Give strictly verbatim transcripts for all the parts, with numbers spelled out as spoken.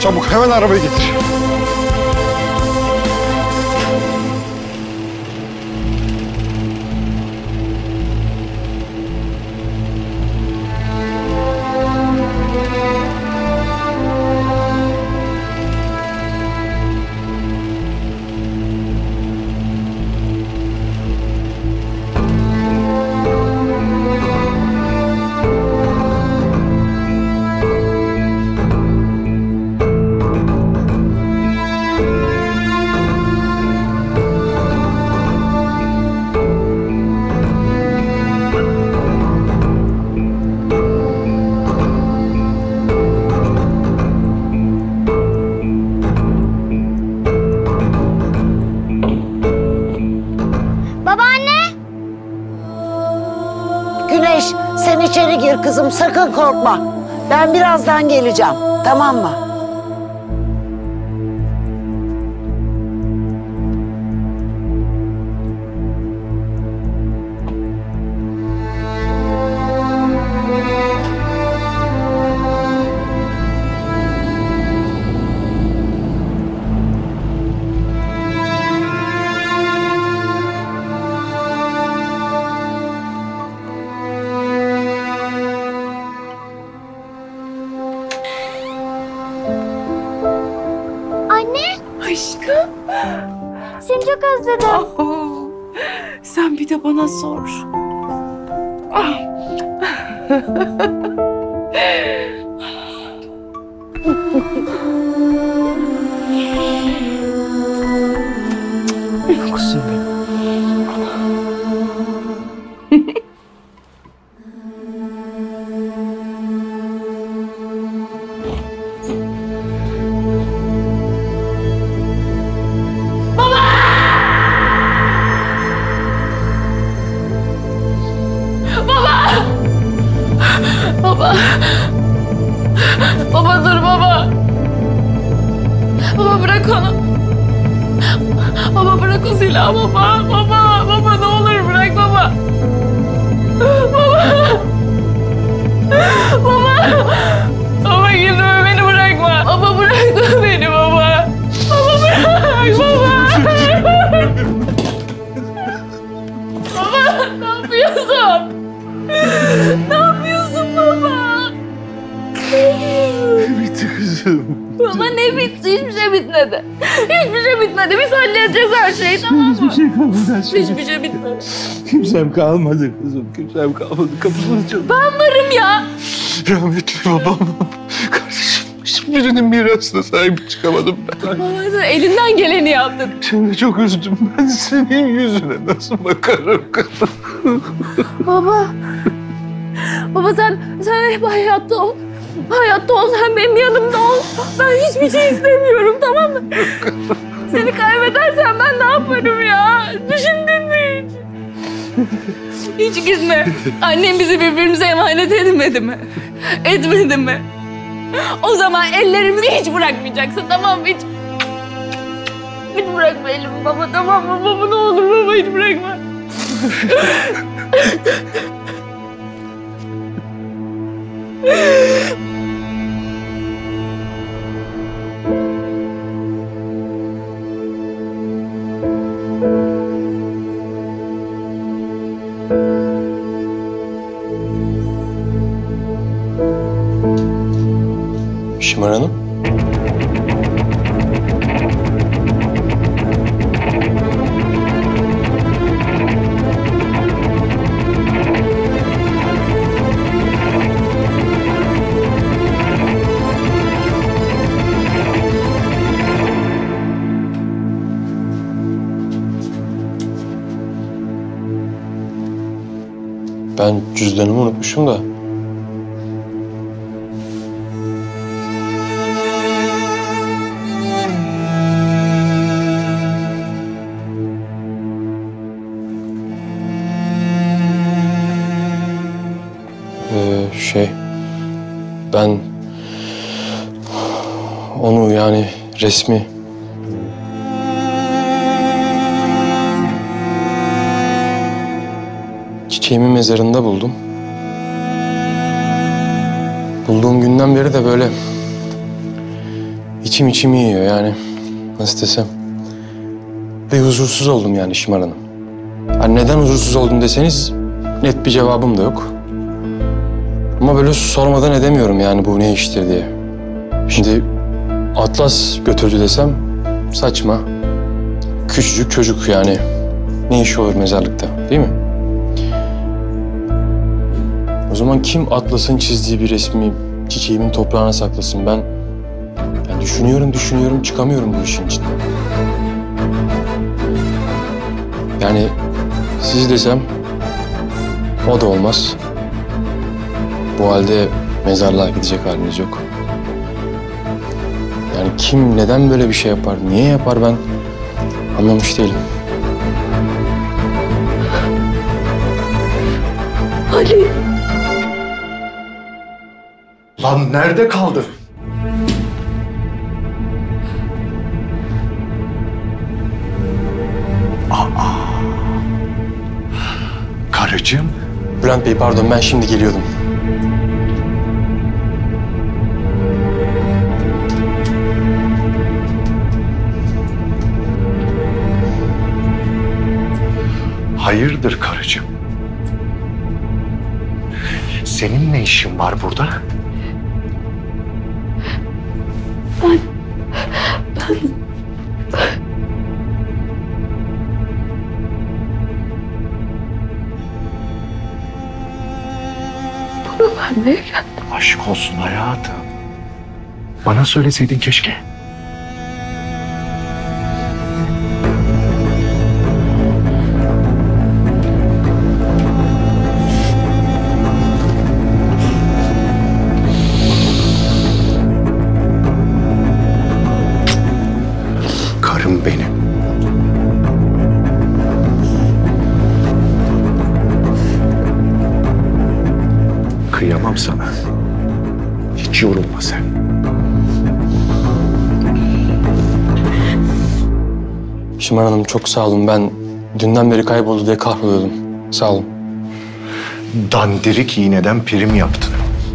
Çabuk hemen arabayı getir. Güneş, sen içeri gir kızım, sakın korkma. Ben birazdan geleceğim, tamam mı? Aşkım. Seni çok özledim. Oh, sen bir de bana sor. Ah. Kızım benim. Baba! Baba dur baba! Baba bırak onu! Baba bırak o silahı baba! Baba! Baba ne olur bırak baba! Baba! Baba! Baba gitme beni bırakma! Baba bırakma beni baba! Baba bırak! Baba! Baba ne yapıyorsun? Ne yapıyorsun baba? Bitti kızım. Baba ne bitti? Hiçbir şey bitmedi. Hiçbir şey bitmedi. Biz halledeceğiz her şeyi, tamam mı? Hiçbir şey kalmadı. Hiçbir şey bitmedi. Kimsem kalmadı kızım. Kimsem kalmadı. Kapısını çalın. Ben varım ya. Rahmetli babam. Kardeşim hiçbirinin mirasına sahip çıkamadım ben. Baba sen elinden geleni yaptın. Seni çok üzdüm. Ben senin yüzüne nasıl bakarım kızım? Baba. Baba sen, sen hep hayatta ol. Hayatta ol, sen benim yanımda ol. Ben hiçbir şey istemiyorum, tamam mı? Seni kaybedersem ben ne yaparım ya? Düşündün mü hiç? Hiç gitme. Annem bizi birbirimize emanet etmedi mi? Etmedi mi? O zaman ellerimizi hiç bırakmayacaksın, tamam mı? Hiç, hiç bırakma elimi baba, tamam mı? Baba ne olur baba hiç bırakma. Şimar Hanım. Ben cüzdanımı unutmuşum da. Ee, şey, ben onu yani resmi çiçeğimin mezarında buldum. Bulduğum günden beri de böyle içim içimi yiyor yani. Nasıl desem. Ve huzursuz oldum yani Şimar Hanım. Hani neden huzursuz oldum deseniz net bir cevabım da yok. Ama böyle sormadan edemiyorum yani bu ne iştir diye. Şimdi Atlas götürdü desem saçma. Küçücük çocuk yani. Ne işi olur mezarlıkta, değil mi? O zaman kim Atlas'ın çizdiği bir resmi çiçeğimin toprağına saklasın? Ben, ben düşünüyorum, düşünüyorum, çıkamıyorum bu işin içinden. Yani siz desem o da olmaz. Bu halde mezarlığa gidecek haliniz yok. Yani kim neden böyle bir şey yapar, niye yapar ben anlamış değilim. Ali. Lan nerede kaldı? Aa. Karıcığım. Bülent Bey pardon ben şimdi geliyordum. Hayırdır karıcığım? Senin ne işin var burada? Ben... Ben... Bunu vermeye geldim. Aşk olsun hayatım. Bana söyleseydin keşke. Karım benim. Kıyamam sana. Hiç yorulma sen. Şimar Hanım çok sağ olun. Ben dünden beri kayboldu diye kahroluyordum. Sağ olun. Dandirik iğneden prim yaptın.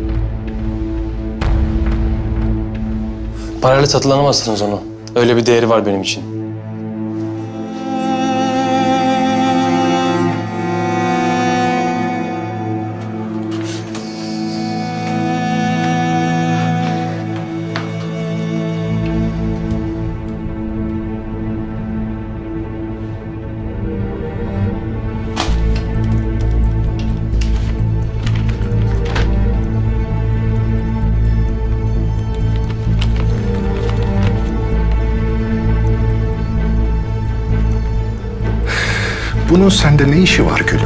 Parayla satın alamazsınız onu. Öyle bir değeri var benim için. Bunun sende ne işi var gülüm?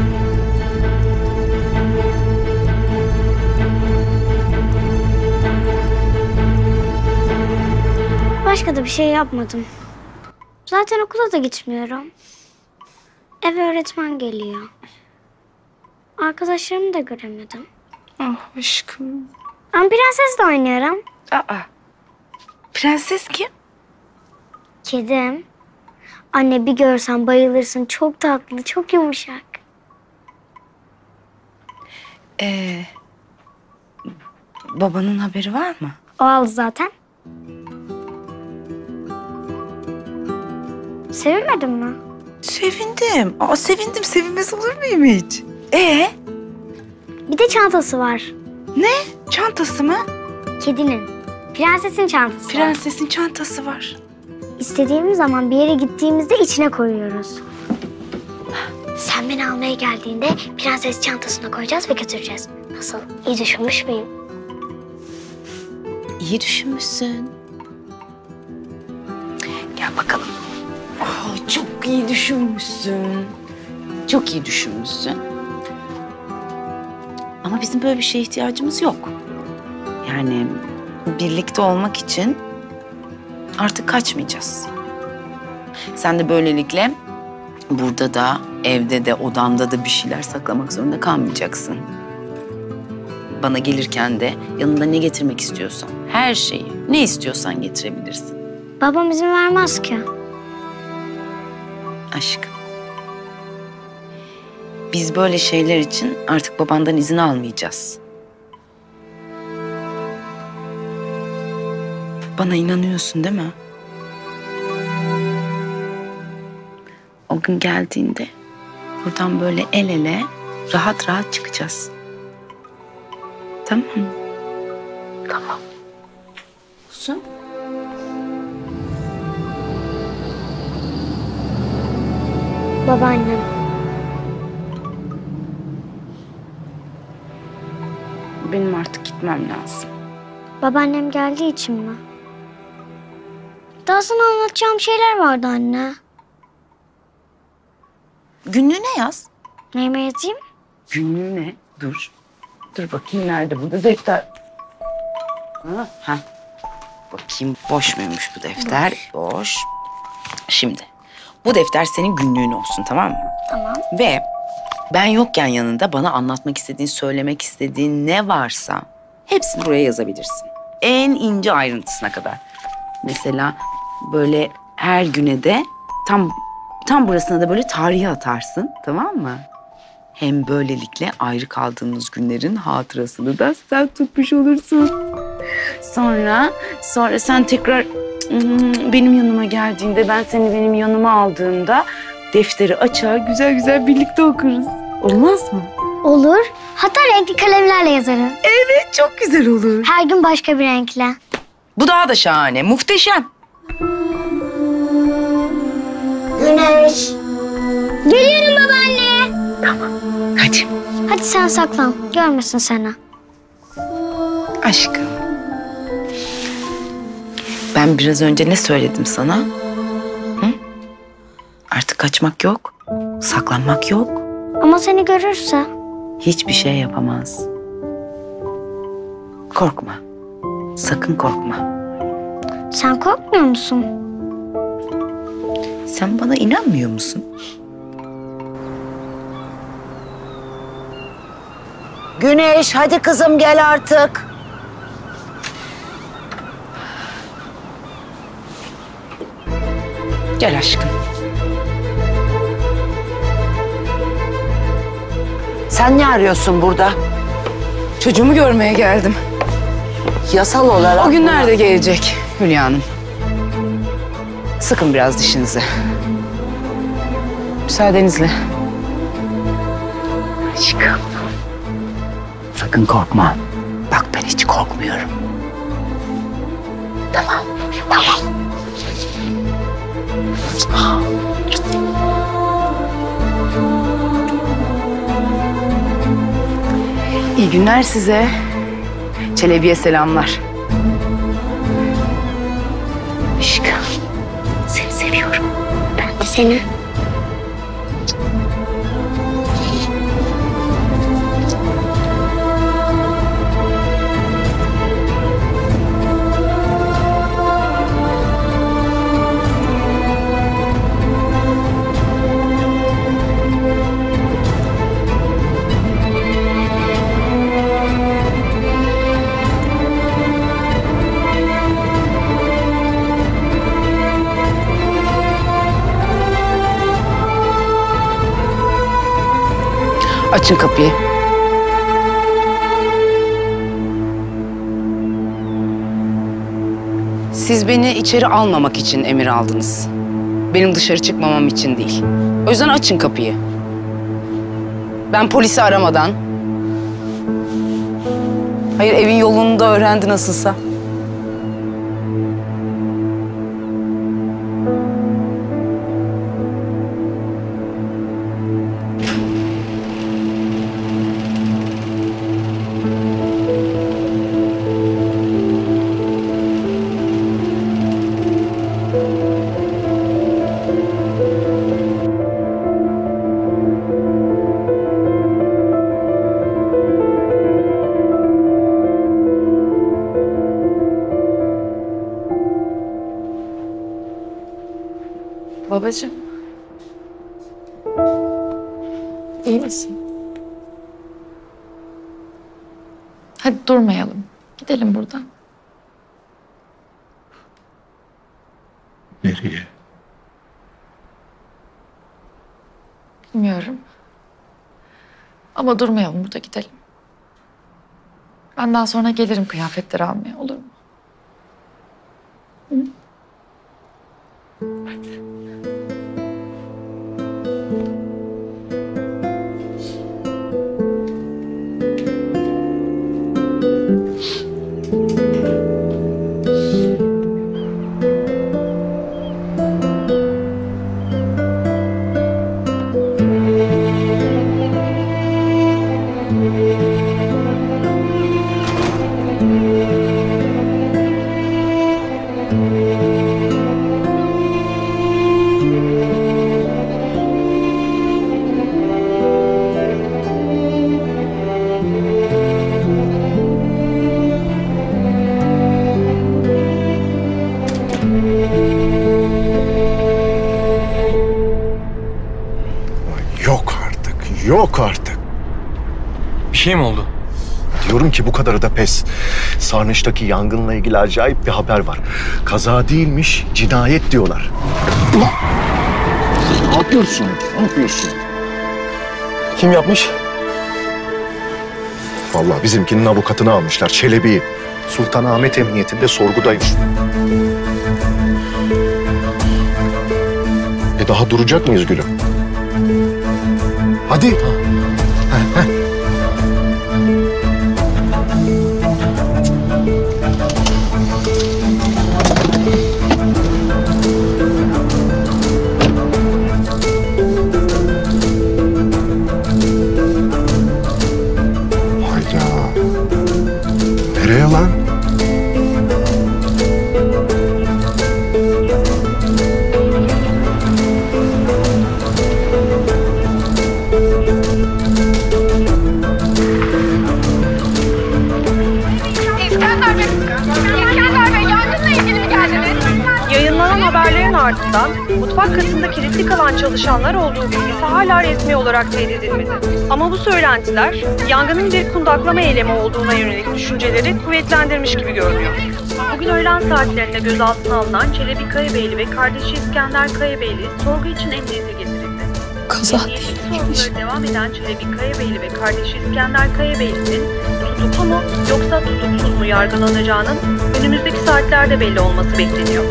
Başka da bir şey yapmadım. Zaten okula da gitmiyorum. Eve öğretmen geliyor. Arkadaşlarımı da göremedim. Ah aşkım. Ben prensesle oynuyorum. Aa. Prenses kim? Kedim. Anne bir görsen bayılırsın. Çok tatlı, çok yumuşak. Ee, babanın haberi var mı? O aldı zaten. Sevinmedin mi? Sevindim. Aa, sevindim. Sevinmez olur muyum hiç? Ee, Bir de çantası var. çantası mı? Kedinin. Prensesin çantası var. Prensesin çantası var. İstediğimiz zaman bir yere gittiğimizde içine koyuyoruz. Sen beni almaya geldiğinde prenses çantasına koyacağız ve götüreceğiz. Nasıl? İyi düşünmüş müyüm? İyi düşünmüşsün. Gel bakalım. Aa, çok iyi düşünmüşsün. Çok iyi düşünmüşsün. Ama bizim böyle bir şeye ihtiyacımız yok. Yani birlikte olmak için artık kaçmayacağız. Sen de böylelikle burada da, evde de, odamda da bir şeyler saklamak zorunda kalmayacaksın. Bana gelirken de yanında ne getirmek istiyorsan, her şeyi, ne istiyorsan getirebilirsin. Babam izin vermez ki. Aşkım. Biz böyle şeyler için artık babandan izin almayacağız. bana inanıyorsun değil mi? O gün geldiğinde buradan böyle el ele rahat rahat çıkacağız. Tamam mı? Tamam. Kuzum. Babaannem. Benim artık gitmem lazım. Babaannem geldiği için mi? Daha sana anlatacağım şeyler vardı anne. Günlüğüne yaz. Neyime yazayım? Günlüğüne. Dur. Dur bakayım nerede burada defter. Ha, ha. Bakayım boş muymuş bu defter? Boş. boş. Şimdi bu defter senin günlüğün olsun, tamam mı? Tamam. Ve ben yokken yanında bana anlatmak istediğin, söylemek istediğin ne varsa hepsini buraya yazabilirsin. En ince ayrıntısına kadar. Mesela böyle her güne de tam tam burasına da böyle tarihi atarsın, tamam mı? Hem böylelikle ayrı kaldığımız günlerin hatırasını da sen tutmuş olursun. Sonra, sonra sen tekrar hmm, benim yanıma geldiğinde, ben seni benim yanıma aldığımda defteri açar, güzel güzel birlikte okuruz. Olmaz mı? Olur. Hatta renkli kalemlerle yazarım. Evet, çok güzel olur. Her gün başka bir renkle. Bu daha da şahane, muhteşem. Güneş. Geliyorum babaanne. Hadi. Hadi sen saklan. Görmesin seni. Aşkım. Ben biraz önce ne söyledim sana? Hı? Artık kaçmak yok, saklanmak yok. Ama seni görürse? Hiçbir şey yapamaz. Korkma. Sakın korkma. Sen korkmuyor musun? Sen bana inanmıyor musun? Güneş hadi kızım gel artık. Gel aşkım. Sen ne arıyorsun burada? Çocuğumu görmeye geldim. Yasal olarak... O günler de gelecek Hülya Hanım. Sıkın biraz dişinizi. Müsaadenizle. Aşkım. Sakın korkma. Bak ben hiç korkmuyorum. Tamam, tamam. İyi günler size. Çelebi'ye selamlar. Aşkım, seni seviyorum. Ben de seni. Açın kapıyı. Siz beni içeri almamak için emir aldınız. Benim dışarı çıkmamam için değil. O yüzden açın kapıyı. Ben polisi aramadan... Hayır, evin yolunu da öğrendi nasılsa. Babacığım. İyi misin? Hadi durmayalım. Gidelim buradan. Nereye? Bilmiyorum. Ama durmayalım, burada gidelim. Ben daha sonra gelirim kıyafetleri almaya, olur mu? Bir şey mi oldu? Diyorum ki bu kadarı da pes. Sarnıç'taki yangınla ilgili acayip bir haber var. Kaza değilmiş, cinayet diyorlar. Ne yapıyorsun? Ne yapıyorsun? Kim yapmış? Vallahi bizimkinin avukatını almışlar, Çelebi'yi. Sultanahmet Emniyetinde sorgudaymış. E daha duracak mıyız gülüm? Hadi. Heh, heh. Hayda. Nereye lan? İskender Bey, İskender Bey yangınla ilgili mi geldiniz? Yayınlanan haberlerin ardından mutfak katında kilitli kalan çalışanlar olduğu bilgisi hala resmi olarak teyit edilmedi. Ama bu söylentiler yangının bir kundaklama eylemi olduğuna yönelik düşünceleri kuvvetlendirmiş gibi görünüyor. Bugün öğlen saatlerinde gözaltına alınan Çelebi Kayabeyli ve kardeşi İskender Kayabeyli sorgu için emniyete getirildi. Kaza Emniyetli sorguları devam eden Çelebi Kayabeyli ve kardeşi İskender Kayabeyli'nin tutuklu mu yoksa tutuksuz mu yargılanacağının önümüzdeki saatlerde belli olması bekleniyor.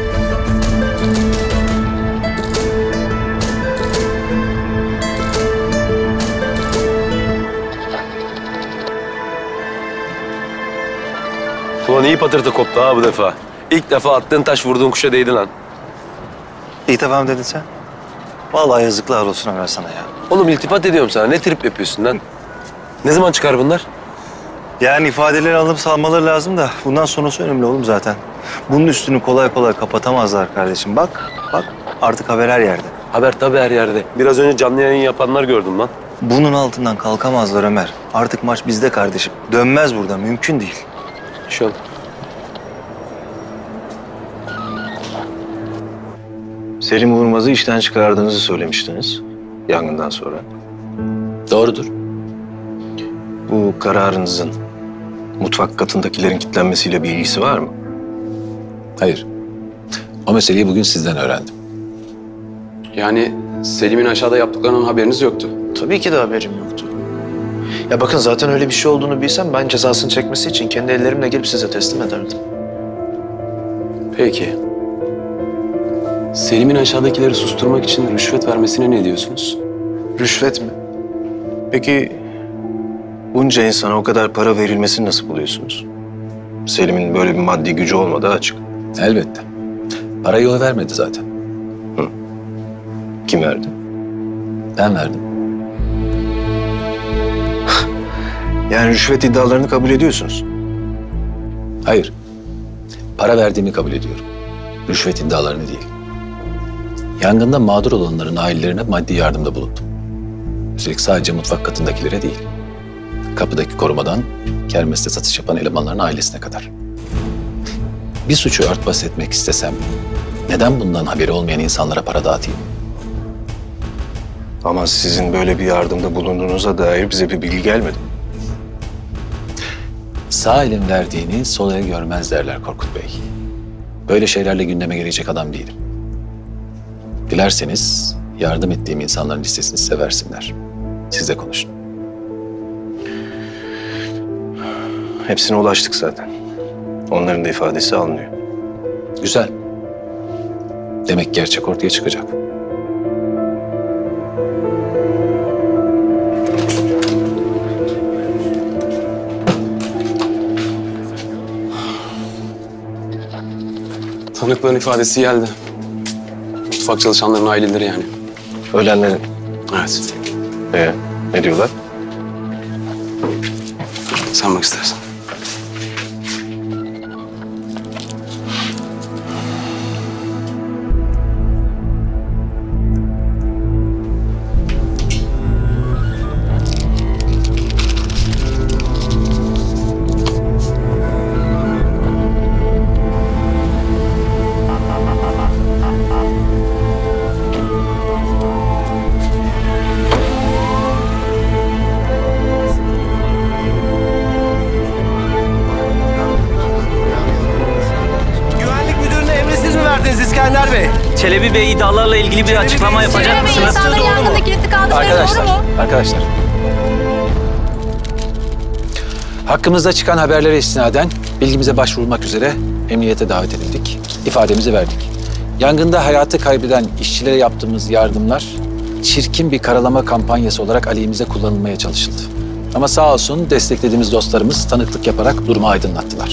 Ulan iyi patırtı koptu ha bu defa. İlk defa attığın taş vurduğun kuşa değdi lan. İyi devam dedin sen. Vallahi yazıklar olsun Ömer sana ya. Oğlum iltifat ediyorum sana. Ne trip yapıyorsun lan? Ne zaman çıkar bunlar? Yani ifadeleri alıp salmaları lazım da bundan sonrası önemli oğlum zaten. Bunun üstünü kolay kolay kapatamazlar kardeşim. Bak, bak artık haber her yerde. Haber tabii her yerde. Biraz önce canlı yayın yapanlar gördüm lan. Bunun altından kalkamazlar Ömer. Artık maç bizde kardeşim. Dönmez burada, mümkün değil. Şu an. Selim Vurmaz'ı işten çıkardığınızı söylemiştiniz yangından sonra. Doğrudur. Bu kararınızın mutfak katındakilerin kilitlenmesiyle bir ilgisi var mı? Hayır. O meseleyi bugün sizden öğrendim. Yani Selim'in aşağıda yaptıklarının haberiniz yoktu. Tabii ki de haberim yoktu. Ya bakın zaten öyle bir şey olduğunu bilsem ben cezasını çekmesi için kendi ellerimle gelip size teslim ederdim. Peki. Selim'in aşağıdakileri susturmak için rüşvet vermesine ne diyorsunuz? Rüşvet mi? Peki bunca insana o kadar para verilmesini nasıl buluyorsunuz? Selim'in böyle bir maddi gücü olmadığı açık. Elbette. Parayı o vermedi zaten. Hı. Kim verdi? Ben verdim. Yani rüşvet iddialarını kabul ediyorsunuz. Hayır. Para verdiğimi kabul ediyorum. Rüşvet iddialarını değil. Yangında mağdur olanların ailelerine maddi yardımda bulundum. Üstelik sadece mutfak katındakilere değil. Kapıdaki korumadan kermeste satış yapan elemanların ailesine kadar. Bir suçu örtbas etmek istesem neden bundan haberi olmayan insanlara para dağıtayım? Ama sizin böyle bir yardımda bulunduğunuza dair bize bir bilgi gelmedi. Sağ elin verdiğini sol el görmez derler Korkut Bey. Böyle şeylerle gündeme gelecek adam değilim. Dilerseniz yardım ettiğim insanların listesini size versinler. Siz de konuşun. Hepsine ulaştık zaten. Onların da ifadesi alınıyor. Güzel. Demek gerçek ortaya çıkacak. Tanıkların ifadesi geldi. Mutfak çalışanların aileleri yani. Ölenlerin. Evet. Ee, ne diyorlar? Sen bak istersen. Çelebi Bey iddialarla ilgili bir açıklama yapacak mısınız? Arkadaşlar, arkadaşlar. Hakkımızda çıkan haberlere istinaden bilgimize başvurulmak üzere emniyete davet edildik. İfademizi verdik. Yangında hayatı kaybeden işçilere yaptığımız yardımlar çirkin bir karalama kampanyası olarak aleyhimize kullanılmaya çalışıldı. Ama sağ olsun desteklediğimiz dostlarımız tanıklık yaparak durumu aydınlattılar.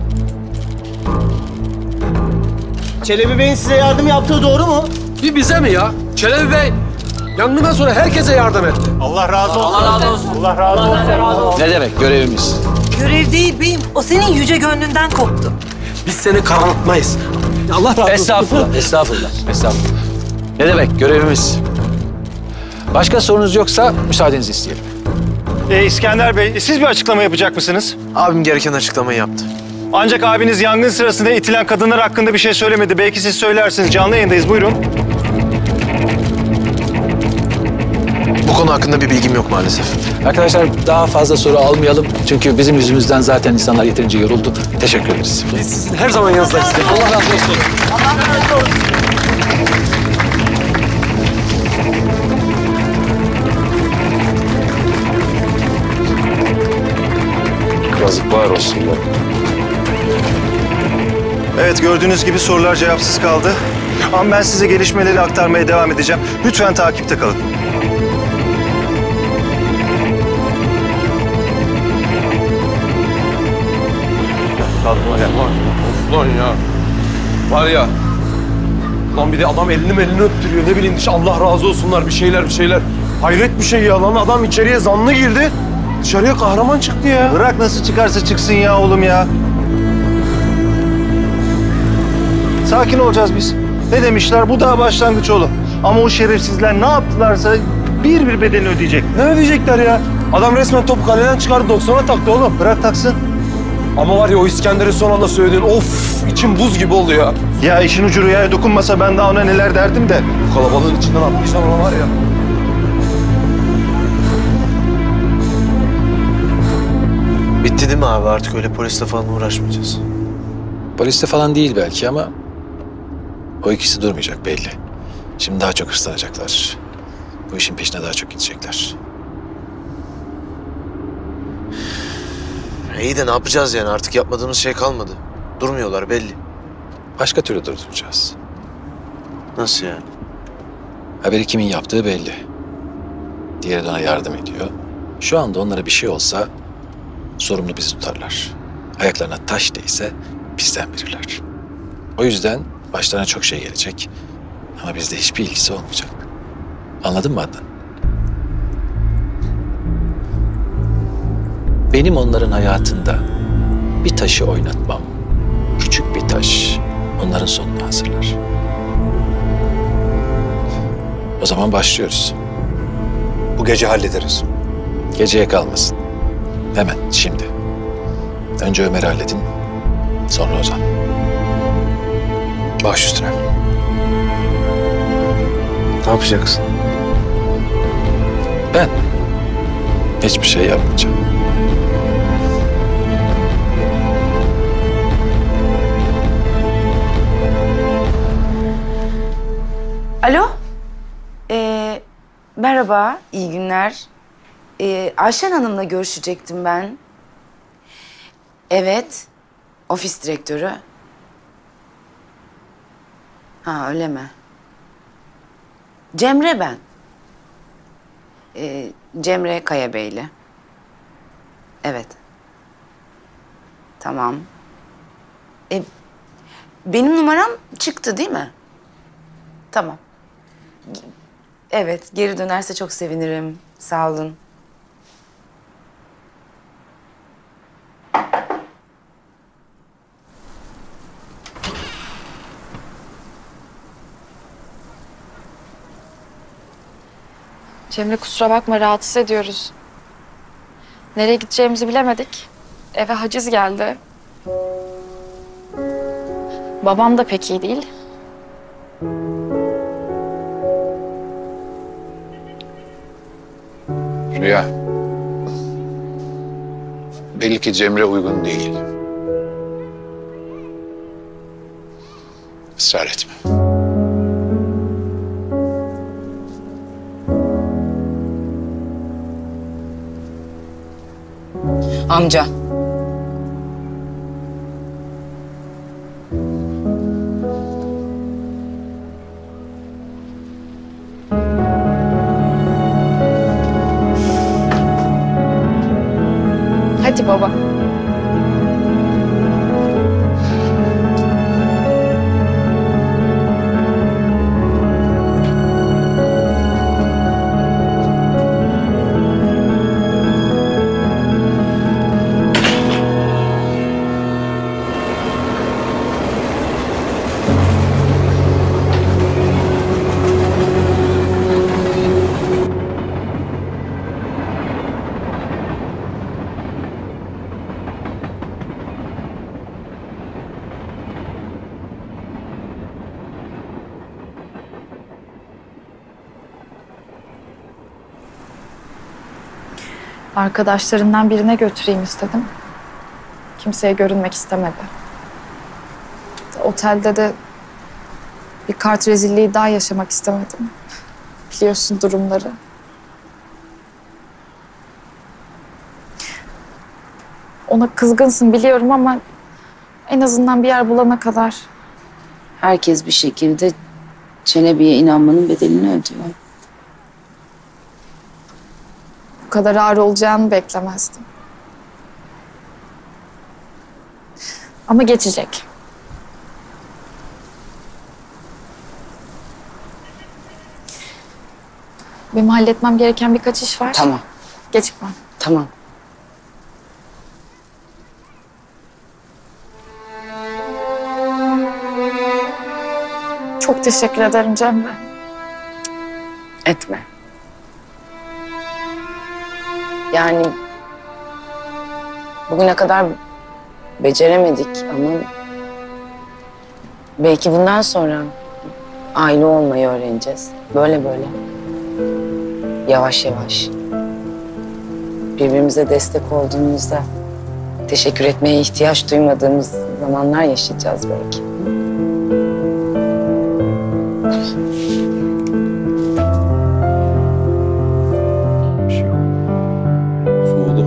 Çelebi Bey'in size yardım yaptığı doğru mu? Bir bize mi ya? Çelebi Bey yangından sonra herkese yardım etti. Allah razı olsun. Allah razı olsun. Allah razı olsun. Ne demek görevimiz? Görev değil beyim. O senin yüce gönlünden koptu. Biz seni karanlıkmayız. Allah razı olsun. Estağfurullah, estağfurullah, estağfurullah. Ne demek görevimiz? Başka sorunuz yoksa müsaadenizi isteyelim. Ee, İskender Bey, siz bir açıklama yapacak mısınız? Abim gereken açıklamayı yaptı. Ancak abiniz yangın sırasında itilen kadınlar hakkında bir şey söylemedi. Belki siz söylersiniz. Canlı yayındayız. Buyurun. Bu konu hakkında bir bilgim yok maalesef. Arkadaşlar daha fazla soru almayalım. Çünkü bizim yüzümüzden zaten insanlar yeterince yoruldu. Teşekkür ederiz. Biz sizin her zaman yanınızdayız. Allah razı olsun. Allah razı olsun. Yazıklar olsun be. Evet, gördüğünüz gibi sorular cevapsız kaldı. Ama ben size gelişmeleri aktarmaya devam edeceğim. Lütfen takipte kalın. Kalkma ya. Of lan ya. Var ya. Lan bir de adam elini elini öptürüyor. Ne bileyim Allah razı olsunlar bir şeyler bir şeyler. Hayret bir şey ya lan. Adam içeriye zanlı girdi. Dışarıya kahraman çıktı ya. Bırak nasıl çıkarsa çıksın ya oğlum ya. Sakin olacağız biz. Ne demişler? Bu daha başlangıç oğlum. Ama o şerefsizler ne yaptılarsa bir bir bedelini ödeyecek. Ne ödeyecekler ya? Adam resmen topu kaleden çıkardı doksana taktı oğlum. Bırak taksın. Ama var ya o İskender'i son anda söylediğin of içim buz gibi oldu ya. Ya işin ucu rüyaya dokunmasa ben daha ona neler derdim de. Bu kalabalığın içinden atlayacağım ona var ya. Bitti değil mi abi? Artık öyle polisle falan uğraşmayacağız. Poliste falan değil belki ama o ikisi durmayacak belli. Şimdi daha çok hırslanacaklar. Bu işin peşine daha çok gidecekler. İyi de ne yapacağız yani? Artık yapmadığımız şey kalmadı. Durmuyorlar belli. Başka türlü durduracağız. Nasıl yani? Haberi kimin yaptığı belli. Diğeri de ona yardım ediyor. Şu anda onlara bir şey olsa sorumlu bizi tutarlar. Ayaklarına taş değse bizden verirler. O yüzden başlarına çok şey gelecek. Ama bizde hiçbir ilgisi olmayacak. Anladın mı Adnan? Benim onların hayatında bir taşı oynatmam, küçük bir taş onların sonunu hazırlar. O zaman başlıyoruz. Bu gece hallederiz. Geceye kalmasın. Hemen, şimdi. Önce Ömer'i halledin, sonra Ozan. Baş üstüne. Ne yapacaksın? Ben hiçbir şey yapmayacağım. Alo. Ee, merhaba, iyi günler. Ee, Ayşen Hanım'la görüşecektim ben. Evet, ofis direktörü. Ha, öyle mi? Cemre ben. Ee, Cemre Kayabeyli. Evet. Tamam. Ee, benim numaram çıktı değil mi? Tamam. Evet, geri dönerse çok sevinirim. Sağ olun. Cemre kusura bakma rahatsız ediyoruz. Nereye gideceğimizi bilemedik. Eve haciz geldi. Babam da pek iyi değil. Rüya. Belli ki Cemre uygun değil. Israr etme. Amca. Hadi baba. Arkadaşlarından birine götüreyim istedim. Kimseye görünmek istemedi. Otelde de bir kart rezilliği daha yaşamak istemedim. Biliyorsun durumları. Ona kızgınsın biliyorum ama en azından bir yer bulana kadar. Herkes bir şekilde Çelebi'ye inanmanın bedelini ödüyor. Bu kadar ağır olacağını beklemezdim. Ama geçecek. Benim halletmem gereken birkaç iş var. Tamam. Gecikmem. Tamam. Çok teşekkür ederim Cemre. Etme. Yani bugüne kadar beceremedik ama belki bundan sonra aile olmayı öğreneceğiz. Böyle böyle. Yavaş yavaş. Birbirimize destek olduğumuzda teşekkür etmeye ihtiyaç duymadığımız zamanlar yaşayacağız belki. Soğudu.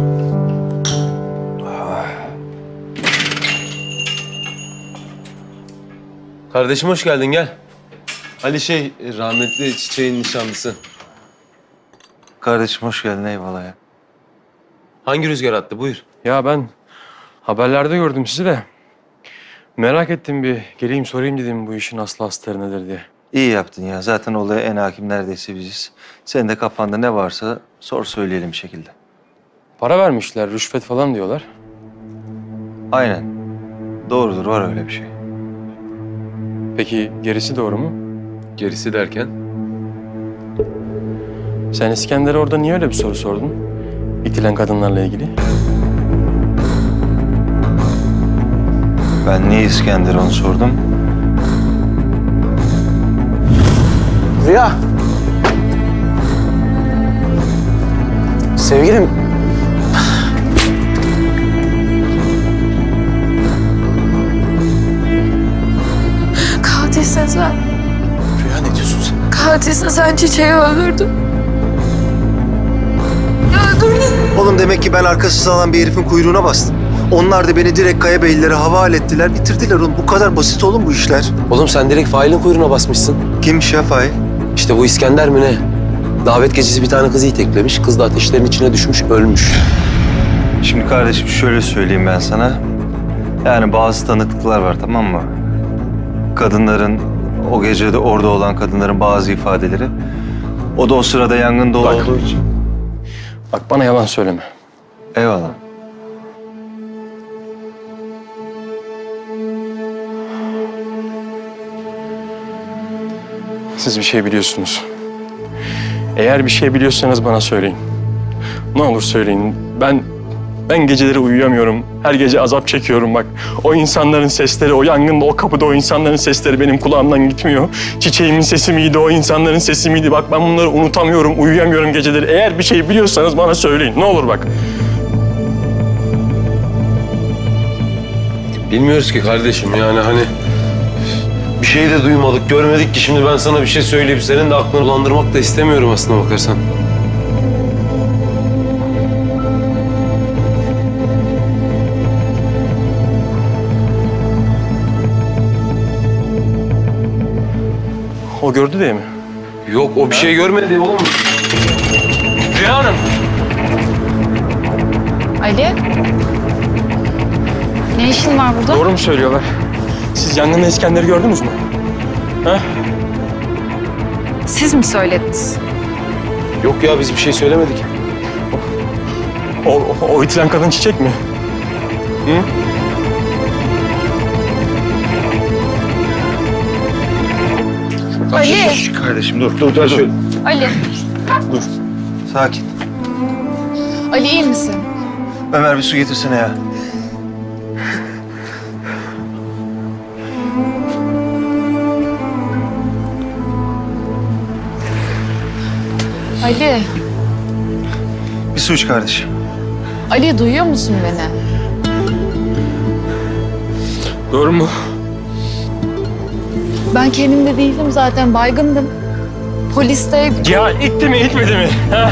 Kardeşim hoş geldin, gel. Ali şey, rahmetli Çiçek'in nişanlısı. Kardeşim hoş geldin, eyvallah ya. Hangi rüzgar attı, buyur. Ya ben haberlerde gördüm sizi de. Merak ettim, bir geleyim sorayım dedim bu işin aslı astarı nedir diye. İyi yaptın ya. Zaten olaya en hakim neredeyse biziz. Senin de kafanda ne varsa sor söyleyelim bir şekilde. Para vermişler, rüşvet falan diyorlar. Aynen. Doğrudur, var öyle bir şey. Peki gerisi doğru mu? Gerisi derken? Sen İskender'e orada niye öyle bir soru sordun? İtilen kadınlarla ilgili. Ben niye İskender'e onu sordum? Rüya. Sevgilim. Katilsin sen. Rüya ne diyorsun sen? Katilsin sen, Çiçeği öldürdün. Öldürdün. Oğlum demek ki ben arkası sağlam bir herifin kuyruğuna bastım. Onlar da beni direkt Kayabeylilere havale ettiler, bitirdiler oğlum. Bu kadar basit oğlum bu işler. Oğlum sen direkt failin kuyruğuna basmışsın. Kimmiş ya fail? İşte bu İskender mi ne? Davet gecesi bir tane kızı iteklemiş. Kız da ateşlerin içine düşmüş, ölmüş. Şimdi kardeşim şöyle söyleyeyim ben sana. Yani bazı tanıklıklar var, tamam mı? Kadınların, o gecede orada olan kadınların bazı ifadeleri. O da o sırada yangında Bak. olduğu için. Bak bana yalan söyleme. Eyvallah. Siz bir şey biliyorsunuz. Eğer bir şey biliyorsanız bana söyleyin. Ne olur söyleyin. Ben ben geceleri uyuyamıyorum. Her gece azap çekiyorum bak. O insanların sesleri, o yangında, o kapıda o insanların sesleri benim kulağımdan gitmiyor. Çiçeğimin sesi miydi, o insanların sesi miydi? Bak ben bunları unutamıyorum, uyuyamıyorum geceleri. Eğer bir şey biliyorsanız bana söyleyin. Ne olur bak. Bilmiyoruz ki kardeşim, yani hani bir şey de duymadık, görmedik ki. Şimdi ben sana bir şey söyleyip senin de aklını bulandırmak da istemiyorum aslına bakarsan. gördü diye mi? Yok o bir şey görmedi oğlum. Rüya Hanım. Ali? Ne işin var burada? Doğru mu söylüyorlar? Siz yangında İskender'i gördünüz mü? Ha? Siz mi söylediniz? Yok ya biz bir şey söylemedik. O, o, o itilen kadın Çiçek mi? Hı? Ali! Şş, kardeşim dur, dur, dur, dur. Ali! Dur, sakin. Ali iyi misin? Ömer bir su getirsene ya. Ali! Bir su iç kardeşim. Ali duyuyor musun beni? Doğru mu? Ben kendimde değildim zaten, baygındım. Polis de... Ya itti mi, itmedi mi? Ha?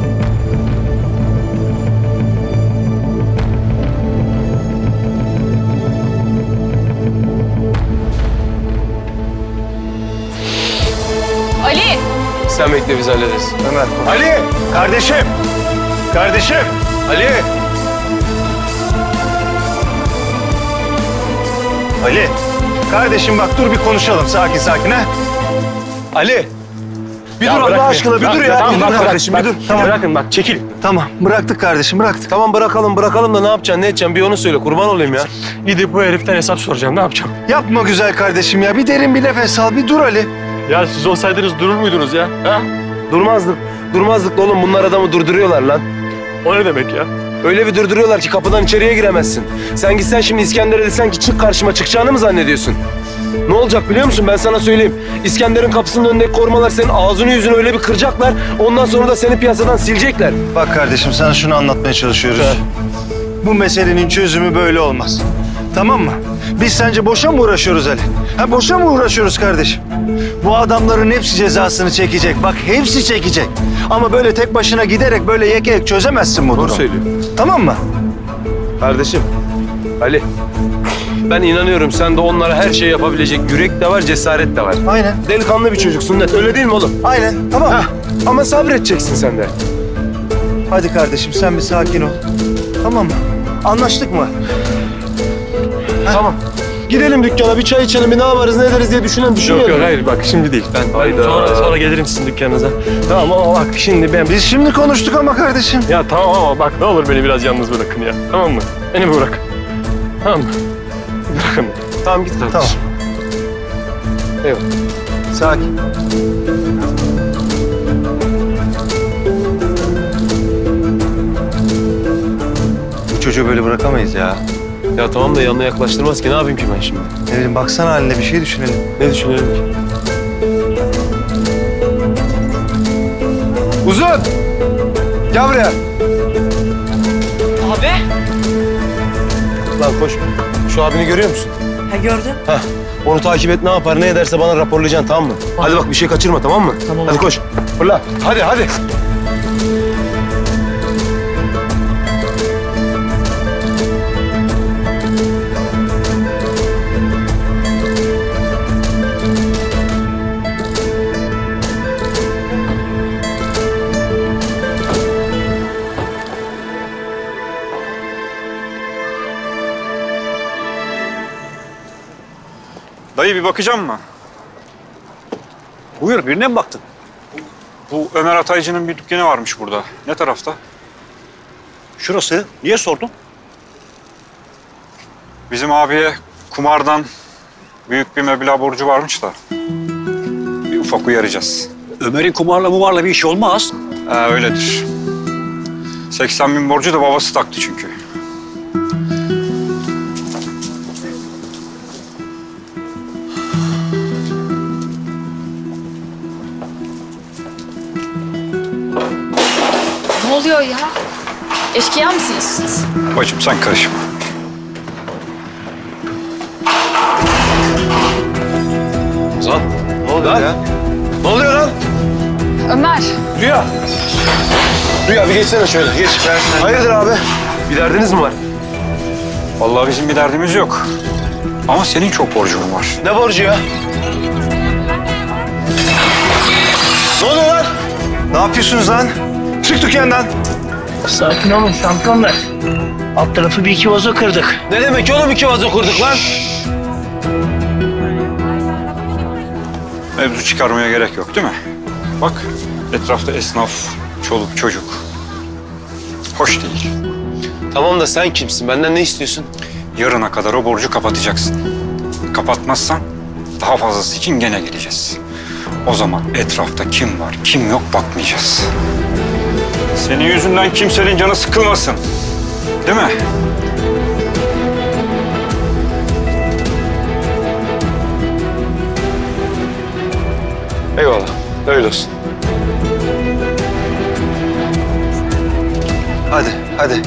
Ali! Sen bekle biz hallederiz. Ömer. Ali! Kardeşim! Kardeşim! Ali! Ali! Kardeşim bak dur bir konuşalım sakin sakin ha. Ali! Bir Ya dur bırak Allah be. aşkına bir Bırak dur be, ya. tamam, bir bak dur kardeşim, bak, bir dur. Tamam. Bırakın bak çekil. Tamam bıraktık kardeşim bıraktık. Tamam bırakalım bırakalım da ne yapacaksın ne edeceksin bir onu söyle kurban olayım ya. Gidip bu heriften hesap soracağım ne yapacağım? Yapma güzel kardeşim ya. Bir derin bir nefes al bir dur Ali. Ya siz olsaydınız durur muydunuz ya? Ha? Durmazdık. Durmazdık da oğlum bunlar adamı durduruyorlar lan. O ne demek ya? Öyle bir durduruyorlar ki kapıdan içeriye giremezsin. Sen gitsen şimdi İskender'e desen ki çık karşıma çıkacağını mı zannediyorsun? Ne olacak biliyor musun? Ben sana söyleyeyim. İskender'in kapısının önündeki korumalar senin ağzını yüzünü öyle bir kıracaklar. Ondan sonra da seni piyasadan silecekler. Bak kardeşim sana şunu anlatmaya çalışıyoruz. He. Bu meselenin çözümü böyle olmaz. Tamam mı? Biz sence boşa mı uğraşıyoruz Ali? Ha boşa mı uğraşıyoruz kardeşim? Bu adamların hepsi cezasını çekecek. Bak hepsi çekecek. Ama böyle tek başına giderek böyle yekerek çözemezsin bu durumu. Doğru söylüyor. Tamam mı? Kardeşim, Ali. Ben inanıyorum sen de onlara her şeyi yapabilecek yürek de var, cesaret de var. Aynen. Delikanlı bir çocuksun net, öyle değil mi oğlum? Aynen. Tamam. Heh. Ama sabredeceksin sen de. Hadi kardeşim sen bir sakin ol. Tamam mı? Anlaştık mı? Tamam. Gidelim dükkana, bir çay içelim, bir ne yaparız, ne ederiz diye düşünelim, düşünelim. Yok yok hayır bak şimdi değil. Ben Hayda. sonra, sonra gelirim sizin dükkanınıza. Tamam ama bak şimdi ben... Biz şimdi konuştuk ama kardeşim. Ya tamam ama bak ne olur beni biraz yalnız bırakın ya. Tamam mı? Beni bırak. Tamam mı? Bırakın. Tamam git kardeşim. Tamam. Eyvallah. Sakin. Bu çocuğu böyle bırakamayız ya. Ya tamam da yanına yaklaştırmaz ki ne yapayım ki ben şimdi? Ne bileyim baksana haline bir şey düşünelim. Ne düşünelim ki? Uzun! Gel buraya. Abi. Lan koş. Şu abini görüyor musun? Ha gördüm. Hah. Onu takip et ne yapar ne ederse bana raporlayacaksın tamam mı? Hadi bak bir şey kaçırma tamam mı? Tamam. Hadi koş. Fırla. Hadi hadi. Dayı bir bakacağım mı? Buyur, birine mi baktın? Bu Ömer Ataycı'nın bir dükkanı varmış burada. Ne tarafta? Şurası. Niye sordun? Bizim abiye kumardan büyük bir meblağ borcu varmış da. Bir ufak uyaracağız. Ömer'in kumarla mumarla bir işi olmaz. Ee, öyledir. seksen bin borcu da babası taktı çünkü. Ne oluyor ya? Eşkıya mısınız siz? Bacım sen karışma. Ozan. Ne oluyor ya? Ne oluyor lan? Ömer. Rüya. Rüya bir geçsene şöyle. Geç. Hayırdır abi? Bir derdiniz mi var? Vallahi bizim bir derdimiz yok. Ama senin çok borcun var. Ne borcu ya? Ne oluyor lan? Ne yapıyorsunuz lan? Çık dükkandan. Sakin olun şampiyonlar. Alt tarafı bir iki vazo kırdık. Ne demek oğlum iki vazo kırdık lan? Mevzu çıkarmaya gerek yok değil mi? Bak etrafta esnaf, çoluk, çocuk. Hoş değil. Tamam da sen kimsin? Benden ne istiyorsun? Yarına kadar o borcu kapatacaksın. Kapatmazsan daha fazlası için gene geleceğiz. O zaman etrafta kim var, kim yok bakmayacağız. Senin yüzünden kimsenin canı sıkılmasın. Değil mi? Eyvallah. Öyle olsun. Hadi, hadi.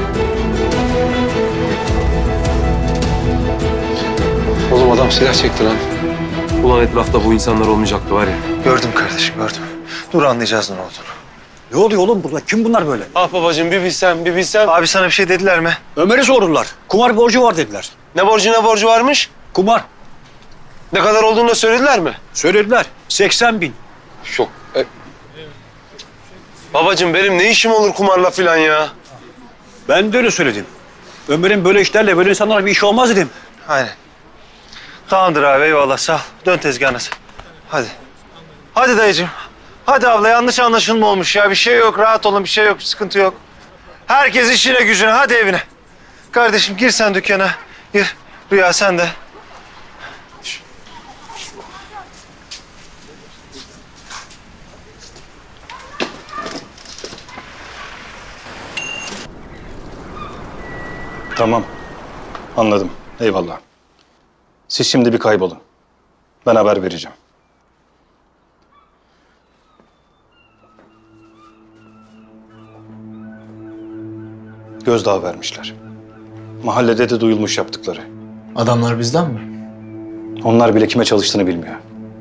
Oğlum adam silah çekti lan. Ulan etrafta bu insanlar olmayacaktı var ya. Gördüm kardeşim, gördüm. Dur anlayacağız ne olduğunu. Ne oluyor oğlum burada? Kim bunlar böyle? Ah babacığım bir bilsem, bir bilsem. Abi sana bir şey dediler mi? Ömer'i sordular. Kumar borcu var dediler. Ne borcu ne borcu varmış? Kumar. Ne kadar olduğunu da söylediler mi? Söylediler. seksen bin. Çok. E... Babacığım benim ne işim olur kumarla filan ya? Ben de öyle söyledim. Ömer'in böyle işlerle böyle insanlarla bir işi olmaz dedim. Aynen. Tamamdır abi, eyvallah, sağ ol. Dön tezgahına sen. Hadi. Hadi dayıcığım. Hadi abla, yanlış anlaşılma olmuş ya. Bir şey yok, rahat olun, bir şey yok, bir sıkıntı yok. Herkes işine gücüne, hadi evine. Kardeşim gir sen dükkana. Gir. Rüya sen de. Tamam. Anladım. Eyvallah. Siz şimdi bir kaybolun. Ben haber vereceğim. Gözdağı vermişler. Mahallede de duyulmuş yaptıkları. Adamlar bizden mi? Onlar bile kime çalıştığını bilmiyor.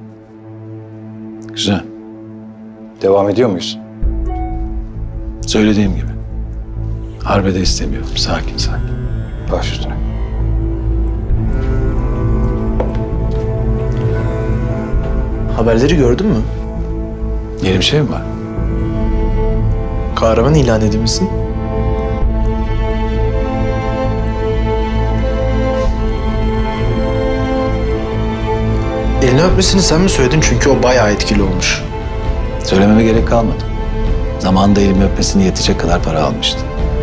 Güzel. Devam ediyor muyuz? Söylediğim gibi. Harbede istemiyorum. Sakin sakin. Baş üstüne. Haberleri gördün mü? Yeni bir şey mi var? Kahraman ilan edilmişsin. Elini öpmesini sen mi söyledin? Çünkü o bayağı etkili olmuş. Söylememe gerek kalmadı. Zamanında elimi öpmesini yetecek kadar para almıştı.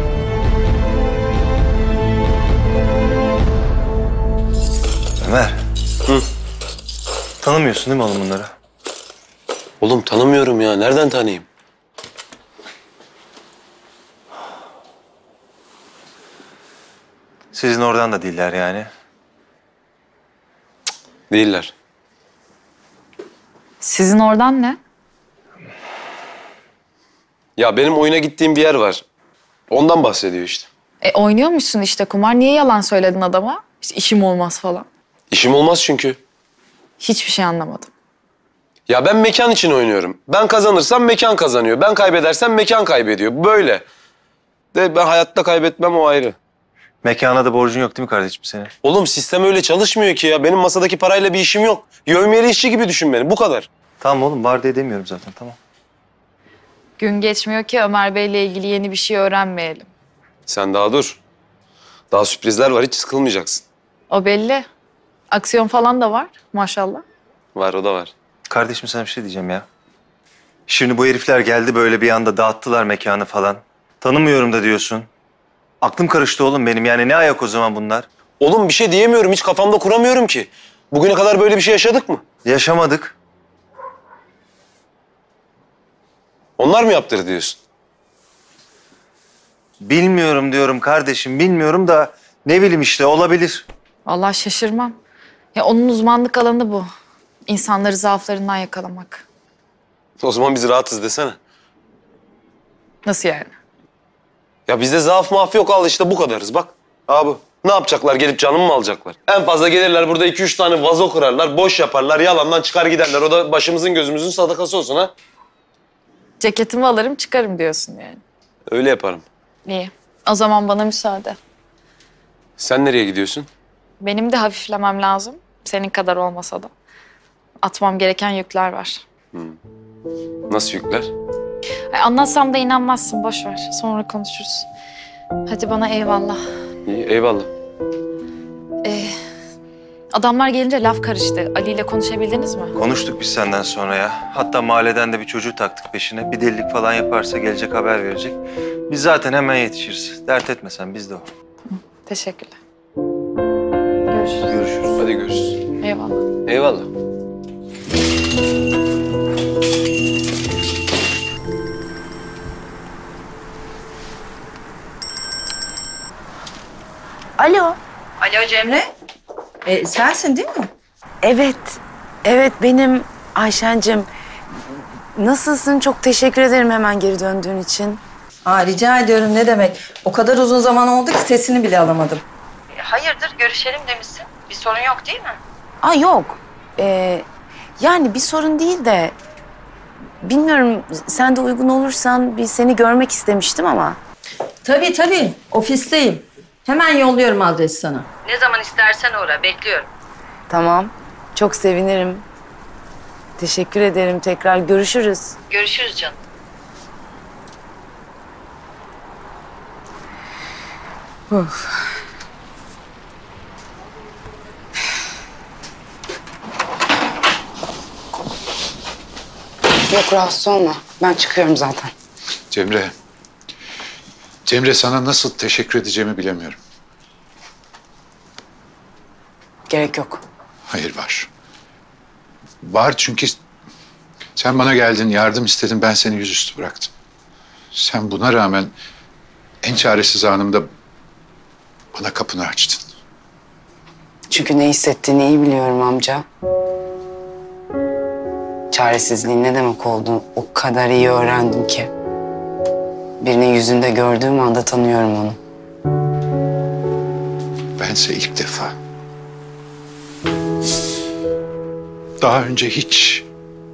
Ömer. Hı. Tanımıyorsun değil mi oğlum bunları? Oğlum tanımıyorum ya. Nereden tanıyayım? Sizin oradan da değiller yani. Cık, değiller. Sizin oradan ne? Ya benim oyuna gittiğim bir yer var. Ondan bahsediyor işte. E oynuyormuşsun işte kumar. Niye yalan söyledin adama? İşte işim olmaz falan. İşim olmaz çünkü. Hiçbir şey anlamadım. Ya ben mekan için oynuyorum. Ben kazanırsam mekan kazanıyor. Ben kaybedersem mekan kaybediyor. Böyle. De ben hayatta kaybetmem, o ayrı. Mekana da borcun yok değil mi kardeşim senin? Oğlum sistem öyle çalışmıyor ki ya. Benim masadaki parayla bir işim yok. Yevmiyeli işçi gibi düşün beni. Bu kadar. Tamam oğlum, var diye demiyorum zaten, tamam. Gün geçmiyor ki Ömer Bey'le ilgili yeni bir şey öğrenmeyelim. Sen daha dur. Daha sürprizler var. Hiç sıkılmayacaksın. O belli. Aksiyon falan da var maşallah. Var, o da var. Kardeşim sana bir şey diyeceğim ya. Şimdi bu herifler geldi böyle bir anda dağıttılar mekanı falan. Tanımıyorum da diyorsun. Aklım karıştı oğlum benim. Yani ne ayak o zaman bunlar? Oğlum bir şey diyemiyorum. Hiç kafamda kuramıyorum ki. Bugüne kadar böyle bir şey yaşadık mı? Yaşamadık. Onlar mı yaptırdı diyorsun? Bilmiyorum diyorum kardeşim. Bilmiyorum da ne bileyim işte, olabilir. Vallahi şaşırmam. Ya onun uzmanlık alanı bu. İnsanları zaaflarından yakalamak. O zaman biz rahatız desene. Nasıl yani? Ya bizde zaaf maf yok, al işte bu kadarız bak. Abi ne yapacaklar, gelip canımı mı alacaklar? En fazla gelirler burada iki üç tane vazo kırarlar, boş yaparlar, yalandan çıkar giderler. O da başımızın gözümüzün sadakası olsun ha. Ceketimi alırım çıkarım diyorsun yani. Öyle yaparım. İyi. O zaman bana müsaade. Sen nereye gidiyorsun? Benim de hafiflemem lazım. Senin kadar olmasa da. Atmam gereken yükler var. Hmm. Nasıl yükler? Ay, anlatsam da inanmazsın. Boş ver. Sonra konuşuruz. Hadi bana eyvallah. İyi, eyvallah. Ee, adamlar gelince laf karıştı. Ali ile konuşabildiniz mi? Konuştuk biz senden sonra ya. Hatta mahalleden de bir çocuğu taktık peşine. Bir delilik falan yaparsa gelecek, haber verecek. Biz zaten hemen yetişiriz. Dert etme sen, biz de o. Teşekkürler. Görüşürüz. Görüşürüz. Hadi görüşürüz. Eyvallah. Eyvallah. Alo. Alo Cemre. E, sensin değil mi? Evet. Evet benim Ayşen'cim. Nasılsın? Çok teşekkür ederim hemen geri döndüğün için. Aa, rica ediyorum, ne demek. O kadar uzun zaman oldu ki sesini bile alamadım. E, hayırdır, görüşelim demişsin. Bir sorun yok değil mi? Aa yok. Ee, yani bir sorun değil de... Bilmiyorum, sen de uygun olursan bir seni görmek istemiştim ama. Tabii tabii, ofisteyim. Hemen yolluyorum adresi sana. Ne zaman istersen uğra, bekliyorum. Tamam. Çok sevinirim. Teşekkür ederim tekrar. Görüşürüz. Görüşürüz canım. Of. Yok rahatsız olma. Ben çıkıyorum zaten. Cemre. Cemre sana nasıl teşekkür edeceğimi bilemiyorum. Gerek yok. Hayır var. Var çünkü sen bana geldin, yardım istedin, ben seni yüzüstü bıraktım. Sen buna rağmen en çaresiz anımda bana kapını açtın. Çünkü ne hissettiğini iyi biliyorum amca. Çaresizliğin ne demek olduğunu o kadar iyi öğrendim ki. Birini yüzünde gördüğüm anda tanıyorum onu. Bense ilk defa. Daha önce hiç.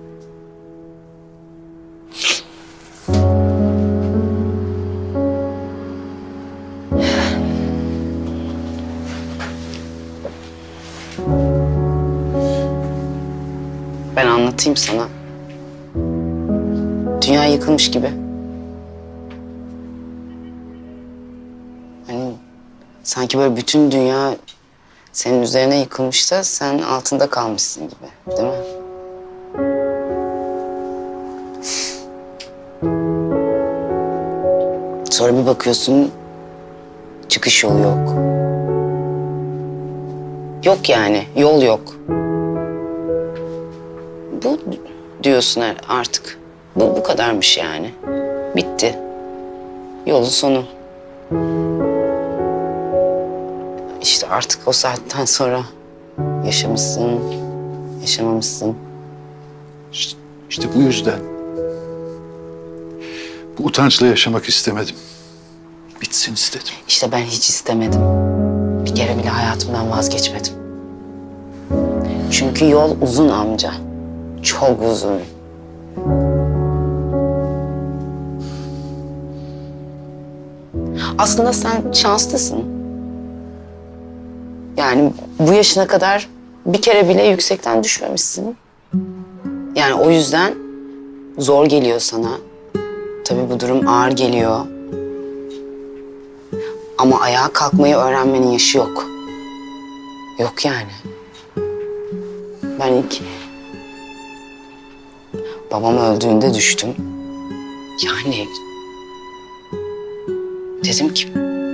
Ben anlatayım sana. Dünya yıkılmış gibi. Hani sanki böyle bütün dünya senin üzerine yıkılmış da sen altında kalmışsın gibi, değil mi? Sonra bir bakıyorsun çıkış yolu yok. Yok yani, yol yok. Bu diyorsun artık. Bu bu kadarmış yani. Bitti. Yolun sonu. İşte artık o saatten sonra yaşamışsın, yaşamamışsın. İşte, işte bu yüzden. Bu utançla yaşamak istemedim. Bitsin istedim. İşte ben hiç istemedim. Bir kere bile hayatımdan vazgeçmedim. Çünkü yol uzun amca. Çok uzun. Aslında sen şanslısın. Yani bu yaşına kadar bir kere bile yüksekten düşmemişsin. Yani o yüzden zor geliyor sana. Tabii bu durum ağır geliyor. Ama ayağa kalkmayı öğrenmenin yaşı yok. Yok yani. Ben ilk babam öldüğünde düştüm. Yani dedim ki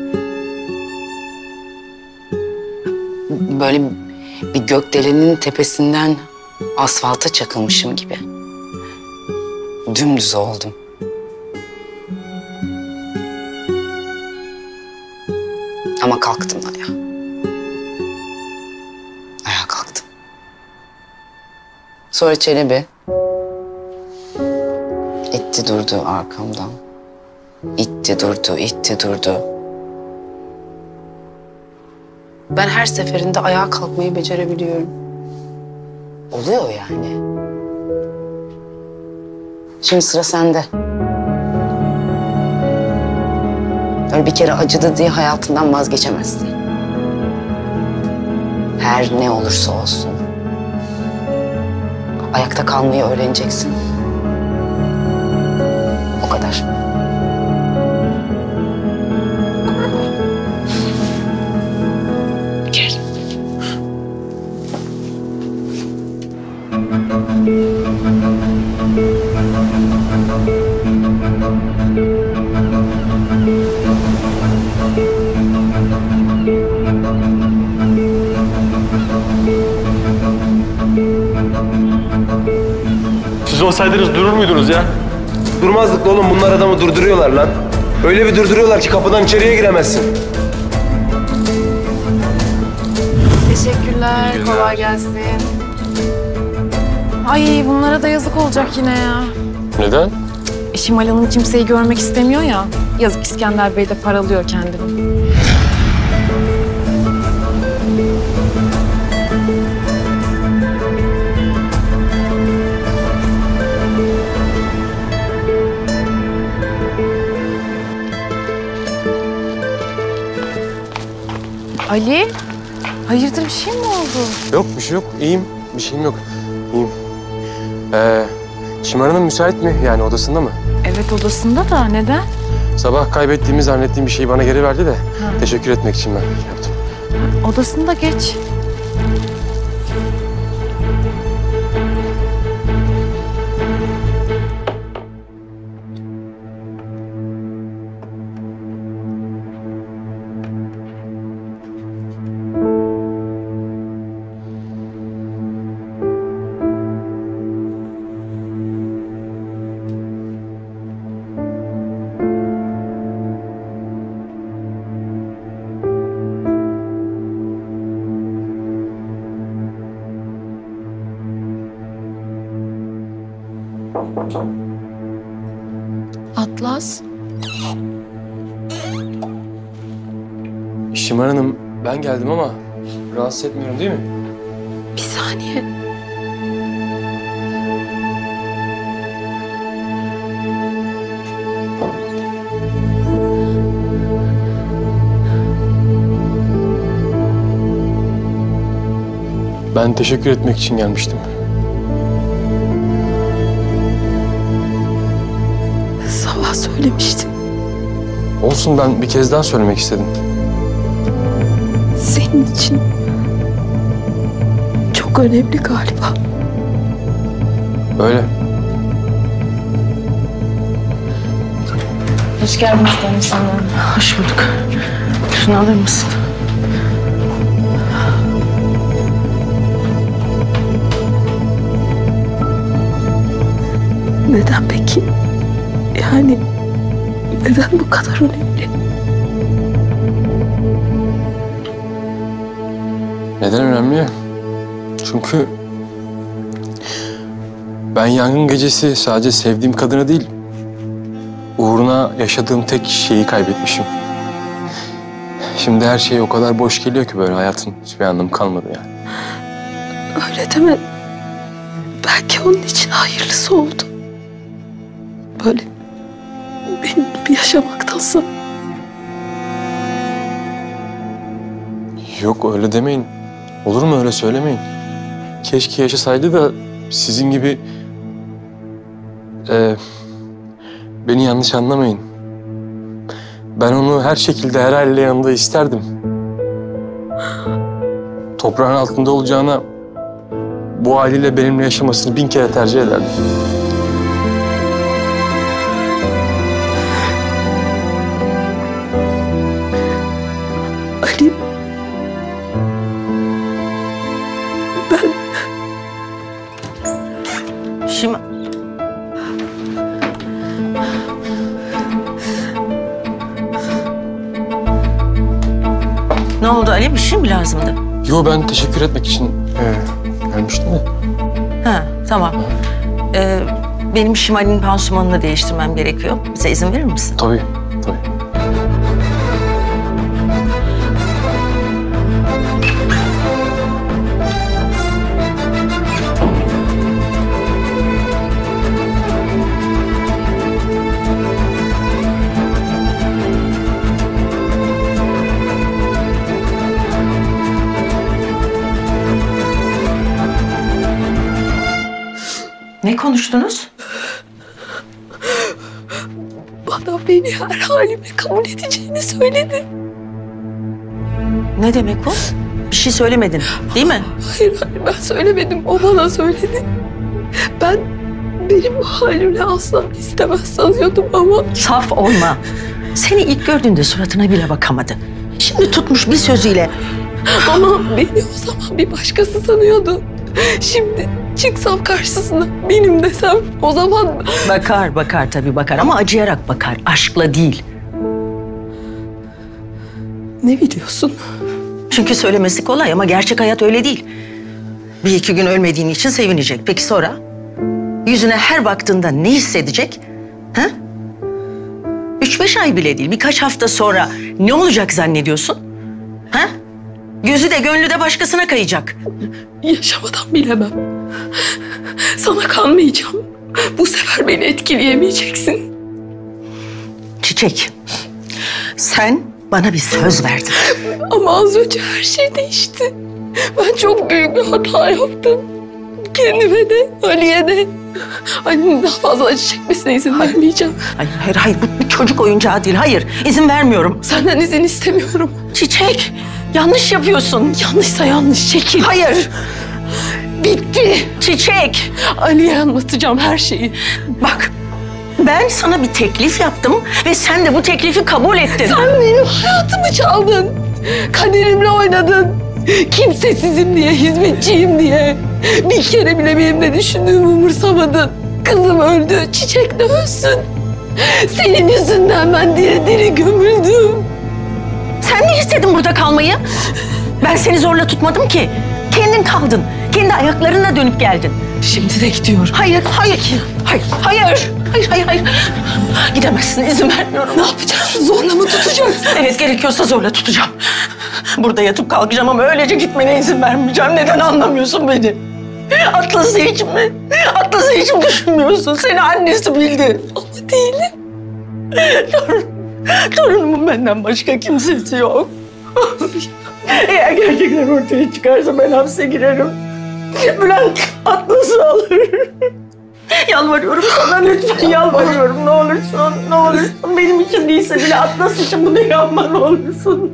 böyle bir gökdelenin tepesinden asfalta çakılmışım gibi. Dümdüz oldum. Ama kalktım ayağa. Ayağa kalktım. Sonra Çelebi itti durdu arkamdan. İtti durdu, itti durdu. Ben her seferinde ayağa kalkmayı becerebiliyorum. Oluyor yani. Şimdi sıra sende. Öyle bir kere acıdı diye hayatından vazgeçemezsin. Her ne olursa olsun. Ayakta kalmayı öğreneceksin. kadar. Gel. Siz olsaydınız durur muydunuz ya? Durmazdık da oğlum, bunlar adamı durduruyorlar lan. Öyle bir durduruyorlar ki kapıdan içeriye giremezsin. Teşekkürler, kolay gelsin. Ay bunlara da yazık olacak yine ya. Neden? Şimal Hanım kimseyi görmek istemiyor ya. Yazık İskender Bey de paralıyor kendini. Ali, hayırdır bir şey mi oldu? Yok bir şey yok. İyiyim. Bir şeyim yok. İyiyim. Ee, Şimar Hanım müsait mi? Yani odasında mı? Evet odasında da neden? Sabah kaybettiğimi zannettiğim bir şeyi bana geri verdi de teşekkür etmek için ben yaptım. Odasında geç. Atlas. Şimar Hanım ben geldim ama rahatsız etmiyorum değil mi? Bir saniye. Ben teşekkür etmek için gelmiştim. Sabah söylemiştin. Olsun, ben bir kez daha söylemek istedim. Senin için çok önemli galiba. Öyle. Hoş geldiniz Deniz Hanım. Hoş bulduk. Şunu alır mısın? Neden peki? Yani neden bu kadar önemli? Neden önemli? Çünkü ben yangın gecesi sadece sevdiğim kadını değil, uğruna yaşadığım tek şeyi kaybetmişim. Şimdi her şey o kadar boş geliyor ki böyle hayatın hiçbir anlamı kalmadı yani. Öyle deme. Belki onun için hayırlısı oldu. Böyle benim gibi yaşamaktansa. Yok öyle demeyin. Olur mu öyle söylemeyin. Keşke yaşasaydı da sizin gibi... E, beni yanlış anlamayın. Ben onu her şekilde her haliyle yanında isterdim. Toprağın altında olacağına bu haliyle benimle yaşamasını bin kere tercih ederdim. Ali, ben... Şimdi... Ne oldu Ali? Bir şey mi lazımdı? Yo, ben teşekkür etmek için e, gelmiştim de. Ha, tamam. Ee, benim Şimal'in pansumanını değiştirmem gerekiyor. Bize izin verir misin? Tabii, tabii. Ne konuştunuz? beni her halimle kabul edeceğini söyledi. Ne demek o? Bir şey söylemedin, değil mi? Hayır, hayır ben söylemedim. O bana söyledi. Ben benim bu halimle asla istemez sanıyordum ama... Saf olma. Seni ilk gördüğünde suratına bile bakamadı. Şimdi tutmuş bir sözüyle. Ama beni o zaman bir başkası sanıyordu. Şimdi çıksam karşısına benim desem o zaman... Bakar, bakar tabii bakar ama acıyarak bakar. Aşkla değil. Ne biliyorsun? Çünkü söylemesi kolay ama gerçek hayat öyle değil. Bir iki gün ölmediğin için sevinecek. Peki sonra? Yüzüne her baktığında ne hissedecek? Ha? Üç beş ay bile değil, birkaç hafta sonra ne olacak zannediyorsun? Ha? Gözü de gönlü de başkasına kayacak. Yaşamadan bilemem. Sana kanmayacağım. Bu sefer beni etkileyemeyeceksin. Çiçek, sen bana bir söz verdin. Ama az önce her şey değişti. Ben çok büyük bir hata yaptım. Kendime de, Ali'ye de. Ali'nin daha fazla acı çekmesine izin vermeyeceğim. Hayır, hayır, hayır. Bu bir çocuk oyuncağı değil. Hayır, izin vermiyorum. Senden izin istemiyorum. Çiçek, yanlış yapıyorsun. Yanlışsa yanlış, çekil. Hayır. Bitti. Çiçek. Ali'ye anlatacağım her şeyi. Bak, ben sana bir teklif yaptım ve sen de bu teklifi kabul ettin. Sen benim hayatımı çaldın. Kaderimle oynadın. Kimsesizim diye, hizmetçiyim diye. Bir kere bile benim ne düşündüğümü umursamadın. Kızım öldü, Çiçek de ölsün. Senin yüzünden ben diri diri gömüldüm. Sen ne istedin burada kalmayı? Ben seni zorla tutmadım ki. Kendin kaldın. Kendi ayaklarına dönüp geldin. Şimdi de gidiyorum. Hayır, hayır. Hayır, hayır. Hayır, hayır, hayır. Gidemezsin, izin vermiyorum. Ne yapacaksın? Zorla mı tutacaksın? Evet, gerekiyorsa zorla tutacağım. Burada yatıp kalkacağım ama öylece gitmene izin vermeyeceğim. Neden anlamıyorsun beni? Atlas'ı hiç mi? Atlas'ı hiç mi düşünmüyorsun? Seni annesi bildi. Ama değilim. Torun, torunumun benden başka kimsesi yok. Eğer gerçekten ortaya çıkarsa ben hapse girerim. Bülent Atlas'ı alır. Yalvarıyorum sana lütfen, yalvarıyorum. Ne olursun, ne olursun. Benim için değilse bile Atlas için bunu yapma, ne olursun.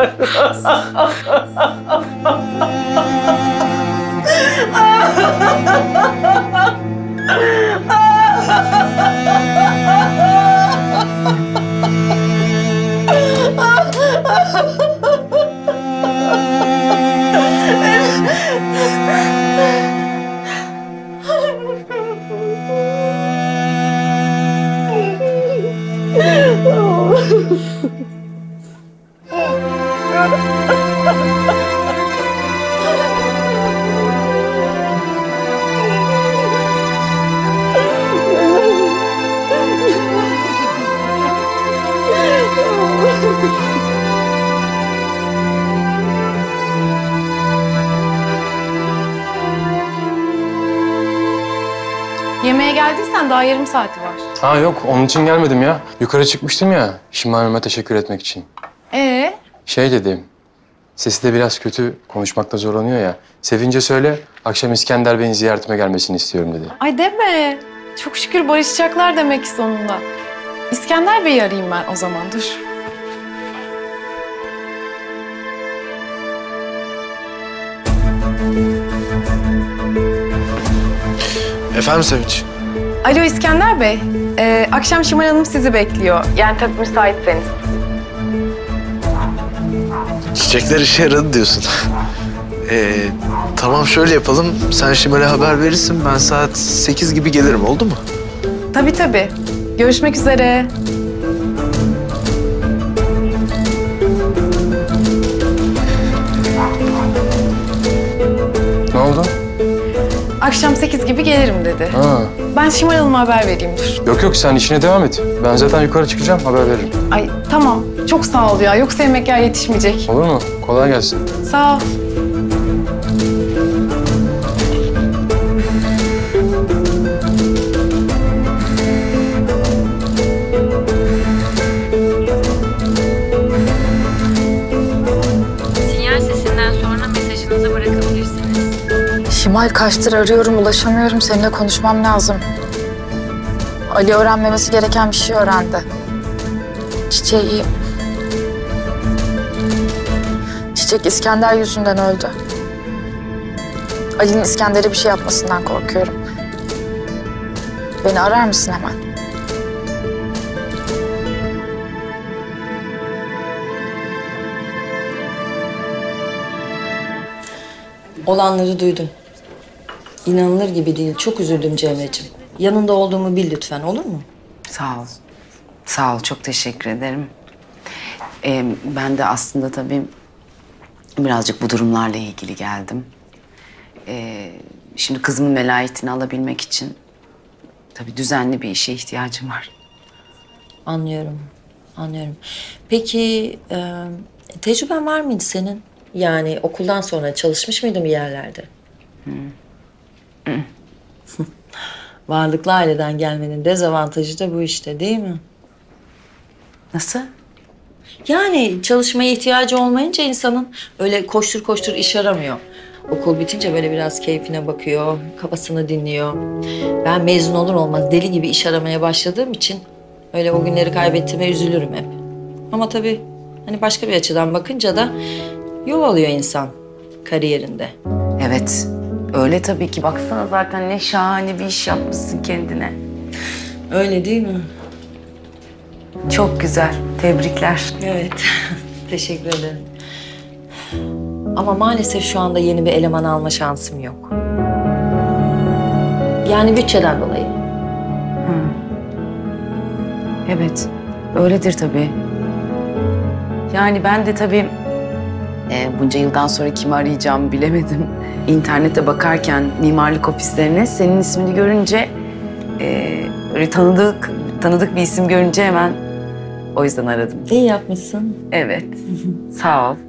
Yemeğe geldiysen daha yarım saati var. Ha yok, onun için gelmedim ya. Yukarı çıkmıştım ya, Şimal Hanım'a teşekkür etmek için. Ee? Şey dedim, sesi de biraz kötü, konuşmakta zorlanıyor ya. Sevince söyle, akşam İskender Bey'in ziyaretime gelmesini istiyorum dedi. Ay deme. Çok şükür barışacaklar demek sonunda. İskender Bey'i arayayım ben o zaman, dur. Efendim Sevinç? Alo İskender Bey. Ee, akşam Şimal Hanım sizi bekliyor. Yani tabii müsaitseniz. Çiçekler işe yaradı diyorsun. Ee, tamam şöyle yapalım. Sen Şimal'e haber verirsin. Ben saat sekiz gibi gelirim. Oldu mu? Tabii tabii. Görüşmek üzere. Ne oldu? Akşam sekiz gibi gelirim dedi. Ha. Ben Şimal Hanım'a haber vereyim, dur. Yok yok, sen işine devam et. Ben zaten yukarı çıkacağım, haber veririm. Ay tamam. Çok sağ ol ya. Yoksa yemekler yetişmeyecek. Olur mu? Kolay gelsin. Sağ ol. Sinyal sesinden sonra mesajınızı bırakabilirsiniz. Şimal kaçtır arıyorum, ulaşamıyorum. Seninle konuşmam lazım. Ali öğrenmemesi gereken bir şey öğrendi. Çiçeği... Çiçek İskender yüzünden öldü. Ali'nin İskender'e bir şey yapmasından korkuyorum. Beni arar mısın hemen? Olanları duydum. İnanılır gibi değil. Çok üzüldüm Cemre'ciğim. Yanında olduğumu bil lütfen, olur mu? Sağ ol. Sağ ol, çok teşekkür ederim. Ee, ben de aslında tabii birazcık bu durumlarla ilgili geldim. Ee, şimdi kızımın velayetini alabilmek için tabii düzenli bir işe ihtiyacım var. Anlıyorum, anlıyorum. Peki e, tecrüben var mıydı senin? Yani okuldan sonra çalışmış mıydın bir yerlerde? Hı. Hı. Varlıklı aileden gelmenin dezavantajı da bu işte, değil mi? Nasıl? Yani çalışmaya ihtiyacı olmayınca insanın öyle koştur koştur iş aramıyor. Okul bitince böyle biraz keyfine bakıyor, kafasını dinliyor. Ben mezun olur olmaz deli gibi iş aramaya başladığım için öyle o günleri kaybettiğime üzülürüm hep. Ama tabii hani başka bir açıdan bakınca da yol alıyor insan kariyerinde. Evet, öyle tabii ki. Baksana zaten ne şahane bir iş yapmışsın kendine. Öyle değil mi? Çok güzel, tebrikler. Evet, teşekkür ederim. Ama maalesef şu anda yeni bir eleman alma şansım yok. Yani bütçeden dolayı. Hı. Evet, öyledir tabii. Yani ben de tabii e, bunca yıldan sonra kimi arayacağımı bilemedim. İnternete bakarken mimarlık ofislerine senin ismini görünce e, böyle tanıdık tanıdık bir isim görünce hemen o yüzden aradım. İyi yapmışsın. Evet, sağ ol.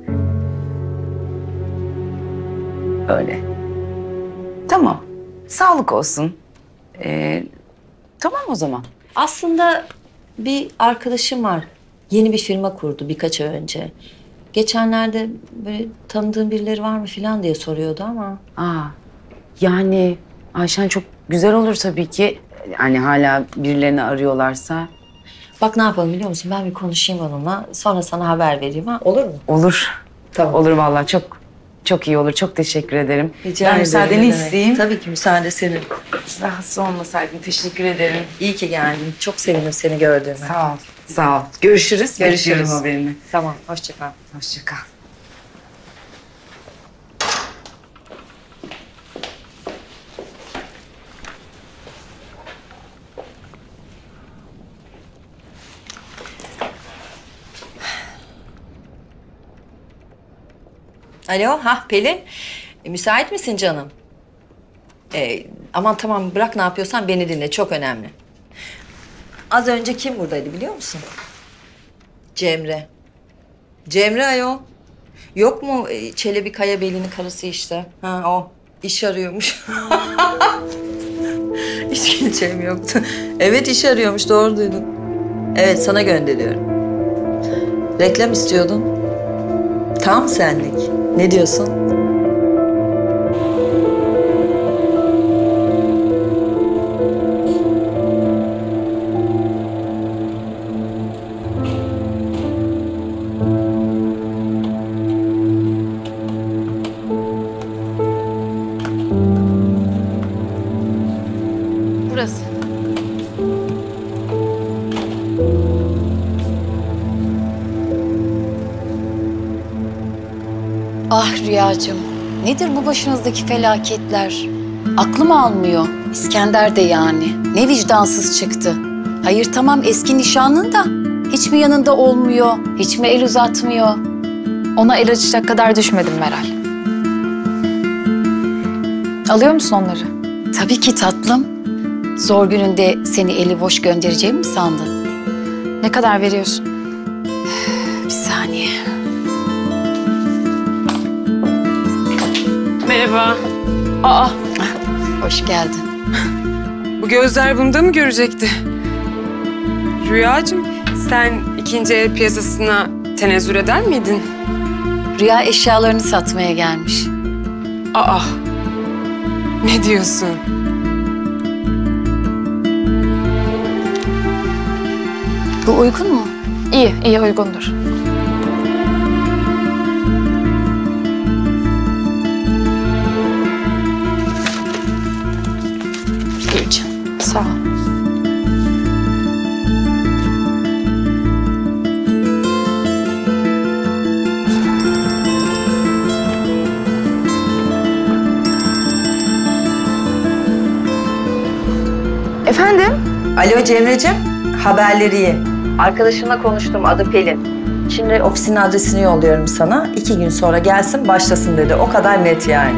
Öyle. Tamam, sağlık olsun. Ee, tamam o zaman. Aslında bir arkadaşım var. Yeni bir firma kurdu birkaç ay önce. Geçenlerde böyle tanıdığın birileri var mı falan diye soruyordu ama. Aa, yani Ayşen çok güzel olur tabii ki. Yani hala birilerini arıyorlarsa. Bak ne yapalım biliyor musun? Ben bir konuşayım onunla. Sonra sana haber vereyim ha. Olur mu? Olur. Tamam. Olur vallahi çok çok iyi olur. Çok teşekkür ederim. Rica ben ederim, müsaadeni ne demek. isteyeyim. Tabii ki müsaade senin. Rahatsız olmasaydın teşekkür ederim. İyi ki geldin. Çok sevindim seni gördüğüme. Sağ ol. Sağ ol. Görüşürüz. Görüşürüz. Bekliyorum haberini. Tamam. Hoşça kal. Hoşça kal. Alo, ha Pelin. E, müsait misin canım? E, aman tamam bırak ne yapıyorsan beni dinle. Çok önemli. Az önce kim buradaydı biliyor musun? Cemre. Cemre ayol. Yok mu e, Çelebi Kayabeli'nin karısı işte? Ha o. İş arıyormuş. Hiç gideceğim yoktu. Evet iş arıyormuş doğru duydun. Evet sana gönderiyorum. Reklam istiyordun. Tam senlik. Ne diyorsun? Burası. Ah Rüyacığım, nedir bu başınızdaki felaketler? Aklım almıyor. İskender de yani. Ne vicdansız çıktı. Hayır tamam eski nişanlın da hiç mi yanında olmuyor, hiç mi el uzatmıyor? Ona el açacak kadar düşmedim Meral. Alıyor musun onları? Tabii ki tatlım. Zor gününde seni eli boş göndereceğimi mi sandın? Ne kadar veriyorsun? Bir saniye. Merhaba. Aa, hoş geldin. Bu gözler bunu da mı görecekti? Rüyacığım, sen ikinci el piyasasına tenezzül eder miydin? Rüya eşyalarını satmaya gelmiş. Aa, ne diyorsun? Bu uygun mu? İyi, iyi uygundur. Gülcan. Sağ ol. Efendim? Alo Cemre'ciğim, haberleri iyi. Arkadaşımla konuştum, adı Pelin. Şimdi ofisin adresini yolluyorum sana. İki gün sonra gelsin, başlasın dedi. O kadar net yani.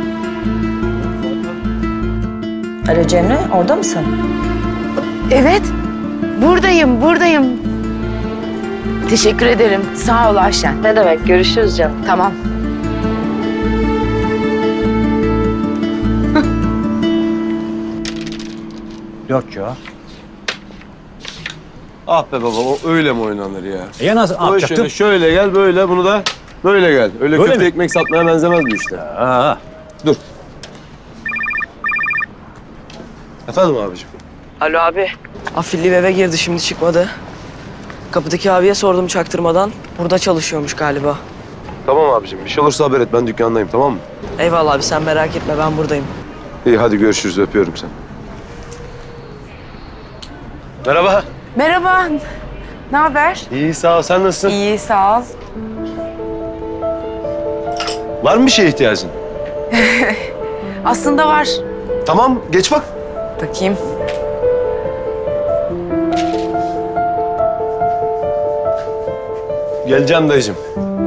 Alo Cemre, orada mısın? Evet, buradayım, buradayım. Teşekkür ederim. Sağ ol Ayşen. Ne demek, görüşürüz canım. Tamam. Yok ya. Ah be baba, o öyle mi oynanır ya? E ya nasıl Böyle yapacaktım? şöyle, şöyle gel, böyle bunu da böyle gel. Öyle Böyle köfte mi? ekmek satmaya benzemez bu işte. Ha. Dur. Efendim abiciğim? Alo abi. Afilli eve girdi, şimdi çıkmadı. Kapıdaki abiye sordum çaktırmadan. Burada çalışıyormuş galiba. Tamam abicim, bir şey olursa haber et, ben dükkandayım, tamam mı? Eyvallah abi, sen merak etme, ben buradayım. İyi, hadi görüşürüz, öpüyorum seni. Merhaba. Merhaba. Ne haber? İyi, sağ ol. Sen nasılsın? İyi, sağ ol. Var mı bir şeye ihtiyacın? Aslında var. Tamam, geç bak. Bakayım. Geleceğim dayıcığım.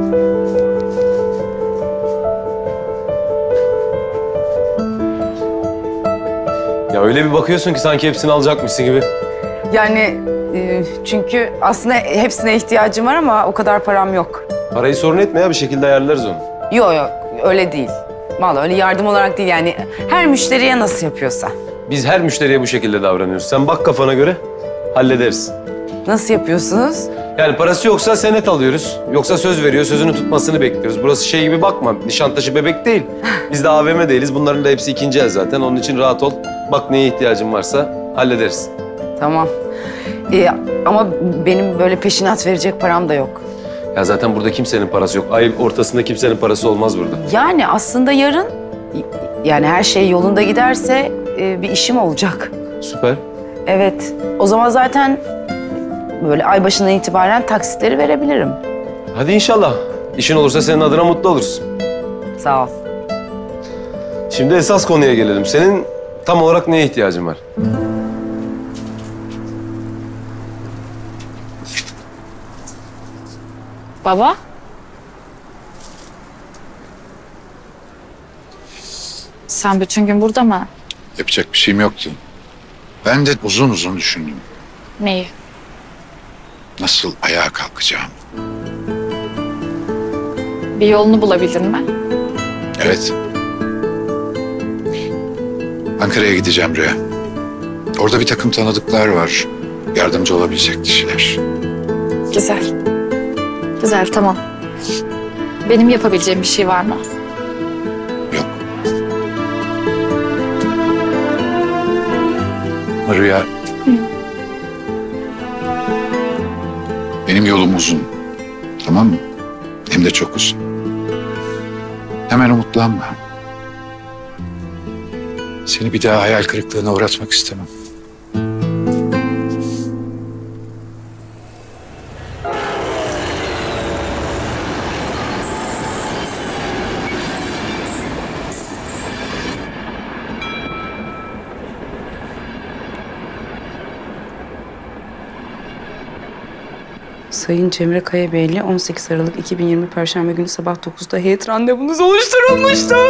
Ya öyle bir bakıyorsun ki sanki hepsini alacakmışsın gibi. Yani e, çünkü aslında hepsine ihtiyacım var ama o kadar param yok. Parayı sorun etme ya, bir şekilde ayarlarız onu. Yok yok, öyle değil. Vallahi öyle yardım olarak değil yani. Her müşteriye nasıl yapıyorsa. Biz her müşteriye bu şekilde davranıyoruz. Sen bak kafana göre, hallederiz. Nasıl yapıyorsunuz? Yani parası yoksa senet alıyoruz. Yoksa söz veriyor, sözünü tutmasını bekliyoruz. Burası şey gibi bakma, Nişantaşı bebek değil. Biz de A V M değiliz. Bunların da hepsi ikinci el zaten. Onun için rahat ol. Bak neye ihtiyacın varsa hallederiz. Tamam. Ee, ama benim böyle peşinat verecek param da yok. Ya zaten burada kimsenin parası yok. Ay ortasında kimsenin parası olmaz burada. Yani aslında yarın, yani her şey yolunda giderse e, bir işim olacak. Süper. Evet. O zaman zaten böyle ay başından itibaren taksitleri verebilirim. Hadi inşallah. İşin olursa senin adına mutlu oluruz. Sağ ol. Şimdi esas konuya gelelim. Senin tam olarak neye ihtiyacın var? Baba? Sen bütün gün burada mı? Yapacak bir şeyim yoktu. Ben de uzun uzun düşündüm. Neyi? Nasıl ayağa kalkacağım? Bir yolunu bulabildin mi? Evet. Ankara'ya gideceğim Rüya. Orada bir takım tanıdıklar var. Yardımcı olabilecek kişiler. Güzel. Güzel, tamam. Benim yapabileceğim bir şey var mı? Rüya. Benim yolum uzun. Tamam mı? Hem de çok uzun. Hemen umutlanma. Seni bir daha hayal kırıklığına uğratmak istemem. Sayın Cemre Kayabeyli on sekiz Aralık iki bin yirmi Perşembe günü sabah dokuzda heyet randevunuz oluşturulmuştur.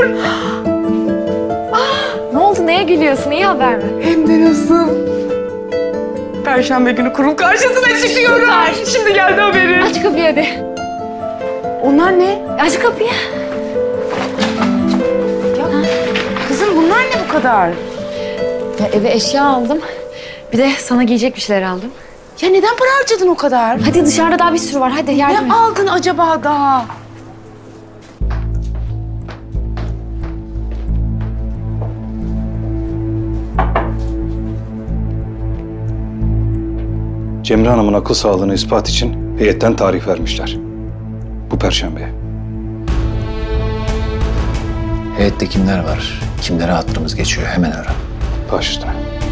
Ne oldu? Neye gülüyorsun? İyi haber mi? Hem de nasıl? Perşembe günü kurul karşısına çıkıyorum. Süper. Şimdi geldi haberim. Aç kapıyı hadi. Onlar ne? Aç kapıyı. Ya kızım bunlar ne bu kadar? Ya eve eşya aldım. Bir de sana giyecek bir şeyler aldım. Ya neden para harcadın o kadar? Hadi dışarıda daha bir sürü var. Hadi yardım et. Ne aldın acaba daha? Cemre Hanım'ın akıl sağlığını ispat için Heyetten tarih vermişler. Bu perşembe. Heyette kimler var? Kimlere hatırımız geçiyor? Hemen öğren. Baş üstüne.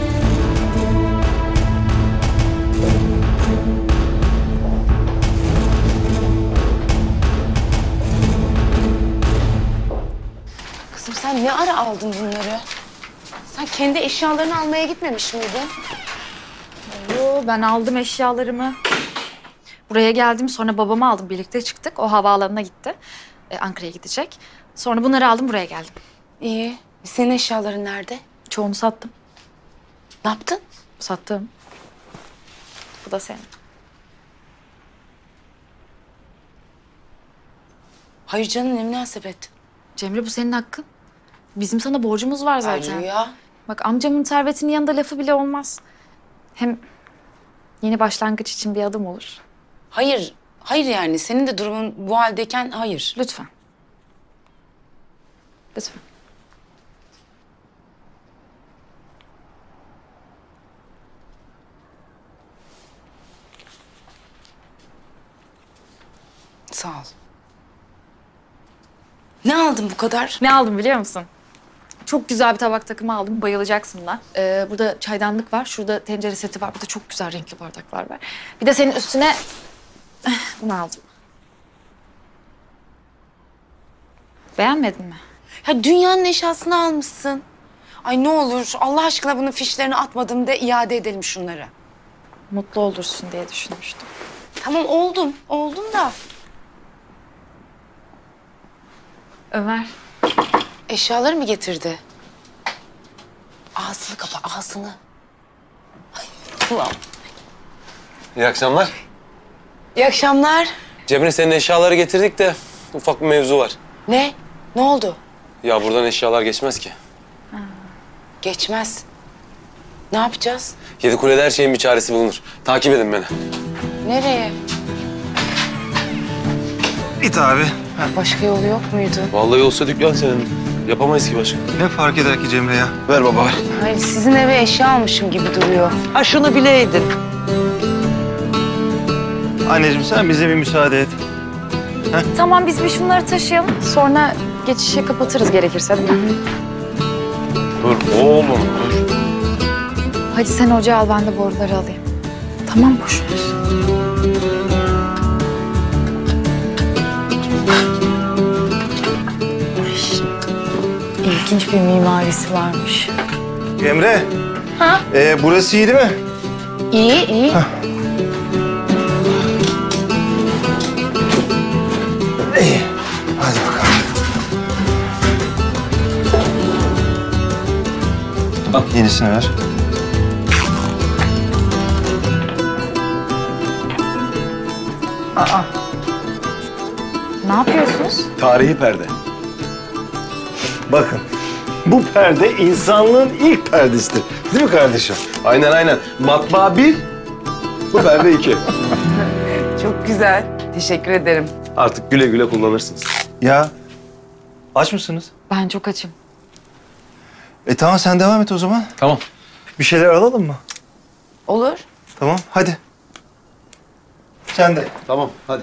Kızım sen ne ara aldın bunları? Sen kendi eşyalarını almaya gitmemiş miydin? Yo, ben aldım eşyalarımı. Buraya geldim, sonra babamı aldım, birlikte çıktık. O havaalanına gitti. Ee, Ankara'ya gidecek. Sonra bunları aldım, buraya geldim. İyi. Senin eşyaların nerede? Çoğunu sattım. Ne yaptın? Sattım. Bu da senin. Hayır canım, ne münasebet. Cemre, bu senin hakkın. Bizim sana borcumuz var zaten. Ay Rüya. Bak, amcamın servetinin yanında lafı bile olmaz. Hem yeni başlangıç için bir adım olur. Hayır, hayır yani. Senin de durumun bu haldeyken hayır. Lütfen. Lütfen. Sağ ol. Ne aldın bu kadar? Ne aldım biliyor musun? Çok güzel bir tabak takımı aldım. Bayılacaksın da. Ee, burada çaydanlık var. Şurada tencere seti var. Burada çok güzel renkli bardaklar var. Bir de senin üstüne bunu aldım. Beğenmedin mi? Ya dünyanın eşyasını almışsın. Ay ne olur Allah aşkına bunun fişlerini atmadım de iade edelim şunları. Mutlu olursun diye düşünmüştüm. Tamam oldum. Oldum da. Ömer. Eşyaları mı getirdi? Ağzını kapa, ağzını. Ay Allah'ım. İyi akşamlar. İyi akşamlar. Cemre senin eşyaları getirdik de ufak bir mevzu var. Ne? Ne oldu? Ya buradan eşyalar geçmez ki. Geçmez. Ne yapacağız? Yedikule'de her şeyin bir çaresi bulunur. Takip edin beni. Nereye? Git abi. Başka yolu yok muydu? Vallahi olsa dükkan senin. Yapamayız ki başka. Ne fark eder ki Cemre ya? Ver baba ver. Hayır sizin eve eşya almışım gibi duruyor. Ha şunu bileydin. Anneciğim sen bize bir müsaade et. Tamam, biz bir şunları taşıyalım. Sonra geçişi kapatırız gerekirse, değil mi? Dur oğlum dur. Hadi sen ocağı al, ben de boruları alayım. Tamam, boş ver. İlginç bir mimarisi varmış. Cemre. Ha? Ee, burası iyi değil mi? İyi, iyi. Hah. İyi. Hadi bakalım. Bak yenisini ver. Aa. Ne yapıyorsunuz? Tarihi perde. Bakın, bu perde insanlığın ilk perdesidir. Değil mi kardeşim? Aynen aynen. Matbaa bir, bu perde iki. Çok güzel. Teşekkür ederim. Artık güle güle kullanırsınız. Ya, aç mısınız? Ben çok açım. E tamam, sen devam et o zaman. Tamam. Bir şeyler alalım mı? Olur. Tamam, hadi. Sen de. Tamam, hadi.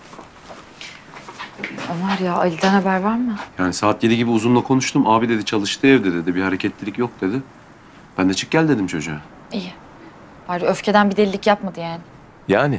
Ömer ya, Ali'den haber var mı? Yani saat yedi gibi Uzun'la konuştum. Abi dedi çalıştığı evde dedi. Bir hareketlilik yok dedi. Ben de çık gel dedim çocuğa. İyi. Bari öfkeden bir delilik yapmadı yani. Yani.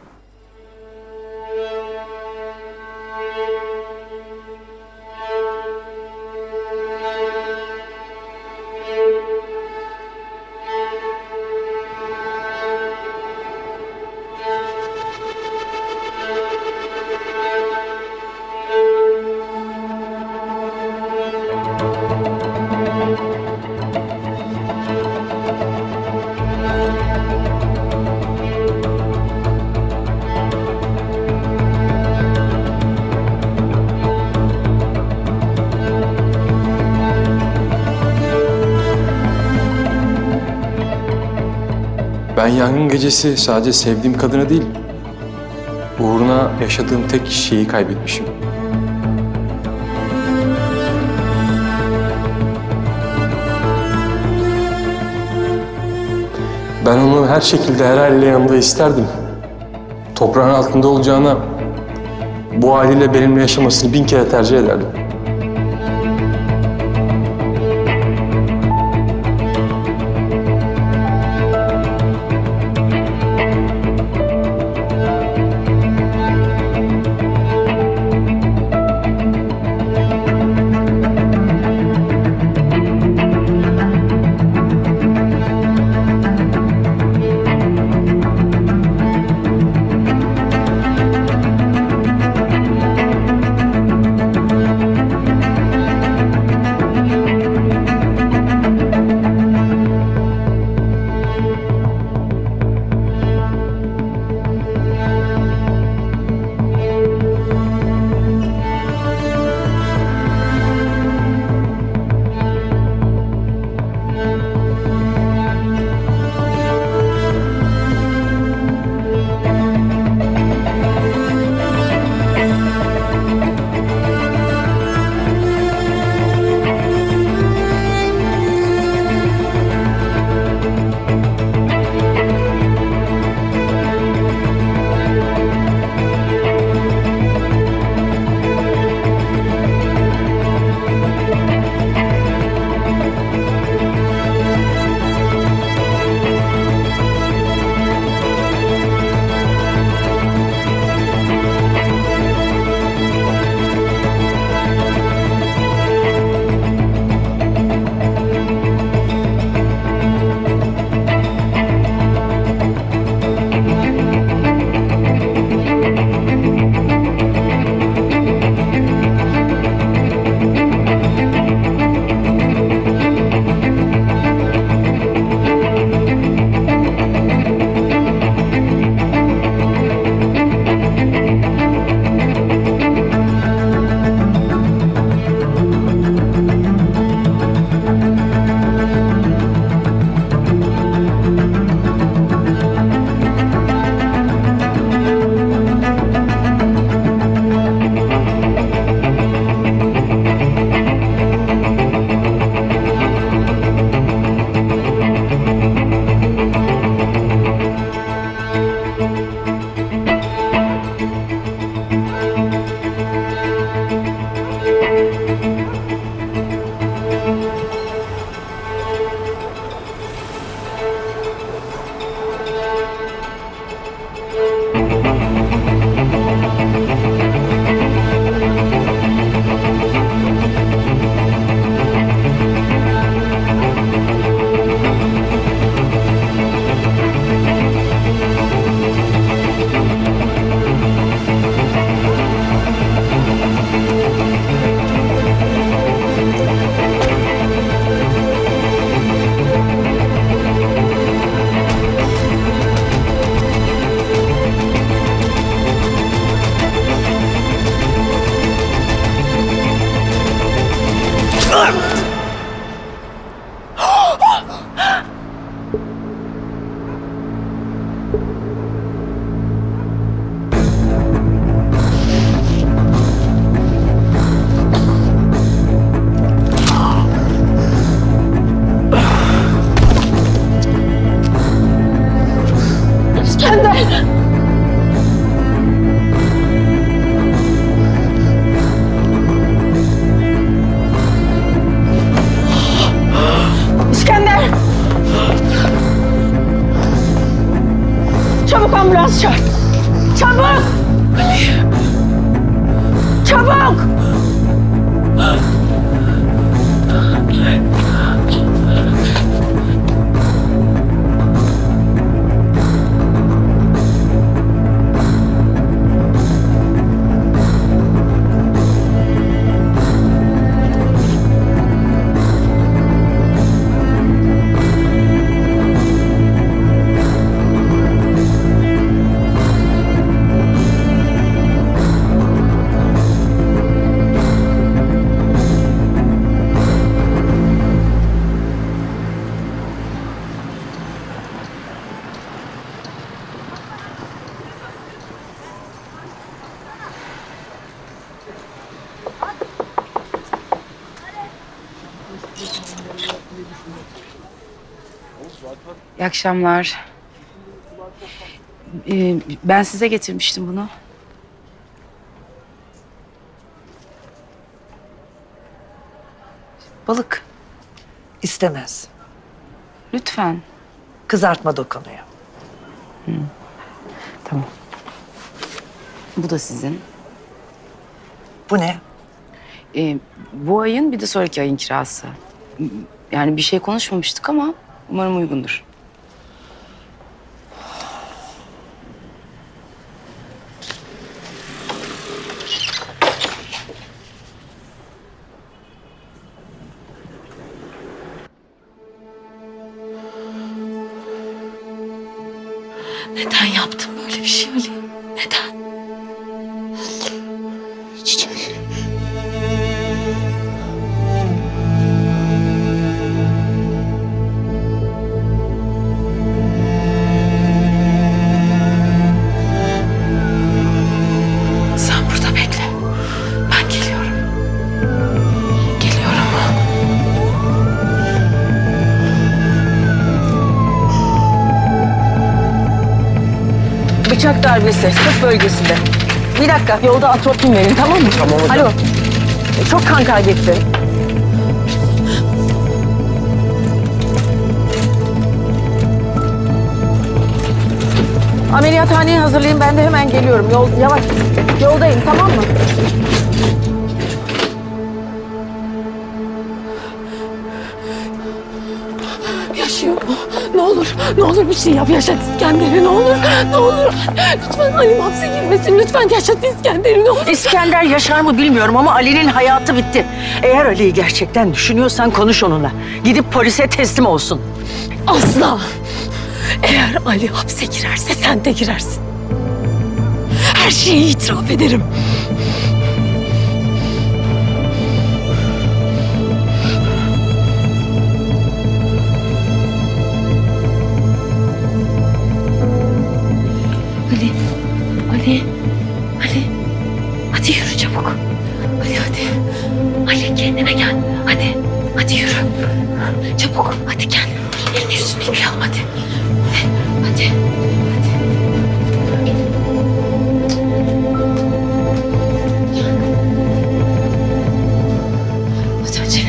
Ben yangın gecesi sadece sevdiğim kadına değil, uğruna yaşadığım tek şeyi kaybetmişim. Ben onu her şekilde, her haliyle yanında isterdim. toprağın altında olacağına bu haliyle benimle yaşamasını bin kere tercih ederdim. Ambulans çağır. Çabuk! Çabuk! İyi akşamlar. Ee, ben size getirmiştim bunu. Balık. İstemez. Lütfen. Kızartma dokunuyor. Hı. Tamam. Bu da sizin. Bu ne? Ee, bu ayın bir de sonraki ayın kirası. Yani bir şey konuşmamıştık ama umarım uygundur. Neden yaptın böyle bir şey Ali? Neden? Çiçek. Sen burada bekle. Ben geliyorum. Geliyorum. Bıçak darbesi, sırt bölgesinde. Bir dakika, yolda atropin verin, tamam mı? Tamam hocam. Alo, çok kan kaybetti. Ameliyathaneye hazırlayın, ben de hemen geliyorum. Yol, yavaş, yoldayım, tamam mı? Yaşıyor mu? Ne olur, ne olur bir şey yap. Yaşat İskender'i, ne olur, ne olur. Lütfen Ali'm hapse girmesin. Lütfen yaşat İskender'i, ne olur. İskender yaşar mı bilmiyorum ama Ali'nin hayatı bitti. Eğer Ali'yi gerçekten düşünüyorsan konuş onunla. Gidip polise teslim olsun. Asla. Eğer Ali hapse girerse sen de girersin. Her şeyi itiraf ederim. Ali, Ali, Ali. Hadi yürü çabuk. Hadi hadi. Ali kendine gel. Hadi, hadi yürü. Çabuk, hadi gel. Elini yüzünü yıkayalım hadi. Hadi, hadi. Hadi acele.